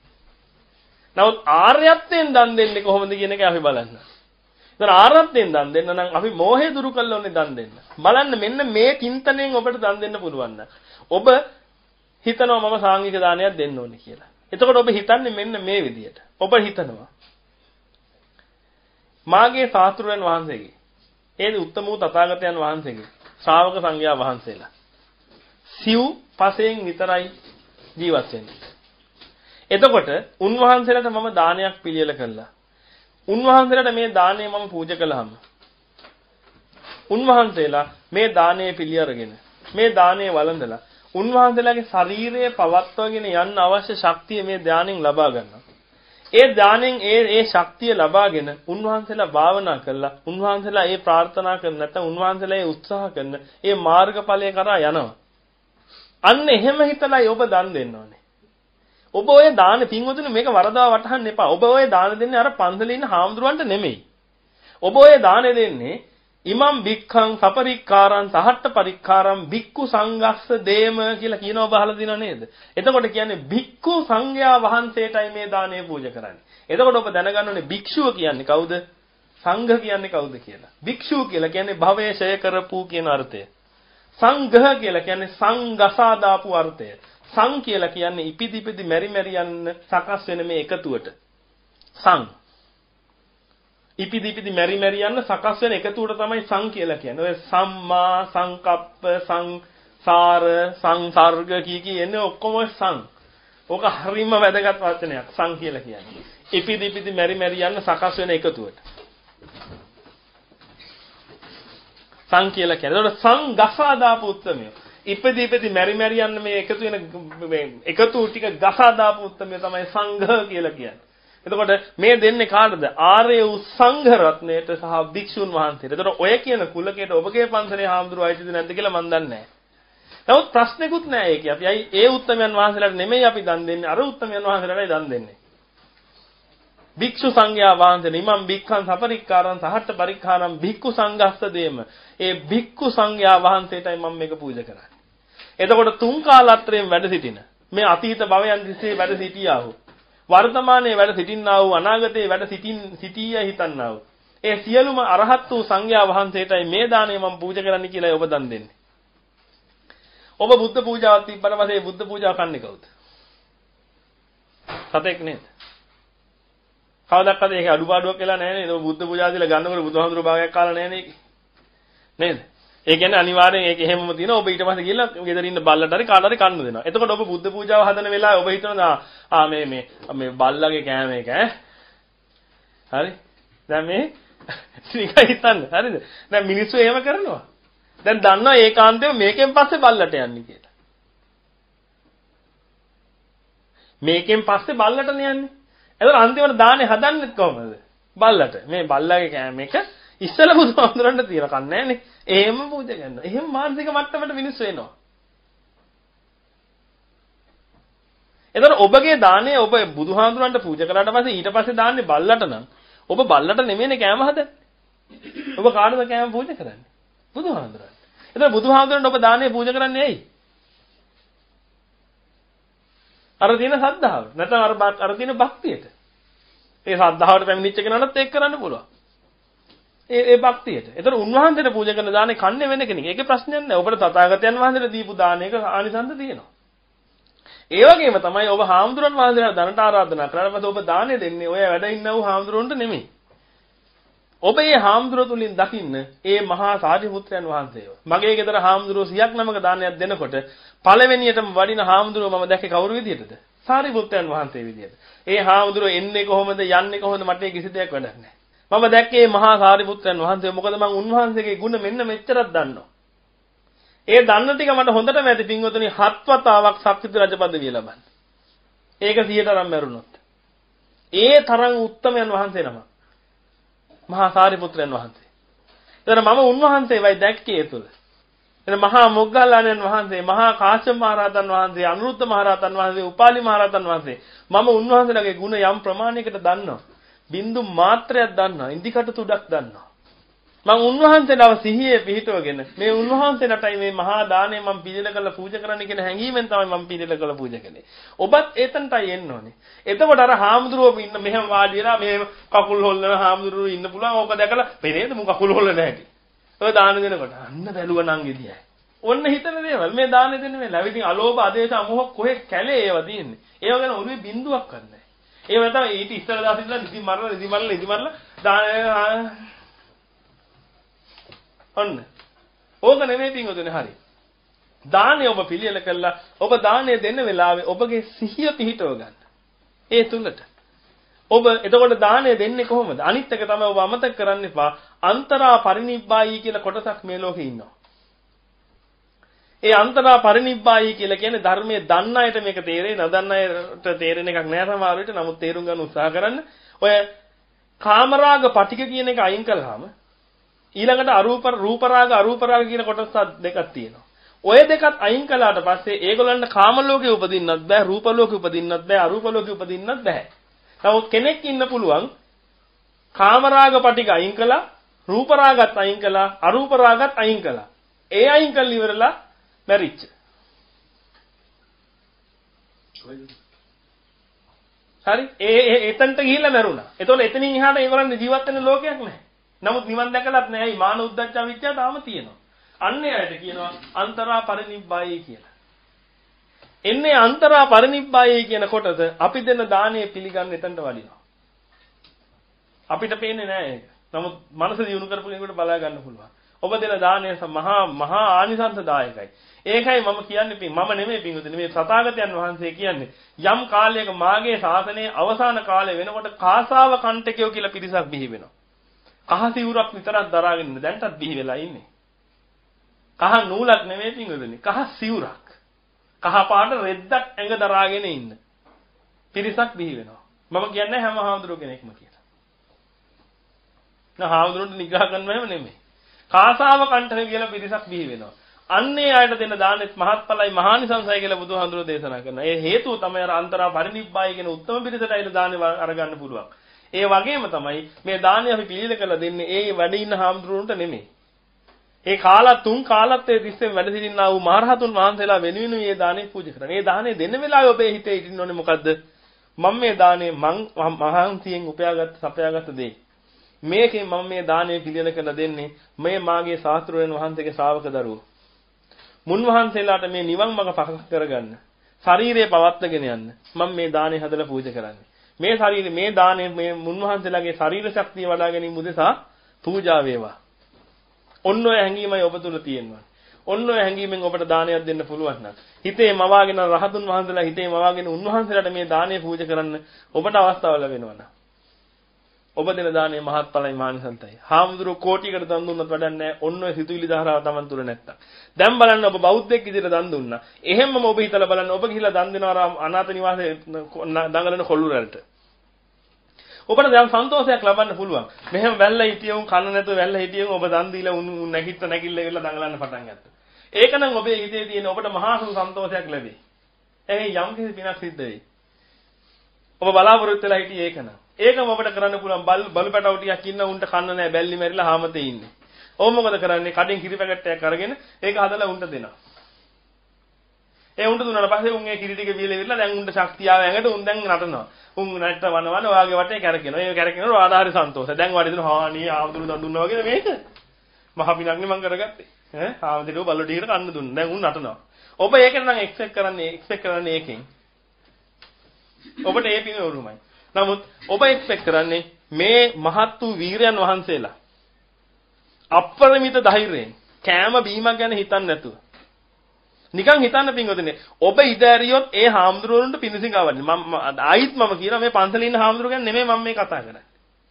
Speaker 2: නමුත් ආර්යත්වයෙන් දන් දෙන්නේ කොහොමද කියන එක අපි බලන්න. ඒතර ආර්යත්වයෙන් දන් දෙන්න නම් අපි මෝහය දුරු කළ ඕනේ දන් දෙන්න. බලන්න මෙන්න මේ චින්තනයෙන් ඔබට දන් දෙන්න පුළුවන් නම් ඔබ හිතනවා මම සාංගික දානයක් දෙන්න ඕනේ කියලා. එතකොට ඔබ හිතන්නේ මෙන්න මේ විදියට. ඔබ හිතනවා මාගේ ශාස්ත්‍රයන් වහන්සේගේ ඒ උත්තම වූ තථාගතයන් වහන්සේගේ ශ්‍රාවක සංඝයා වහන්සේලා සිව් පසෙන් විතරයි ජීවත් වෙන්නේ. එතකොට උන්වහන්සේලාට මම දානයක් පිළියෙල කළා. උන්වහන්සේලාට මේ දාණය මම පූජා කළාම උන්වහන්සේලා මේ දාණය පිළිඅරගෙන මේ දාණය වළඳලා උන්වහන්සේලාගේ ශරීරය පවත්වාගෙන යන්න අවශ්‍ය ශක්තිය මේ දාණයෙන් ලබා ගන්නවා. ඒ දාණයෙන් ඒ ඒ ශක්තිය ලබාගෙන උන්වහන්සේලා භාවනා කළා. උන්වහන්සේලා ඒ ප්‍රාර්ථනා කරන නැත්නම් උන්වහන්සේලා ඒ උත්සාහ කරන ඒ මාර්ගඵලය කරා යනවා. අන්න එහෙම හිතලායි ඔබ දන් දෙන්න ඕනේ. ඔබ ඔය දාන පින්වතුනි මේක වරදවා වටහන්න එපා. ඔබ ඔය දාන දෙන්නේ අර පන්සලේ ඉන්න හාමුදුරුවන්ට නෙමෙයි. ඔබ ඔය දාන දෙන්නේ ඉමම් භික්ඛං සපරික්කාරං සහට්ට පරික්කාරං භික්ඛු සංඝස්ස දේම කියලා කියනවා ඔබ අහලා දිනව නේද? එතකොට කියන්නේ භික්ඛු සංඝයා වහන්සේටයි මේ දානය පූජා කරන්නේ. එතකොට ඔබ දැනගන්න ඕනේ භික්ෂුව කියන්නේ කවුද? සංඝ කියන්නේ කවුද කියලා. භික්ෂුව කියලා කියන්නේ භවයේ ඡය කරපු කියන අර්ථය. සංඝ කියලා කියන්නේ සංඝසා දාපු අර්ථය. සං කියලා කියන්නේ ඉපිදි ඉපිදි මෙරි මෙරි යන සකස් වෙන මේ එකතුවට. සං. ඉපිදි ඉපිදි මෙරි මෙරි යන සකස් වෙන එකතුවට තමයි සං කියලා කියන්නේ. ඔය සම්මා සංකප්ප සංසාර සංසර්ග කී කී එන්නේ ඔක්කොම සං. ඕක හරිම වැදගත් වචනයක් සං කියලා කියන්නේ. ඉපිදි ඉපිදි මෙරි මෙරි යන සකස් වෙන එකතුවට. සං කියලා කියන්නේ. ඒකට සංගසා දාපු උත්සමය. ඉපදි ඉපදි මෙරි මෙරි යන මේ එකතු වෙන මේ එකතු ටික ගසා දාපු උත්සමය තමයි සංඝ කියලා කියන්නේ. එතකොට මේ දෙන්නේ කාටද? ආර්ය වූ සංඝ රත්නයට සහ භික්ෂුන් වහන්සේට. එතකොට ඔය කියන කුලකයට ඔබගේ පන්සලේ හාමුදුරුවෝ අයිතිද නැද්ද කියලා මම දන්නේ නැහැ. නමුත් ප්‍රශ්නෙකුත් නැහැ ඒකේ. අපි අයි ඒ උත්තමයන් වහන්සේලාට නෙමෙයි අපි දන් දෙන්නේ. අර උත්තමයන් වහන්සේලාටයි දන් දෙන්නේ. භික්ෂු සංඝයා වහන්සේ නිමම් භික්ඛං සපරික්කාරං සහට්ට පරික්කාරං භික්ඛු සංඝස්ස දේම. ඒ භික්ඛු සංඝයා වහන්සේටයි මම මේක පූජා කරන්නේ. එතකොට තුන් කාලත්‍රයෙන් වැඩ සිටින මේ අතීත භවයන් දිස්සේ වැඩ සිටියාහු වර්තමානයේ වැඩ සිටින්නා වූ අනාගතයේ වැඩ සිටින් සිටිය හිතන්නා වූ ඒ සියලුම අරහත් වූ සංඝයා වහන්සේටයි මේ දාණය මම පූජා කරන්න කියලා ඔබ දන් දෙන්නේ. ඔබ බුද්ධ පූජාවක් තිබ්බට පස්සේ බුද්ධ පූජාව කන්නේ කවුද? සතෙක් නේද? කවදාවත් ඒක අඩුපාඩුවක් වෙලා නැහැ නේද? ඔබ බුද්ධ පූජාව දීලා ගන්නකොට බුදුහාමුදුරුවෝ භාගයක් කාලා නැහැ නේද? නේද? ඒ කියන්නේ අනිවාර්යෙන් ඒක එහෙමම තියෙනවා. ඔබ ඊට පස්සේ ගිහලා ගෙදර ඉන්න බල්ලට හරි කාට හරි කන්න දෙනවා. එතකොට ඔබ බුද්ධ පූජාව හදන වෙලාවේ ඔබ හිතනවා ආ මේ මේ මේ බල්ලගේ කෑම එක ඈ. හරි. දැන් මේ නිකන් හිතන්න. හරිද? දැන් මිනිස්සු එහෙම කරනවා. දැන් දන්නවා ඒකාන්තයෙන් මේකෙන් පස්සේ බල්ලට යන්නේ කියලා. මේකෙන් පස්සේ බල්ලට යන්නේ. එතකොට අන්තිමට දාන්නේ හදන්නේ කොහමද? බල්ලට. මේ බල්ලගේ කෑම එක ඉස්සල බුදුහාමුදුරන්ට තියලා කන්නේ නැහනේ. එහෙම පූජා කරනවා. එහෙම මානසික මට්ටමට මිනිස්සු එනවා. එතකොට ඔබගේ දාණය ඔබ බුදුහාමුදුරන්ට පූජා කළාට පස්සේ ඊට පස්සේ දාන්නේ බල්ලට නම් ඔබ බල්ලට නෙමෙයිනේ කෑම හදන්නේ. ඔබ කාටද කෑම පූජා කරන්නේ? බුදුහාමුදුරන්ට. එතකොට බුදුහාමුදුරන්ට ඔබ දාණය පූජා කරන්නේ ඇයි? අර තියෙන ශ්‍රද්ධාවට. නැත්නම් අර අර තියෙන භක්තියට. ඒ ශ්‍රද්ධාවට පැමිණිච්ච කෙනාට ඒක කරන්න පුළුවන්. ඒ ඒ භක්තියට. ඒතර උන්වහන්සේට පූජා කරන දානේ කන්නේ වෙන කෙනෙක්. ඒකේ ප්‍රශ්නයක් නැහැ. ඔබට තථාගතයන් වහන්සේට දීපු දානයක ආනිසංස තියෙනවා. ඒ වගේම තමයි ඔබ හාමුදුරන් වහන්සේලා දනට ආරාධනා කරලා පස්සේ ඔබ දානේ දෙන්නේ ඔය වැඩ ඉන්නව හාමුදුරන්ට නෙමෙයි. ඔබ මේ හාමුදුරුව තුලින් දකින්න ඒ මහා සාරිපුත්‍රයන් වහන්සේව. මගේ ගෙදර හාමුදුරුව සියක් නමක දානයක් දෙනකොට පළවෙනියටම වඩින හාමුදුරුව මම දැක්කේ කවුරු විදියටද? සාරිපුත්‍රයන් වහන්සේ විදියට. ඒ හාමුදුරුව එන්නේ කොහොමද යන්නේ කොහොමද මට ඒ කිසි දෙයක් වැඩක් නැහැ. මම දැක්කේ මහා සාරිපුත්‍රයන් වහන්සේ. මොකද මම උන්වහන්සේගේ ගුණ මෙන්න මෙච්චරක් දන්නවා. ඒ දන්න ටික මට හොඳටම ඇති පින්වතුනි හත් වතාවක් ශක්තිත රජ පදවිය ලබන්න. ඒක සියයට අරන් මැරුණොත්. ඒ තරම් උත්තමයන් වහන්සේ නම. මහා සාරිපුත්‍රයන් වහන්සේ. එතන මම උන්වහන්සේවයි දැක්කේ තුල. එතන මහා මොග්ගල්ලාණන් වහන්සේ, මහා කාශ්‍යප මහ රහතන් වහන්සේ, අනුරුද්ධ මහ රහතන් වහන්සේ, උපාලි මහ රහතන් වහන්සේ මම උන්වහන්සේලාගේ ගුණ යම් ප්‍රමාණයකට දන්නවා. බින්දු මාත්‍රයක් දන්නවා. ඉන්දිකට තුඩක් දන්නවා. මම උන්වහන්සේලාව සිහියේ පිහිටවගෙන මේ උන්වහන්සේලාටයි මේ මහා දාණය මම පිළිල කරලා පූජා කරන්න කියන හැඟීමෙන් තමයි මම පිළිල කරලා පූජා කළේ. ඔබත් එතනටයි එන්න ඕනේ. එතකොට අර හාමුදුරුවෝ ඉන්න මෙහෙම වාඩි වෙලා මෙහෙම කකුල් හොල්ලන හාමුදුරුවෝ ඉන්න පුළුවන්. ඕක දැකලා පෙරේද මු කකුල් හොල්ලන හැටි. ඔය දාන දෙනකොට අන්න බැලුවා නම් ගෙදියයි. ඔන්න හිතන දේවල් මේ දාන දෙන්නේ මේ ලැබිටින් අලෝභ ආදේශ අමෝහ කොහෙ කැලේ ඒවා තියෙන්නේ. ඒව ගැන ඔළුවේ බින්දුවක් ගන්නෑ. ඒව තමයි ඊට ඉස්සර දාස් ඉඳලා නිදි මරලා නිදි මරලා නිදි මරලා දාන ඔන්න. ඕක නෙමෙයි පින්වතුනි හරි. දානේ ඔබ පිළියෙල කළා ඔබ දානේ දෙන්න වෙලාවේ ඔබගේ සිහිය පිහිටව ගන්න. ඒ තුලට. ඔබ එතකොට දානේ දෙන්නේ කොහොමද? අනිත් එක තමයි ඔබ අමතක කරන්න එපා. අන්තරා පරිනිබ්බායි කියලා කොටසක් මේ ලෝකේ ඉන්නවා. ඒ අන්තරා පරිනිබ්බායි කියලා කියන්නේ ධර්මයේ දන්න අයට මේක තේරෙයි නොදන්න අයට තේරෙන එකක් නෑ සමහර විට. නමුත් තේරුම් ගන්න උත්සාහ කරන්න. ඔය කාමරාග පටික කියන එක අයින් කළාම ඊළඟට අරූප රූප රාග අරූප රාග කියන කොටස් දෙකක් තියෙනවා. ඔය දෙකත් අයින් කළාට පස්සේ ඒගොල්ලන්ට කාම ලෝකේ උපදින්නත් බෑ, රූප ලෝකේ උපදින්නත් බෑ, අරූප ලෝකේ උපදින්නත් බෑ. නමුත් කෙනෙක් ඉන්න පුළුවන් කාම රාග පටික අයින් කළා, රූප රාගත් අයින් කළා, අරූප රාගත් අයින් කළා. ඒ අයින් කළ ඉවරලා මැරිච්ච. හරි? ඒ එතනට ගිහිල්ලා මැරුණා. එතකොට එතනින් එහාට ඒගොල්ලන් ජීවත් වෙන ලෝකයක් නැහැ. නමුත් නිවන් දැකලත් නැහැ. මාන උද්දච්ච අවිද්‍යාව තාම තියෙනවා. අන්නේ අයට කියනවා අන්තරා පරිනිබ්බායි කියලා. එන්නේ අන්තරා පරිනිබ්බායි කියන කොටස අපි දෙන දාණය පිළිගන්න එතනට වඩිනවා. අපිට පේන්නේ නැහැ ඒක. නමුත් මනස දියුණු කරපු කෙනෙකුට බලා ගන්න පුළුවන්. ඔබ දෙන දාණය මහා මහා ආනිසංසදායකයි. ඒකයි මම කියන්නේ මම නෙමෙයි පින්වතුනි මේ සතාගතයන් වහන්සේ කියන්නේ යම් කාලයක මාගේ ශාසනයේ අවසාන කාලය වෙනකොට කාසාව කණ්ඨකයෝ කියලා පිරිසක් බිහි වෙනවා. කහ සිවුරක් විතරක් දරාගෙන ඉන්න දැන්ටත් බිහි වෙලා ඉන්නේ. කහ නූලක් නෙමෙයි පින්වතුනි කහ සිවුරක්. කහ පාට රෙද්දක් ඇඟ දරාගෙන ඉන්න. පිරිසක් බිහි වෙනවා. මම කියන්නේ හැම හාමුදුරුවෝ කෙනෙක්ම කියලා. නෑ හාමුදුරුවන්ට නිග්‍රහ කරනවම නෙමෙයි. කාසාව කණ්ඨක කියලා පිරිසක් බිහි වෙනවා. අන්නේ අයට දෙන දානෙත් මහත්ඵලයි මහානිසංසයි කියලා බුදුහාමුදුරුවෝ දේශනා කරනවා. ඒ හේතුව තමයි අර අන්තරා පරිනිබ්බායි කියන උත්තම පිරිසට අයින දානෙ අරගන්න පුළුවන්. ඒ වගේම තමයි මේ දානෙ අපි පිළිල කරලා දෙන්නේ ඒ වැඩ ඉන්න හාමුදුරුවන්ට නෙමෙයි. ඒ කාලා තුන් කාලත් ඒ තිස්සෙන් වැඩ සිටිනා වූ මහරහතුන් වහන්සේලා වෙනුවෙන් මේ දානෙ පූජා කරනවා. මේ දානෙ දෙන්න වෙලාවේ ඔබේ හිතේ ඉතින්න ඕනේ මොකද්ද? මම මේ දානෙ මං මහන්සියෙන් උපයාගත්ත සපයාගත්ත දෙයි. මේකෙන් මම මේ දානෙ පිළිල කරලා දෙන්නේ මේ මාගේ ශාස්ත්‍රවේන් වහන්සේගේ ශ්‍රාවක දරුවෝ. මුන් වහන්සේලාට මේ නිවන් මඟ පහසු කරගන්න. ශරීරය පවත්වාගෙන යන්න. මම මේ දානෙ හදලා පූජා කරන්නේ. මේ ශරීරය මේ දාණය මේ මුන්වහන්සේලාගේ ශරීර ශක්තිය වඩා ගැනීම උදෙසා පූජා වේවා. ඔන්න ඔය හැඟීමයි ඔබ තුල තියෙනවා. ඔන්න ඔය හැඟීමෙන් ඔබට දානයක් දෙන්න පුළුවන් නම් හිතේ මවාගෙන රහතුන් වහන්සේලා හිතේ මවාගෙන උන්වහන්සේලාට මේ දානය පූජා කරන්න ඔබට අවස්ථාව ලැබෙනවා නම් ඔබ දෙන දානයේ මහත්ඵලයි මානසන්තයි. හාමුදුරුවෝ කෝටියකට දන් දුන්නත් වැඩක් නැහැ. ඔන්න ඔය සිතුවිලි ධාරාව Taman තුල නැත්තම්. දැන් බලන්න ඔබ බෞද්ධයෙක් විදිහට දන් දුන්නා. එහෙම්මම ඔබ හිතලා බලන්න ඔබ ගිහිලා දන් දෙනවා අනාථ නිවාසයේ දඟලන කොල්ලුරලට. ඔබට දැන් සන්තෝෂයක් ලබන්න පුළුවන්. මෙහෙම වැල්ල හිටියුන් කන නැතුව වැල්ල හිටියුන් ඔබ දන් දීලා උන් නැගිට නැගිල්ල ඉවරලා දඟලන්න පටන් ගත්තා. ඒකනම් ඔබේ හිතේ තියෙන ඔබට මහා සුළු සන්තෝෂයක් ලැබෙයි. එහේ යම් කිසි පිනක් සිද්ධ වෙයි. ඔබ බලාපොරොත්තු වෙලා හිටියේ ඒකනම්. ඒකම ඔබට කරන්න පුළුවන් බල් බලු පැටව ටිකක් ඉන්න උන්ට කන්න නැහැ බැල්ලි මැරිලා හාමතේ ඉන්නේ. ඔව් මොකද කරන්නේ? කඩෙන් කිරි පැකට් එකක් අරගෙන ඒක හදලා උන්ට දෙනවා. ඒ උන්ට දුන්නාට පස්සේ උන් ඒ කිරි ටික බීලා ඉවරලා දැන් උන්ට ශක්තිය ආව ඇඟට උන් දැන් නටනවා. උන් නැට්ට වනවන ඔයාගේ වටේ කැරකෙනවා. ඒ කැරකෙනවා ආදාහරි සන්තෝෂය. දැන් වඩේ දෙන හානී ආවුදුරු දන් දුන්නා වගේ මේක. මහ පිනක්නේ මං කරගත්තේ. ඈ ආවුදුරු බල්ලෝ ටිකට කන්න දුන්නා. දැන් උන් නටනවා. ඔබ ඒකෙන් නම් එක්ස්පෙක්ට් කරන්නේ එක්ස්පෙක්ට් කරන්නේ ඒකෙන්. ඔබට ඒ පින උරුමයි. නමුත් ඔබ එක්ස්පෙක්ට් කරන්නේ මේ මහත් වූ වීරයන් වහන්සේලා අපරිමිත ධෛර්යයෙන් කෑම බීමක් ගැන හිතන්නේ නැතුව නිකන් හිතන්න පින්වතුනි ඔබ ඉදෑරියොත් ඒ හාමුදුරුවන්ට පිණිසිඟවන්නේ මම ආයිත් මම කියනවා මේ පන්සලේ ඉන්න හාමුදුරුවෝ ගැන නෙමෙයි මම මේ කතා කරන්නේ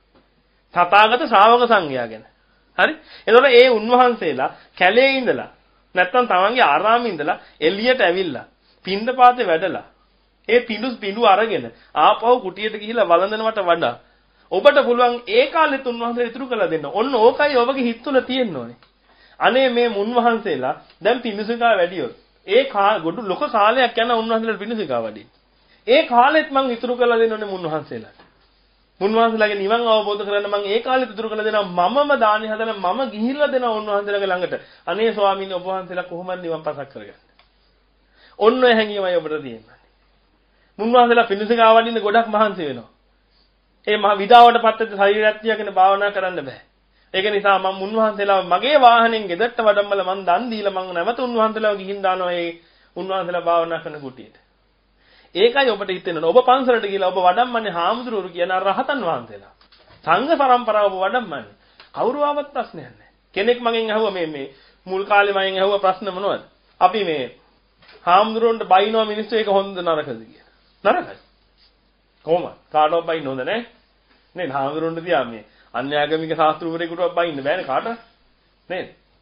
Speaker 2: තථාගත ශ්‍රාවක සංඝයා ගැන හරි එතකොට ඒ උන්වහන්සේලා කැලේ ඉඳලා නැත්තම් තමන්ගේ ආරාමේ ඉඳලා එළියට ඇවිල්ලා පින්දපාතේ වැඩලා ඒ පිඬු පිඬු අරගෙන ආපහු කුටියට ගිහිලා වළඳනවට වඩා ඔබට පුළුවන් ඒ කාලෙත් උන්වහන්සේ ඉතුරු කළා දෙන්න. ඔන්න ඕකයි ඔබගේ හිත තුළ තියෙන්න ඕනේ. අනේ මේ මුන්වහන්සේලා දැන් පිඬුසිකා වැඩියොත් ඒ ගොඩ ලොක කාලයක් යන උන්වහන්සේලාට පිඬුසිකා වැඩි. ඒ කාලෙත් මං ඉතුරු කළා දෙන්න ඕනේ මුන්වහන්සේලාට. මුන්වහන්සේලාගේ නිවන් අවබෝධ කරගන්න මං ඒ කාලෙත් ඉතුරු කළා දෙනවා මමම දානි හදලා මම ගිහිල්ලා දෙනවා උන්වහන්සේලාගේ ළඟට. අනේ ස්වාමීන් ඔබ වහන්සේලා කොහොමද නිවන් පසක් කරගන්නේ? ඔන්න ඔය හැඟීමයි ඔබට තියෙන්නේ. මුන්වහන්සේලා පිණිසිකා වඩින්න ගොඩක් මහන්සි වෙනවා. ඒ මහ විඩාවට පත්වෙච්ච ශරීරයක් තියාගෙන භාවනා කරන්න බෑ. ඒක නිසා මම මුන්වහන්සේලා මගේ වාහනෙන් ගෙදරට වඩම්මල මං දන් දීලා මං නැවත උන්වහන්සේලාව ගිහින් දානවා ඒ උන්වහන්සේලා භාවනා කරන කුටියට. ඒකයි ඔබට හිතෙන්නේ. ඔබ පන්සලට ගිහලා ඔබ වඩම්මන්නේ හාමුදුරුවෝ කියන රහතන් වහන්සේලා. සංඝ පරම්පරාව ඔබ වඩම්මන්නේ. කවුරු ආවත් ප්‍රශ්නයක් නැහැ. කෙනෙක් මගෙන් අහුවා මේ මේ මුල් කාලේ මගෙන් අහුවා ප්‍රශ්න මොනවද? අපි මේ හාමුදුරුවන්ට බයිනවා මිනිස්සු ඒක හොඳ නරකද කියලා. නරකයි. කොහොමද? කාටවත් බයින්න හොඳ නැහැ. නේද? හාමුදුරුවන්ට තියා මේ අන්‍යාගමික ශාස්ත්‍රූවරයෙකුට බයින්න බෑනේ කාටවත්. නේද?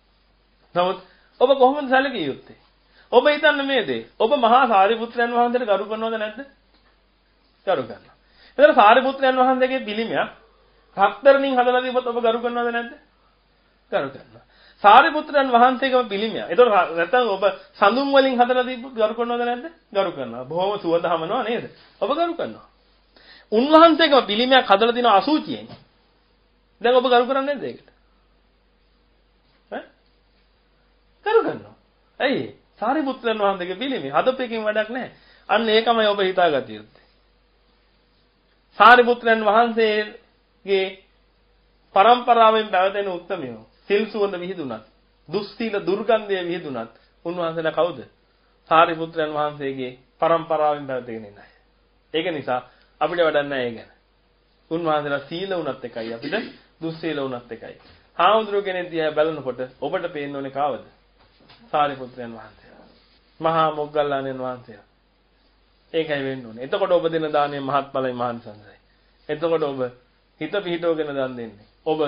Speaker 2: නමුත් ඔබ කොහොමද සැලකිය යුත්තේ? ඔබ හිතන්නේ මේ දේ. ඔබ මහා සාරිපුත්‍රයන් වහන්සේට ගරු කරනවද නැද්ද? ගරු කරනවා. එතන සාරිපුත්‍රයන් වහන්සේගේ පිළිමයක් හතරෙන් හදලා දීපොත් ඔබ ගරු කරනවද නැද්ද? ගරු කරනවා. සාරිපුත්‍රයන් වහන්සේගේම පිළිමයක්. ඒතකොට නැත්තම් ඔබ සඳුන් වලින් හදලා දීපොත් ගරු කරනවද නැද්ද? ගරු කරනවා. බොහොම සුවඳ හමනවා නේද? ඔබ ගරු කරනවා. උන්වහන්සේගේම පිළිමයක් හදලා දින අසුචියෙන්. දැන් ඔබ ගරු කරන්නේ නැද්ද ඒකට? ඈ? ගරු කරනවා. ඇයි? සාරිපුත්‍රයන් වහන්සේගේ පිළිමේ හදපෙකින් වැඩක් නැහැ. අන්න ඒකමයි ඔබ හිතාගත යුත්තේ. සාරිපුත්‍රයන් වහන්සේගේ පරම්පරාවෙන් පැවතෙන උත්මයෝ සිල් සුවඳ විහිදුණත් දුස්සීල දුර්ගන්ධය විහිදුණත් උන්වහන්සේලා කවුද? සාරිපුත්‍රයන් වහන්සේගේ පරම්පරාවෙන් පැවතගෙන ඉන්න අය. ඒක නිසා අපිට වැඩක් නැහැ ඒ ගැන. උන්වහන්සේලා සීල වුණත් එකයි අපිට දුස්සීල වුණත් එකයි. හාමුදුරුවෝ කෙනෙක් දිහා බලනකොට ඔබට පේන්න ඕනේ කවද? සාරිපුත්‍රයන් වහන්සේලා. මහා මොග්ගල්ලාණන් වහන්සේලා. ඒකයි වෙන්න ඕනේ. එතකොට ඔබ දෙන දානයේ මහත්ඵලයි මහන්සන්සයි. එතකොට ඔබ හිත පිහිටවගෙන දන් දෙන්නේ. ඔබ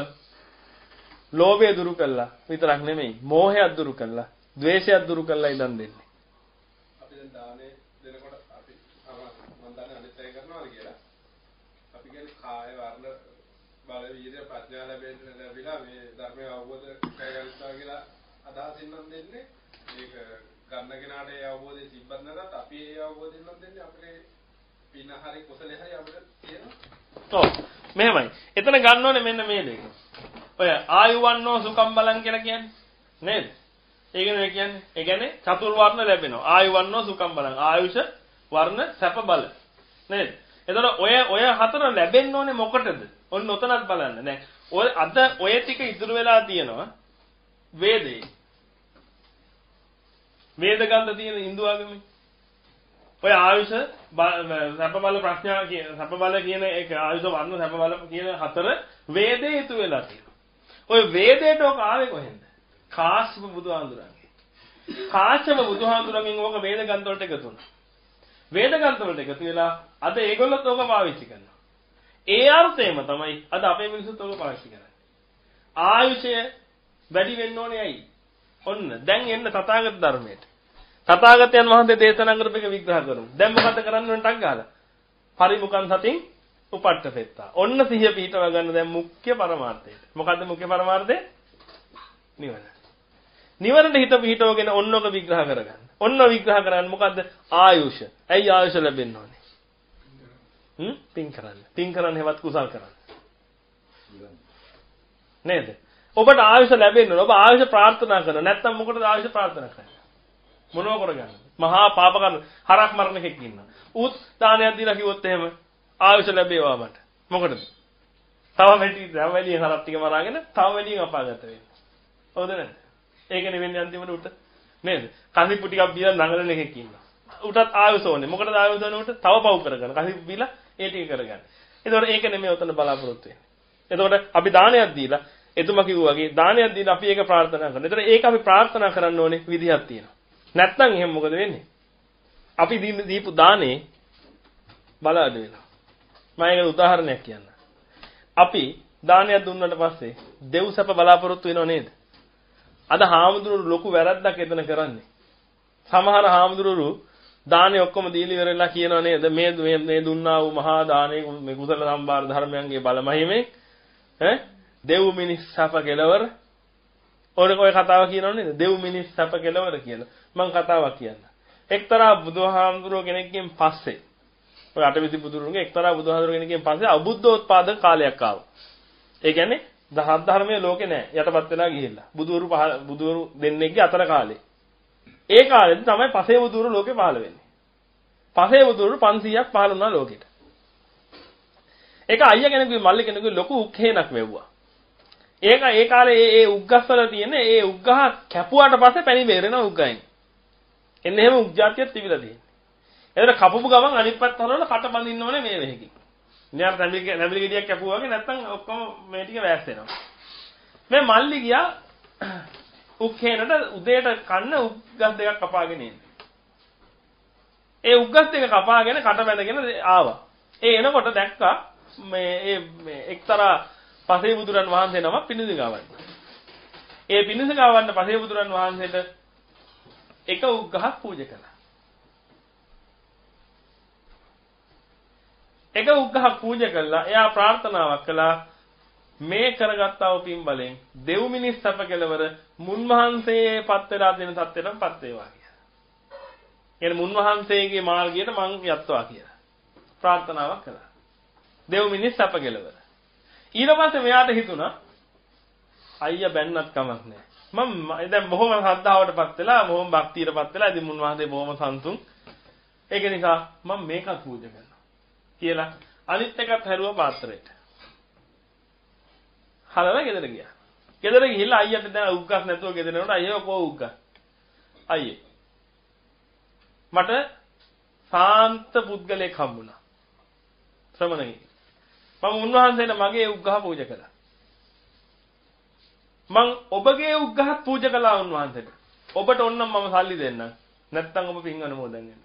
Speaker 2: ලෝභය දුරු කළා විතරක් නෙමෙයි, මෝහය දුරු කළා, ද්වේෂය දුරු කළායි දන් දෙන්නේ.
Speaker 4: අපි දැන් දානේ දෙනකොට අපි මම දන්නේ අනිත් අය කරනවා කියලා. අපි කියන්නේ කාය වර්ණ බල වීර්ය ප්‍රඥා ලැබෙන්න ලැබිලා මේ ධර්මය අවබෝධ කරගන්නවා කියලා අදහසින් නම් දෙන්නේ. මේක ගන්න කෙනාට ඒ අවබෝධය තිබ්බත් නැත්නම් අපි ඒ අවබෝධයෙන් නම් දෙන්නේ අපේ පින හරි කුසලෙ හරි අපිට තියෙනවා.
Speaker 2: ඔව් මෙහෙමයි. එතන ගන්න ඕනේ මෙන්න මේ දෙක. ඔය ආයුවන්නෝ සුකම් බලන් කියලා කියන්නේ නේද? ඒ කියන්නේ කියන්නේ ඒ කියන්නේ චතුර් වර්ණ ලැබෙනවා. ආයුවන්නෝ සුකම් බලන්. ආයුෂ වර්ණ සැප බල. නේද? එතකොට ඔය ඔය හතර ලැබෙන්න ඕනේ මොකටද? ඔන්න ඔතනත් බලන්න. දැන් ඔය අද ඔය ටික ඉතුරු වෙලා තියෙනවා වේදේ. වේද ගන්න තියෙන Hindu ආගමේ. ඔය ආයුෂ සැප බල ප්‍රඥා කියන සැප බල කියන ඒක ආයුෂ වර්ණ සැප බල කියන හතර වේදේ ඉතුරු වෙලා තියෙනවා. ඔය වේදේට ඔක ආවේ කොහෙන්ද? කාශ්‍යප බුදුහාඳුරන්ගේ. කාශ්‍යප බුදුහාඳුරන්ගෙන් ඕක වේද ග්‍රන්ථ වලට එකතු වුණා. වේද ග්‍රන්ථ වලට එකතු වෙලා අද ඒගොල්ලොත් ඕක පාවිච්චි කරනවා. ඒ අර්ථයම තමයි අද අපේ මිනිස්සුත් ඕක පාවිච්චි කරන්නේ. ආයුෂය වැඩි වෙන්න ඕනේ ඇයි? ඔන්න දැන් එන්න තථාගත ධර්මයට. තථාගතයන් වහන්සේ දේශනා කරපු එක විග්‍රහ කරමු. දැන් මොකද කරන්න ඕන ටක් ගාලා? පරිමුඛං සතින් උපට්ඨපෙත්තා. ඔන්න සිහිය පිහිටව ගන්න දැන් මුඛ්‍ය පරමාර්ථයට. මොකද්ද මුඛ්‍ය පරමාර්ථය? නිවන. නිවනට හිත පිහිටවගෙන ඔන්නක විග්‍රහ කරගන්න. ඔන්න විග්‍රහ කරන්නේ මොකද්ද? ආයුෂ. ඇයි ආයුෂ ලැබෙන්න ඕනේ? හ්ම්? පින් කරන්න. පින් කරන්න හැවත් කුසල් කරන්න. නේද? ඔබට ආයුෂ ලැබෙන්න ඕන. ඔබ ආයුෂ ප්‍රාර්ථනා කරනවා. නැත්නම් මොකටද ආයුෂ ප්‍රාර්ථනා කරන්නේ? මොනව කරගන්නද? මහා පාප කරන හරක් මරණ එකක් ඉන්නවා. උත් දානයක් දීලා කිව්වොත් එහෙම ආයුෂ ලැබේවා මට. මොකටද? තව වැඩි තව වැඩි හරක් ටික මරාගෙන තව වැඩියෙන් අපාගත වෙන්න. හවුද නැද්ද? ඒකනේ වෙන්නේ අන්තිමට උට. නේද? කසිප්පු ටිකක් බීලා නඟලන එකක් ඉන්නවා. උටත් ආයුෂ ඕනේ. මොකටද ආයුෂ ඕනේ උට? තව පව් කරගන්න. කසිප්පු බීලා ඒ ටික කරගන්න. එතකොට ඒක නෙමෙයි උතන බලාපොරොත්තු වෙන්නේ. එතකොට අපි දානයක් දීලා එතුමා කිව්වා වගේ දානයක් දීලා අපි ඒක ප්‍රාර්ථනා කරනවා. එතකොට ඒක අපි ප්‍රාර්ථනා කරන්න ඕනේ විදිහක් තියෙනවා. නැත්නම් එහෙනම් මොකද වෙන්නේ? අපි දීපු දානේ බල අඩු වෙනවා. මම ඒකට උදාහරණයක් කියන්න. අපි දානයක් දුන්නාට පස්සේ දෙව් සැප බලාපොරොත්තු වෙනව නේද? අද හාමුදුරුවෝ ලොකු වැරද්දක් එතන කරන්නේ. සමහර හාමුදුරුවෝ දානේ ඔක්කොම දීලා ඉවරලා කියනවා නේද? මේ මේ දුන්නා වූ මහා දානේ මේ කුසල සම්භාර ධර්මයන්ගේ බලමහිමේ ඈ දෙව් මිනිස් සැප කෙලවර ඔය ඔය කතාව කියනව නේද? දෙව් මිනිස් සැප කෙලවර කියලා. මම කතාවක් කියන්න. එක්තරා බුදුහාමුදුරුවෝ කෙනෙක්ගෙන් පස්සේ ඔය අටවිසි බුදුරුන්ගේ එක්තරා බුදුහාමුදුරුවෝ කෙනෙක්ගෙන් පස්සේ අබුද්ධෝත්පාද කාලයක් ආවා. ඒ කියන්නේ දහස් ධර්මයේ ලෝකේ නැහැ. යටපත් වෙලා ගිහිල්ලා. බුදුවරු බුදුවරු දෙන්නෙක්ගේ අතර කාලේ. ඒ කාලෙදි තමයි පසේ බුදුවරු ලෝකේ පහළ වෙන්නේ. පසේ බුදුවරු පන්සීයක් පහළ වුණා ලෝකෙට. ඒක අයියා කෙනෙකුගේ මල්ලි කෙනෙකුගේ ලොකු උක්හේනක් වැව්වා. ඒක ඒ කාලේ ඒ ඒ උග්ගස්වල තියෙන ඒ උග්ගහ කැපුවාට පස්සේ පැණි බේරෙනවා උග්ගයෙන්. එන්න එහෙම උග්ජාතියක් තිබිලා තියෙන්නේ. එතන කපපු ගමන් අනිත් පැත්ත හරවලා කට බඳින්න ඕනේ මේ වෙහෙකින්. නියar නැඹිලි නැඹිලි ගෙඩියක් කැපුවා වගේ නැත්තම් ඔක්කොම මේ ටික වැස් වෙනවා. මේ මල්ලි ගියා උක්හේනට උදේට කන්න උග්ගස් දෙකක් කපාගෙන එන්නේ. ඒ උග්ගස් දෙක කපාගෙන කට බැඳගෙන ආවා. ඒ එනකොට දැක්කා මේ මේ එක්තරා පසේ බුදුරන් වහන්සේ නම පිණිස ගාවන්න. ඒ පිණිස ගාවන්න පසේ බුදුරන් වහන්සේට එක උග්ගහක් පූජා කළා. එක උග්ගහක් පූජා කළා. එයා ප්‍රාර්ථනාවක් කළා මේ කරගත්තා වූ පින් බලෙන් දෙව් මිනිස් සැප කෙලවර මුන්වහන්සේ පත් වෙලා දෙන තත්ත්වයටපත් වේවා කියලා. يعني මුන්වහන්සේගේ මාර්ගයට මං යත්වා කියලා. ප්‍රාර්ථනාවක් කළා. දෙව් මිනිස් සැප කෙලවර. ඊට පස්සේ මෙයාට හිතුණා අයියා බැන්නත් කමක් නැහැ. මම දැන් බොහොම ශ්‍රද්ධාවටපත් වෙලා බොහොම භක්තියටපත් වෙලා ඉතින් මුන්වහන්සේ බොහොම සන්තුන්. ඒක නිසා මම මේකත් පූජා කරනවා කියලා අනිත් එකත් හැරුවා පාත්‍රයට. හලලා ගෙදර ගියා. ගෙදර ගිහිල්ලා අයියට දැන් උග්ගස් නැතුව ගෙදර යනකොට අයියෝ කෝ උග්ගස්. අයියේ. මට සාන්ත පුද්ගලෙක් හම්බුණා. ශ්‍රමණෙක්. මම උන්වහන්සේට මගේ උග්ගහ පූජා කළා. මං ඔබගේ උග්ගහත් පූජා කළා උන්වහන්සේට. ඔබට ඕනනම් මම සල්ලි දෙන්නම්. නැත්තම් ඔබ පින් අනුමෝදන් වෙන්න.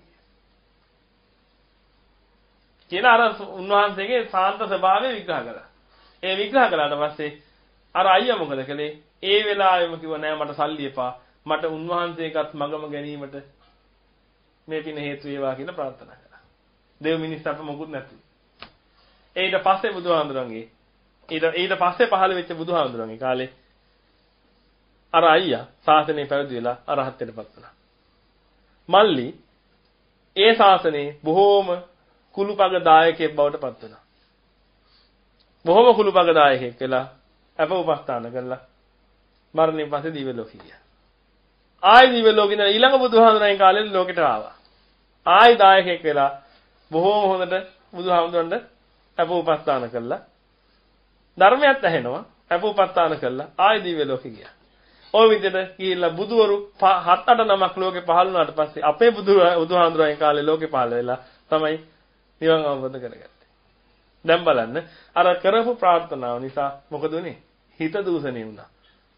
Speaker 2: කියලා අර උන්වහන්සේගේ සාන්ත ස්වභාවය විග්‍රහ කළා. ඒ විග්‍රහ කළාට පස්සේ අර අයියා මොකද කළේ? ඒ වෙලාවෙම කිව්වා නෑ මට සල්ලි එපා. මට උන්වහන්සේකත් මගම ගැනීමට මේ පින හේතු වේවා කියලා ප්‍රාර්ථනා කළා. දෙව් මිනිස් අප මොකුත් නැති. ඊට පස්සේ බුදුහාමුදුරන්ගේ ඊට ඊට පස්සේ පහළ වෙච්ච බුදුහාමුදුරන්ගේ කාලේ අර අයියා ශාසනය පැවිදි වෙලා අරහත්ත්වයටපත් වුණා. මල්ලි ඒ ශාසනයේ බොහෝම කුළුපග දායකයෙක් බවට පත් වුණා. බොහෝම කුළුපග දායකයෙක් වෙලා අප උපස්ථාන කළා. මරණයෙන් පස්සේ දිව්‍ය ලෝකෙ ගියා. ආයි දිව්‍ය ලෝකෙ ඉඳලා ඊළඟ බුදුහාමුදුරන්ගේ කාලේ ලෝකෙට ආවා. ආයි දායකයෙක් වෙලා බොහෝම හොඳට බුදුහාමුදුරන්ට අප උපස්ථාන කළා. ධර්මයක් ඇහෙනවා. අප උපස්ථාන කළා. ආයි දිව්‍ය ලෝකෙ ගියා. ඔය විදිහට ගිහිල්ලා බුදුවරු හත් අට නමක් ලෝකේ පහළ වුණාට පස්සේ අපේ බුදු බුදුහාමුදුරන්ගේ කාලේ ලෝකේ පහළ වෙලා තමයි නිවන් අවබෝධ කරගත්තේ. දැන් බලන්න අර කරපු ප්‍රාර්ථනාව නිසා මොකද උනේ? හිත දූෂණය වුණා.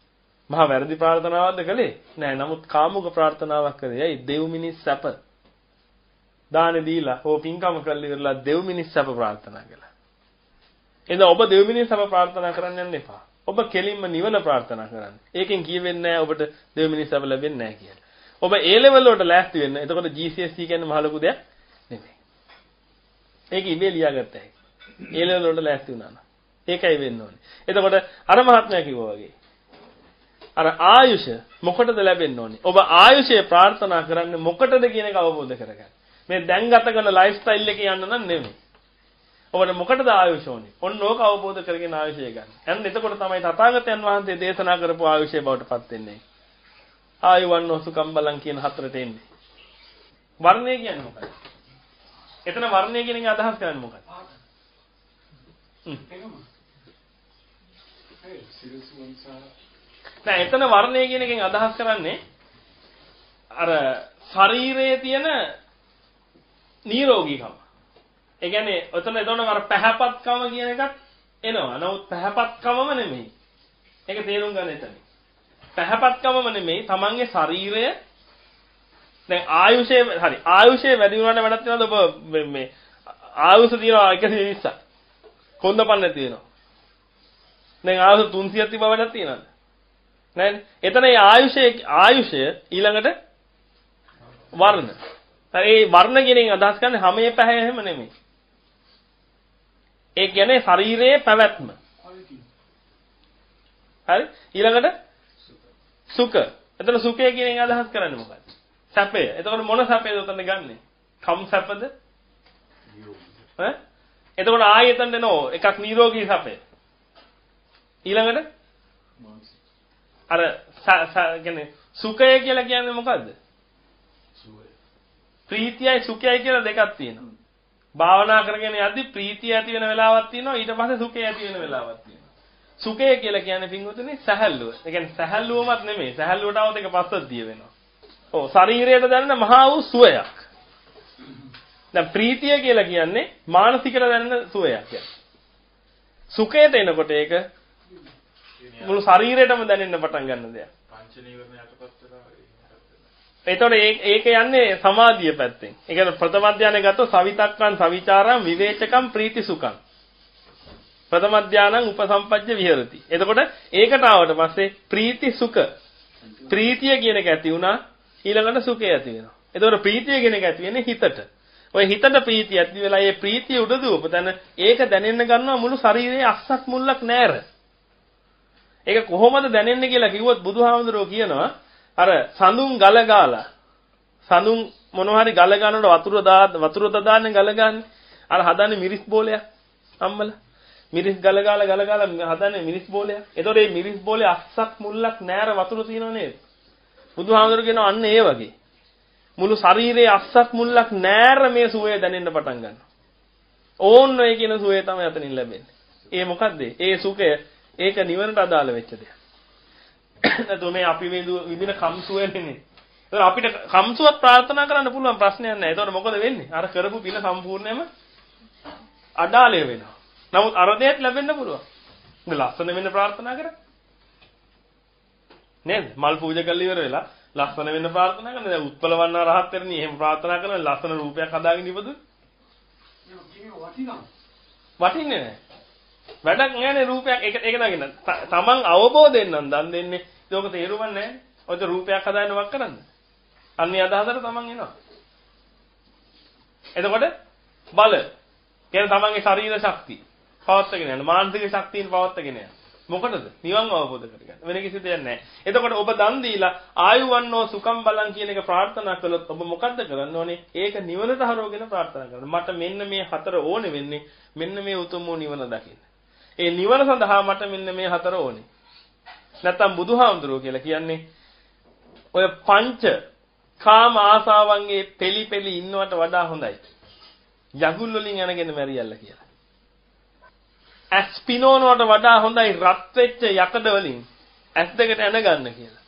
Speaker 2: මහා වැරදි ප්‍රාර්ථනාවක්ද කළේ? නෑ. නමුත් කාමුක ප්‍රාර්ථනාවක් කරේ. ඇයි? දෙව් මිනිස් සැප. දාන දීලා හෝ පින්කම කළා ඉවරලා දෙව් මිනිස් සැප ප්‍රාර්ථනා කළා. එහෙනම් ඔබ දෙව් මිනිස් සැප ප්‍රාර්ථනා කරන්න යන්න එපා. ඔබ කෙලින්ම නිවන ප්‍රාර්ථනා කරන්න. ඒකෙන් කියවෙන්නේ නෑ ඔබට දෙව් මිනිස් සැප ලැබෙන්නේ නෑ කියලා. ඔබ ඒ ලෙවල් වලට ලෑස්ති වෙන්න. එතකොට G C S E කියන්නේ මහ ලොකු දෙයක් නෙමෙයි. ඒක ඉබේ ලියාගත්ත හැකි. ඒ ලෙවල් වලට ලෑස්ති වුණා නම්. ඒකයි වෙන්න ඕනේ. එතකොට අර මහත්මයා කිව්වා වගේ අර ආයුෂ මොකටද ලැබෙන්න ඕනේ? ඔබ ආයුෂය ප්‍රාර්ථනා කරන්නේ මොකටද කියන එක අවබෝධ කරගන්න. මේ දැන් ගත කරන ලයිෆ් ස්ටයිල් එකේ යන්න නම් නෙමෙයි. ඔබට මොකටද ආයුෂ ඕනේ? ඔන්න ඕක අවබෝධ කරගෙන ආයුෂය ගන්න. එන්න එතකොට තමයි තථාගතයන් වහන්සේ දේශනා කරපු ආයුෂය බවට පත් වෙන්නේ. ආයුවන්නෝ සුඛම් බලං කියන හතරට එන්නේ. වර්ණය කියන්නේ මොකක්ද? එතන වර්ණය කියන එකේ අදහස් කරන්නේ මොකක්ද? හ්ම්. නෑ එතන වර්ණය කියන එකෙන් අදහස් කරන්නේ අර ශරීරයේ තියෙන නිරෝගීකම. ඒ කියන්නේ ඔතන එතන අර පැහැපත්කම කියන එකත් එනවා. නමුත් පැහැපත්කමම නෙමෙයි. ඒක තේරුම් ගන්න එතන. පැහැපත්කමම නෙමෙයි තමන්ගේ ශරීරය දැන් ආයුෂයේ හරි ආයුෂයේ වැඩි වුණාට වැඩක් තියනවද ඔබ මේ ආයුෂ තියනවා එකසිය විස්සක්. කොන්දපන්න තියෙනවා. දැන් ආයුෂ තුන්සියක් තිබ්බ වැඩක් තියනවද? නෑනේ. එතන ඒ ආයුෂයේ ආයුෂය ඊළඟට වර්ණ. හරි ඒ වර්ණ කියන එකෙන් අදහස් කරන්නේ හැමේ පැහැ එහෙම නෙමෙයි. ඒ කියන්නේ ශරීරයේ පැවැත්ම. හරි ඊළඟට සුඛ. එතන සුඛය කියන එකෙන් අදහස් කරන්නේ මොකක්ද? සැපය. එතකොට මොන සැපයද උතන ගන්නෙ? කම් සැපද? ඈ? එතකොට ආයෙතන දෙනෝ එකක් නිරෝගී සැපය. ඊළඟට අර කියන්නේ සුඛය කියලා කියන්නේ මොකද්ද? සුවය. ප්‍රීතියයි සුඛයයි කියලා දෙකක් තියෙනවා. භාවනා කරගෙන යද්දි ප්‍රීතිය ඇති වෙන වෙලාවක් තියෙනවා ඊට පස්සේ සුඛය ඇති වෙන වෙලාවක් තියෙනවා. සුඛය කියලා කියන්නේ පින්වතුනි සැහැල්ලුව. ඒ කියන්නේ සැහැල්ලුවමත් නෙමෙයි. සැහැල්ලුවට આવත් ඒක පස්සද්ධිය වෙනවා. ඔව් ශරීරයට දැනෙන මහා වූ සුවයක්. දැන් ප්‍රීතිය කියලා කියන්නේ මානසිකට දැනෙන සුවයක් කියන්නේ. සුඛයට එනකොට ඒක මුළු ශරීරයටම දැනෙන්න පටන් ගන්න දෙයක්.
Speaker 1: පංච නීවරණ යටපත් වෙලා
Speaker 2: ඒතකොට ඒක යන්නේ සමාධිය පැත්තෙන්. ඒ කියන්නේ ප්‍රථම ධානය ගත්තොත් සවිතක්කං සවිචාරං විවේචකං ප්‍රීති සුඛං. ප්‍රථම ධානං උපසම්පජ්ජ විහෙරති. එතකොට ඒකට ආවට පස්සේ ප්‍රීති සුඛ. ප්‍රීතිය කියන එක ඇති වුණා ඊළඟට සුඛය ඇති වෙනවා. එතකොට ප්‍රීතිය කියන එක ඇති වෙන්නේ හිතට. ඔය හිතට ප්‍රීතිය ඇති වෙලා ඒ ප්‍රීතිය උඩ දුවපතන ඒක දැනෙන්න ගන්නවා මුළු ශරීරයේ අස්සක් මුල්ලක් නැර. ඒක කොහොමද දැනෙන්නේ කියලා කිව්වොත් බුදුහාමුදුරුවෝ කියනවා අර සඳුන් ගල ගාලා සඳුන් මොනවා හරි ගල ගන්නකොට වතුර දා වතුර දාන්නේ ගල ගන්න අර හදන්නේ මිරිස් බෝලයක් අම්මලා මිරිස් ගල ගාලා ගල ගාලා හදන්නේ මිරිස් බෝලයක්. එතකොට මේ මිරිස් බෝලේ අස්සක් මුල්ලක් නැර වතුර තියෙනව නේද? බුදුහාමුදුරුවෝ කියනවා අන්න ඒ වගේ. මුළු ශරීරයේ අස්සක් මුල්ලක් නැර මේ සුවය දැනෙන්න පටන් ගන්නවා. ඕන්න ඔය කියන සුවය තමයි අතනින් ලැබෙන්නේ. ඒ මොකද්ද? ඒ සුඛය ඒක නිවනට අදාළ වෙච්ච දෙයක්. නැත්නම් මේ අපි මේ විඳින කම්සුවනේ. ඒතර අපිට කම්සුවක් ප්‍රාර්ථනා කරන්න පුළුවන් ප්‍රශ්නයක් නැහැ. ඒතකොට මොකද වෙන්නේ? අර කරපු පින සම්පූර්ණයෙන්ම අඩාලය වෙනවා. නමුත් අර දෙයක් ලැබෙන්න පුළුවන්. මේ ලස්සන වෙන්න ප්‍රාර්ථනා කරා. නේද? මල් පූජා කරලා ඉවර වෙලා ලස්සන වෙන්න ප්‍රාර්ථනා කරන. දැන් උත්පලවන්න රහත් වෙරණි එහෙම ප්‍රාර්ථනා කරන ලස්සන රූපයක් හදාගෙන ඉවදුයි. වටින්නේ නැහැ. වැඩක් නෑනේ රූපයක් ඒක ඒක නගින්න. තමන් අවබෝධයෙන් නම් දන් දෙන්නේ. ඒක තේරුම්න්නේ නැහැ. ඔය රූපයක් හදාගෙන වක් කරන්නේ. අන්නේ අදහසට තමන් එනවා. එතකොට බල කියන තමන්ගේ ශරීර ශක්තිය පවත්වාගෙන යන මානසික ශක්තියන් පවත්වාගෙන යන. මොකටද? නිවන් අවබෝධ කරගන්න. වෙන කිසි දෙයක් නැහැ. එතකොට ඔබ දන් දීලා ආයුවන්නෝ සුඛම් බලං කියන එක ප්‍රාර්ථනා කළොත් ඔබ මොකද්ද කරන්න ඕනේ? ඒක නිවනට හරවගෙන ප්‍රාර්ථනා කරන්න. මට මෙන්න මේ හතර ඕනේ වෙන්නේ මෙන්න මේ උතුම් වූ නිවන දකින්න. ඒ නිවන සඳහා මට මෙන්න මේ හතර ඕනේ. නැත්තම් බුදුහාමුදුරුවෝ කියලා කියන්නේ ඔය පංච කාම ආසාවන්ගේ පෙලි පෙලි ඉන්නවට වඩා හොඳයි. යගුල් වලින් යනගෙන මැරියල්ල කියලා. ඇස් පිනෝනවට වඩා හොඳයි රත් වෙච්ච යකඩ වලින් ඇස් දෙකට එන ගන්න කියලා.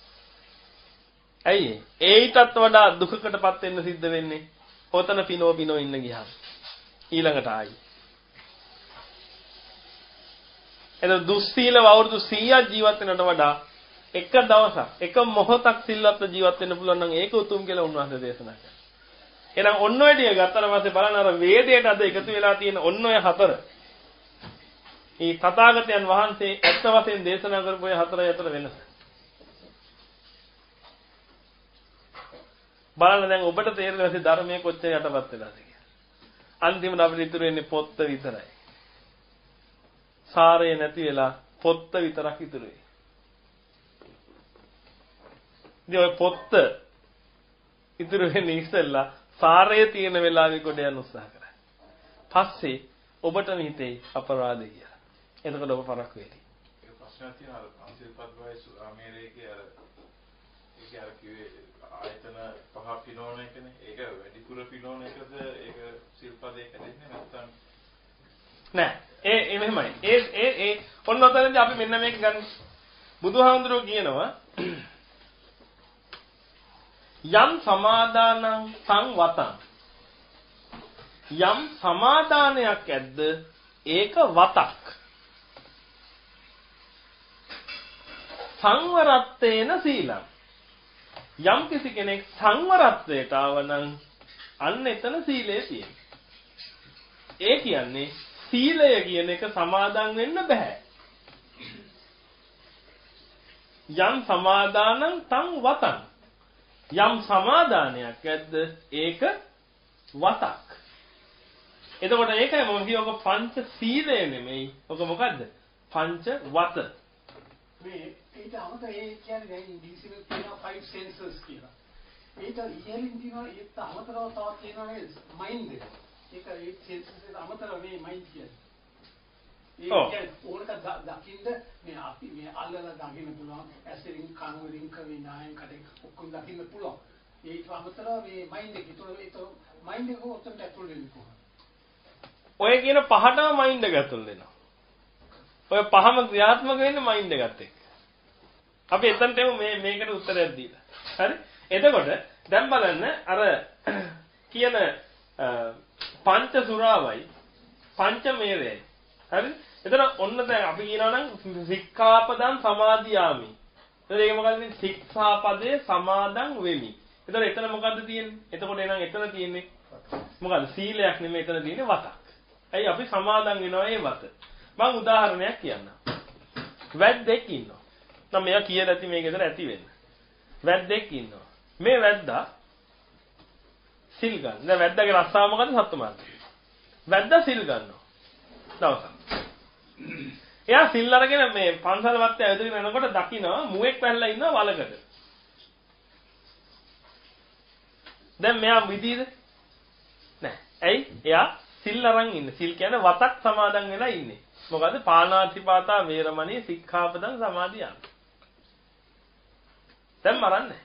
Speaker 2: ඇයි ඒ ඊටත් වඩා දුකකටපත් වෙන්න සිද්ධ වෙන්නේ. ඔතන පිනෝ පිනෝ ඉන්න ගියාම. ඊළඟට ආයි එතන දුස්සීලව අවුරුදු සීයක් ජීවත් වෙනට වඩා එක දවසක් එක මොහොතක් සිල්වත් ජීවත් වෙන්න පුළුවන් නම් ඒක උතුම් කියලා උන්වහන්සේ දේශනා කළා. එහෙනම් ඔන්න ඔය ටික ගත්තට පස්සේ බලන්න අර වේදයට අද එකතු වෙලා තියෙන ඔන්න ඔය හතර. මේ තථාගතයන් වහන්සේ ඇත්ත වශයෙන් දේශනා කරපු ඔය හතරයි අතර වෙනස. බලන්න දැන් ඔබට තේරෙන්නේ නැති ධර්මයේ කොච්චර යටපත් වෙලාද කියලා. අන්තිමට අපිට ඉතුරු වෙන්නේ පොත්ත විතරයි. සාරය නැති වෙලා පොත්ත විතරක් ඉතුරු වෙයි. ඉතින් ඔය පොත්ත ඉතුරු වෙන්නේ ඉස්සෙල්ලා සාරය තියෙන වෙලාවෙ කොට යන්න උත්සාහ කරා. පස්සේ ඔබටම හිතේ අපරාධය කියලා. එතකොට ඔබ පරක් වෙයි.
Speaker 1: ඒ ප්‍රශ්නයක් තියෙනවා අන්තිල්පත් වයි සුරාමේරේකේ අර ඒක අර කිව්වේ ආයතන පහ පිනෝන එකනේ. ඒක වැඩිපුර පිනෝන එකද ඒක සිල්පදේ කැදෙන්නේ නැත්නම්
Speaker 2: නෑ. ඒ ඒ මෙහෙමයි. ඒ ඒ ඒ ඔන්න ඔතනදී අපි මෙන්න මේක ගන්න. බුදුහාමුදුරුවෝ කියනවා යම් සමාදානං සංවතං යම් සමාදානයක් ඇද්ද ඒක වතක් සංවරත්තේන සීලං යම් කිසි කෙනෙක් සංවරත්වයට ආවනම් අන්න එතන සීලය තියෙනවා. ඒ කියන්නේ සීලය කියන එක සමාදන් වෙන්න බෑ. යම් සමාදානං සංවතං යම් සමාදානයක් ඇද්ද ඒක වතක්. එතකොට ඒකයි මම කියව ඔක පංච සීලය නෙමෙයි. ඔක මොකද්ද? පංච වත.
Speaker 7: මේ ඊට අමතර ඒ කියන්නේ දැන් ඉංග්‍රීසියෙන් කියනවා five senses කියලා. ඒක ඉහළින් තියෙනවා ඒත් අමතරව තවත් තියෙනවා නේද? මයින්ඩ් එක. ඒක ඒ senses එක අමතරව මේ මයින්ඩ් කියන්නේ. ඒ කියන්නේ ඕනක දකින්න මේ අපි මේ අල්ලලා දකින්න පුළුවන් ඇසිරින් කන් වලින් කවිනායන් කඩේ ඔක්කොම දකින්න පුළුවන්. ඒක අමතරව මේ මයින්ඩ් එක. ඒතකොට ඒක මයින්ඩ් එක උත්තර ඇතුල් වෙන්න පුළුවන්.
Speaker 2: ඔය කියන පහටම මයින්ඩ් එක ඇතුල් වෙනවා. ඔය පහම ක්‍රියාත්මක වෙන්නේ මයින්ඩ් එකත් එක්ක. අපි එතනට මේ මේකට උත්තරයක් දීලා. හරි? එතකොට දැන් බලන්න අර කියන පංච සුරාවයි පංච මේරයයි. හරි? එතන ඔන්න දැන් අපි කියනවා නම් සික්ඛාපදං සමාදියාමි. එතන ඒක මොකද්ද? ශික්ෂාපදේ සමාදන් වෙමි. එතන එතන මොකද්ද තියෙන්නේ? එතකොට එනං එතන තියෙන්නේ මොකද්ද? සීලයක් නෙමෙයි එතන තියෙන්නේ වතක්. ඇයි අපි සමාදන් වෙනවා ඒ වත. මම උදාහරණයක් කියන්නම්. වැද්දෙක් ඉන්නවා. නම් මෙයා කියලා ඇති මේක ඇතර ඇති වෙන්න. වැද්දෙක් ඉන්නවා. මේ වැද්දා සිල් ගන්න. දැන් වැද්දාගේ රස්සාව මොකද්ද? සත්තු මාර්ගය. වැද්දා සිල් ගන්නවා. දවසක්. එයා සිල් අරගෙන මේ පන්සල වත්තේ ඇවිදගෙන යනකොට දකිනවා මුවෙක් පැනලා ඉන්නවා වලකට. දැන් මෙයා විදීද? නෑ. ඇයි? එයා සිල් අරන් ඉන්නේ. සිල් කියන්නේ වතක් සමාදන් වෙලා ඉන්නේ. මොකද පාණාතිපාතා වේරමණී සික්ඛාපදං සමාදියාමි. දැන් මරන්නේ.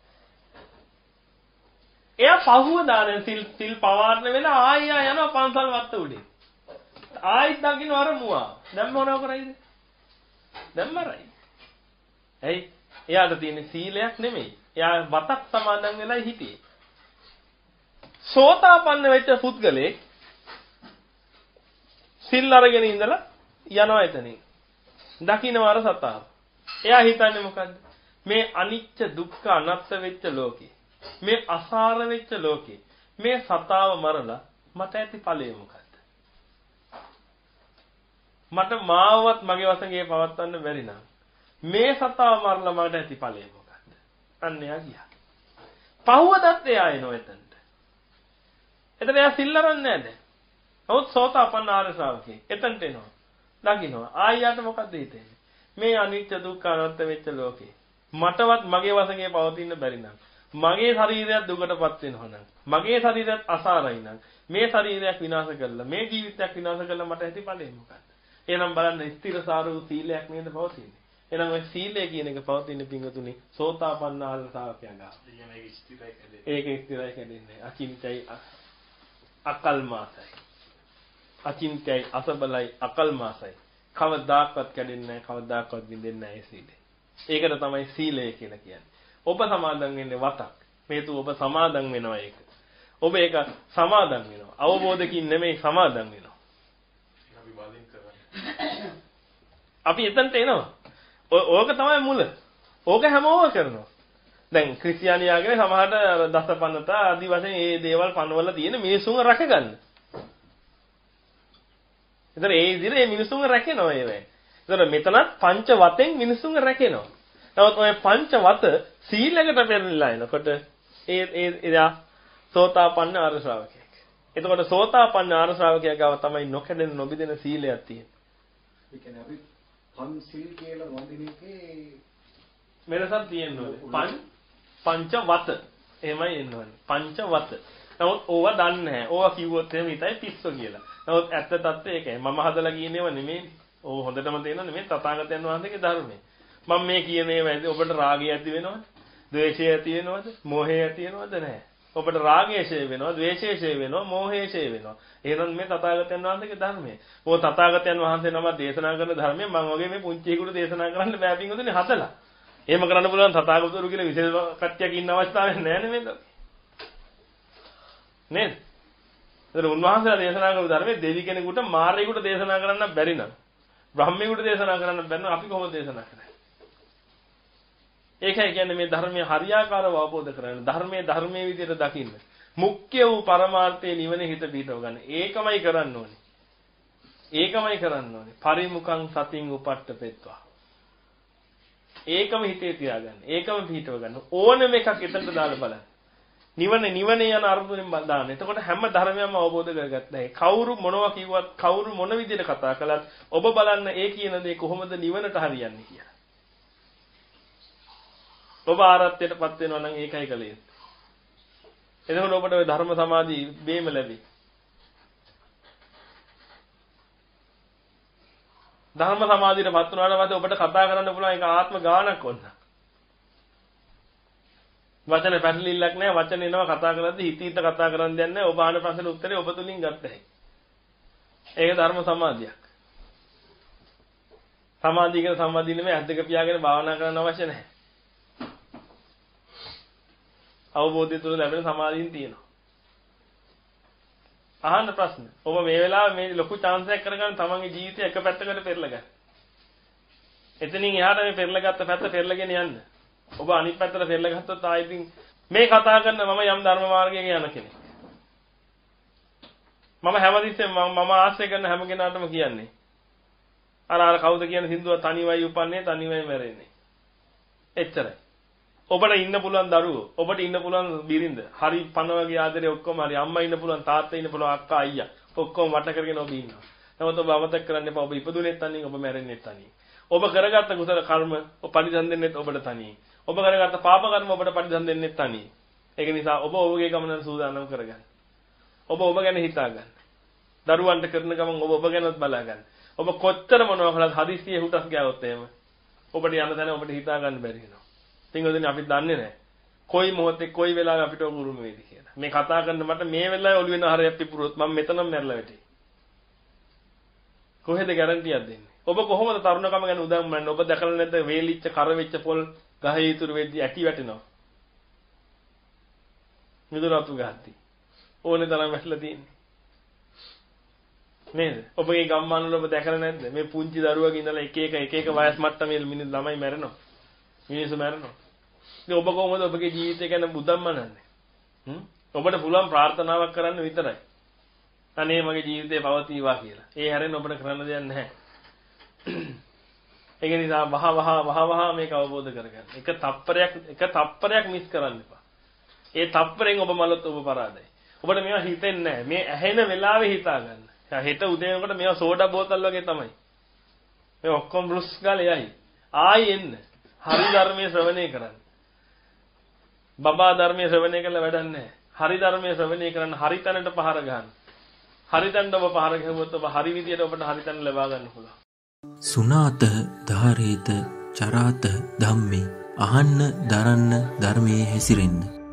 Speaker 2: එයා පහුව දාන සිල් සිල් පවාරණ වෙලා ආයෙ යනවා පන්සල් වත්ත උඩින්. ආයෙත් දකින්න අර මුවා. දැන් මොනව කරයිද? දැන් මරයි. ඇයි? එයාට තියෙන සීලයක් නෙමෙයි. එයා වතක් සමාදන් වෙලා හිටියේ. සෝතාපන්න වෙච්ච පුද්ගලෙක් සිල් අරගෙන ඉඳලා යනවා එතනින්. දකින්නව අර සතාව. එයා හිතන්නේ මොකද්ද? මේ අනිච්ච දුක්ඛ අනාත්ම වෙච්ච ලෝකේ. මේ අසාර වෙච්ච ලෝකේ. මේ සතාව මරලා මට ඇති ඵලය මොකද්ද? මට මාවවත් මගේ වශයෙන් පවත්වන්න බැරි නම් මේ සතාව මරලා මට ඇති ඵලය මොකද්ද? අන්න එයා ගියා. පහුවදත් එයා එනවා එතනට. එතන එයා සිල් අරන්නේ නැහැ දැන්. නමුත් සෝතාපන්න ආර්ය ශ්‍රාවකයෙක් එතනට එනවා. දකින්නවා. ආයෙත් මොකද්ද හිතෙන්නේ? මේ අනිත්‍ය දුක්ඛ අනාත්ම වෙච්ච ලෝකේ මටවත් මගේ වශයෙන් පවතින්න බැරි නම් මගේ ශරීරයත් දුකටපත් වෙනවා නම් මගේ ශරීරයත් අසාරයි නම් මේ ශරීරයක් විනාශ කරලා මේ ජීවිතයක් විනාශ කරලා මට ඇති ඵලෙ මොකක්ද? එහෙනම් බලන්න ස්ථිරසාර වූ සීලයක් නේද පවතින්නේ. එහෙනම් ඔය සීලය කියන එක පවතින පිංගුතුනි සෝතාපන්න ආර්ය ශ්‍රාවකයන් ගාව.
Speaker 1: මේක ස්ථිරයි කැදේ.
Speaker 2: ඒක ස්ථිරයි කැදෙන්නේ. අචින්තයි අකල්මාසයි. අචින්තයි අසබලයි අකල්මාසයි. කවදාකවත් කැඩෙන්නේ නැහැ, කවදාකවත් බිඳෙන්නේ නැහැ ඒ සීලය. ඒකට තමයි සීලය කියලා කියන්නේ. ඔබ සමාදන් වෙන්නේ වතක්. මේතු ඔබ සමාදන් වෙනවා ඒක. ඔබ ඒක සමාදන් වෙනවා. අවබෝධකින් නෙමෙයි සමාදන් වෙනවා.
Speaker 1: අපි බලින් කරන්නේ.
Speaker 2: අපි එතනට එනවා. ඕක තමයි මුල. ඕක හැමෝම කරනවා. දැන් ක්‍රිස්තියානියාගේ සමහරට දසපන්නත ආදි වශයෙන් මේ දේවල් පනවල තියෙන මිනිසුන්ව රැකගන්න. ඒතර ඒ විදිහට මේ මිනිසුන්ව රැකෙනවා ඒවැ. ඒතර මෙතනත් පංච වතෙන් මිනිසුන්ව රැකෙනවා. නමුත් ඔය පංච වත සීලයකට පෙරලිලා එනකොට ඒ ඒ එදා සෝතාපන්න ආර්ය ශ්‍රාවකයෙක්. එතකොට සෝතාපන්න ආර්ය ශ්‍රාවකයා ගාව තමයි නොකඩෙන නොබිදෙන සීලයක් තියෙන්නේ.
Speaker 8: ඒ කියන්නේ අපි පංචශීල කියලා වඳින එකේ
Speaker 2: මෙලසක් තියෙනවා. පං පංච වත. එහෙමයි එන්නවනේ. පංච වත. නමුත් ඕවා දන්නේ නැහැ. ඕවා කිව්වොත් එහෙම හිතයි පිස්සෝ කියලා. නමුත් ඇත්ත తත්ත්වය ඒකයි. මම හදලා කියනේව නෙමෙයි. ඕ හොඳටම තේරෙනවා නෙමෙයි තථාගතයන් වහන්සේගේ ධර්මය. මම මේ කියන ඒවා ඔබට රාගය ඇති වෙනවද? ද්වේෂය ඇති වෙනවද? මෝහය ඇති වෙනවද? නැහැ. ඔබට රාගය ඡේ වෙනවා, ද්වේෂය ඡේ වෙනවා, මෝහය ඡේ වෙනවා. එහෙනම් මේ තථාගතයන් වහන්සේගේ ධර්මය. ඕ තථාගතයන් වහන්සේ නම දේශනා කරන ධර්මය මම වගේ මේ පුංචියෙකුට දේශනා කරන්න බෑ පින්වතුනි හදලා. එහෙම කරන්න පුළුවන් තථාගතවරු කියලා විශේෂ කට්ටියක් ඉන්න අවස්ථාවක් නැහැ නේ මේක. නේද? ඒතර උන්වහන්සේලා දේශනා කරපු ධර්මයේ දෙවි කෙනෙකුට මාරයෙකුට දේශනා කරන්න බැරි නම් බ්‍රහ්මයෙකුට දේශනා කරන්න බැරි නම් අපි කොහොමද දේශනා කරන්නේ? ඒකයි කියන්නේ මේ ධර්මයේ හරියාකාරව අවබෝධ කරගන්න. ධර්මයේ ධර්මයේ විදිහට දකින්න. මුඛ්‍ය වූ පරමාර්ථයේ නිවනේ හිත පිටව ගන්න. ඒකමයි කරන්න ඕනේ. ඒකමයි කරන්න ඕනේ. පරිමුඛං සතින් උපට්ඨපෙත්වා. ඒකම හිතේ තියාගන්න. ඒකම පිටව ගන්න. ඕනෙම එකක් එතනට දාලා බලන්න. නිවන නිවනේ යන අර්ථයෙන් දාන්න. එතකොට හැම ධර්මයක්ම අවබෝධ කරගත්තා. කවුරු මොනවා කිව්වත් කවුරු මොන විදිහට කතා කළත් ඔබ බලන්න ඒ කියන දේ කොහොමද නිවනට හරියන්නේ කියලා. ඔබ ආරත්තයටපත් වෙනවා නම් ඒකයි කලේ. එතකොට ඔබට ওই ධර්ම සමාධි බේම ලැබේ. ධර්ම සමාධියටපත් වුණාට පස්සේ ඔබට කතා කරන්න පුළුවන් ඒක ආත්ම ගානක් වොන්න. වචන පැටලිල්ලක් නැහැ. වචන එනවා කතා කරද්දී හිත හිත කතා කරන් දෙන්නේ නැහැ. ඔබ ආන ප්‍රශ්නෙට උත්තරේ ඔබ තුලින් ගන්න හැකියි. ඒක ධර්ම සමාධියක්. සමාධියක සමාධිය නෙමෙයි අද්දක පියාගෙන භාවනා කරන්න අවශ්‍ය නැහැ. අවබෝධය තුළ ලැබෙන සමාධියෙන් තියෙනවා. අහන්න ප්‍රශ්න. ඔබ මේ වෙලාවේ මේ ලොකු chance එකක් කරගන්න තමන්ගේ ජීවිතය එක පැත්තකට පෙරලා ගන්න. එතනින් එහාට මේ පෙරලා ගත්ත පැත්ත පෙරලාගෙන යන්න. ඔබ අනිත් පැත්තට පෙරලා ගත්තොත් ආයෙත් මේ කතා කරන මම යම් ධර්ම මාර්ගයක යන කෙනෙක්. මම හැමතිස්සෙම මම ආශ්‍රය කරන හැම කෙනාටම කියන්නේ. අර අර කවුද කියන සින්දුව තනිවයි උපන්නේ තනිවයි මැරෙන්නේ. එච්චරයි. ඔබට ඉන්න පුළුවන් දරුවෝ, ඔබට ඉන්න පුළුවන් බිරිඳ, හරි පණ වගේ ආදරේ ඔක්කොම හරි අම්මා ඉන්න පුළුවන්, තාත්තා ඉන්න පුළුවන්, අක්කා අයියා ඔක්කොම වට කරගෙන ඔබ ඉන්නවා. නමුත් ඔබ අමතක කරන්න එපා ඔබ ඉපදුනේත් තනියෙන්, ඔබ මැරෙන්නේත් තනියෙන්. ඔබ කරගත්ත කුසල කර්ම ඔබ පරිදන් දෙන්නෙත් ඔබට තනියෙන්. ඔබ කරගත්ත පාප කර්ම ඔබට පරිදන් දෙන්නෙත් තනියෙන්. ඒක නිසා ඔබ ඔබගේ ගමන සූදානම් කරගන්න. ඔබ ඔබ ගැන හිතා ගන්න. දරුවන්ට කරන ගමන් ඔබ ඔබ ගැනත් බලා ගන්න. ඔබ කොච්චර මොනවා කළත් හදිස්සියේ හුටස් ගෑවොත් එහෙම ඔබට යන්න තැන ඔබට හිතා ගන්න බැරි වෙනවා. තින්ගොදෙන අපි දන්නේ නැහැ. කොයි මොහොතේ කොයි වෙලාවෙ අපිට උරුම වෙයිද කියලා. මේ කතා කරන මට මේ වෙලාවේ ඔළුවේ නහරයක් පිපුරුවොත් මම මෙතනම මැරලා වැටේ. කොහෙද ගැරන්ටියක් දෙන්නේ? ඔබ කොහොමද තරුණකම ගැන උදම් මන්නේ? ඔබ දැකලා නැද්ද වේලිච්ච කර වෙච්ච පොල් ගහේ ඉතුරු වෙද්දි ඇටි වැටෙනවා. මිදුරතු ගහද්දි. ඕනේ තරම් වැටලා තියෙන්නේ. නේද? ඔබගේ ගම්මාන වල ඔබ දැකලා නැද්ද? මේ පුංචි දරුවගේ ඉඳලා එක එක එක එක වයස් මට්ටමේ මිනිස් ළමයි මැරෙනවා. මිනිස්සු මැරෙනවා. ඉතින් ඔබ කොහොමද ඔබගේ ජීවිතය ගැන බුදම් මනන්නේ? හ්ම්? ඔබට පුළුවන් ප්‍රාර්ථනාවක් කරන්න විතරයි. අනේ මගේ ජීවිතේ පවතිවා කියලා. ඒ හැරෙන්න ඔබට කරන්න දෙයක් නැහැ. ඒක නිසා වහ වහ වහ වහ මේක අවබෝධ කරගන්න. එක තප්පරයක් එක තප්පරයක් මිස් කරන්න එපා. ඒ තප්පරෙන් ඔබ මලොත් ඔබ පරාදයි. ඔබට මේවා හිතෙන්නේ නැහැ. මේ ඇහෙන වෙලාවේ හිතා ගන්න. හෙට උදේ වෙනකොට මේවා සෝඩා බෝතල් වගේ තමයි. මේ ඔක්කොම බ්ලුස් ගාලා යයි. ආයි එන්න. හරි ධර්මයේ ශ්‍රවණය කරන්න. බබා ධර්මයේ ශ්‍රවණය කළා වැඩක් නැහැ. හරි ධර්මයේ ශ්‍රවණය කරන්න හරි තැනට පහර ගන්න. හරි තැනට ඔබ පහර ගහුවොත් ඔබ හරි විදියට ඔබට හරි තැන ලබා ගන්න පුළුවන්.
Speaker 9: සුනාත ධාරේත චරාත ධම්මේ අහන්න දරන්න ධර්මයේ හැසිරෙන්න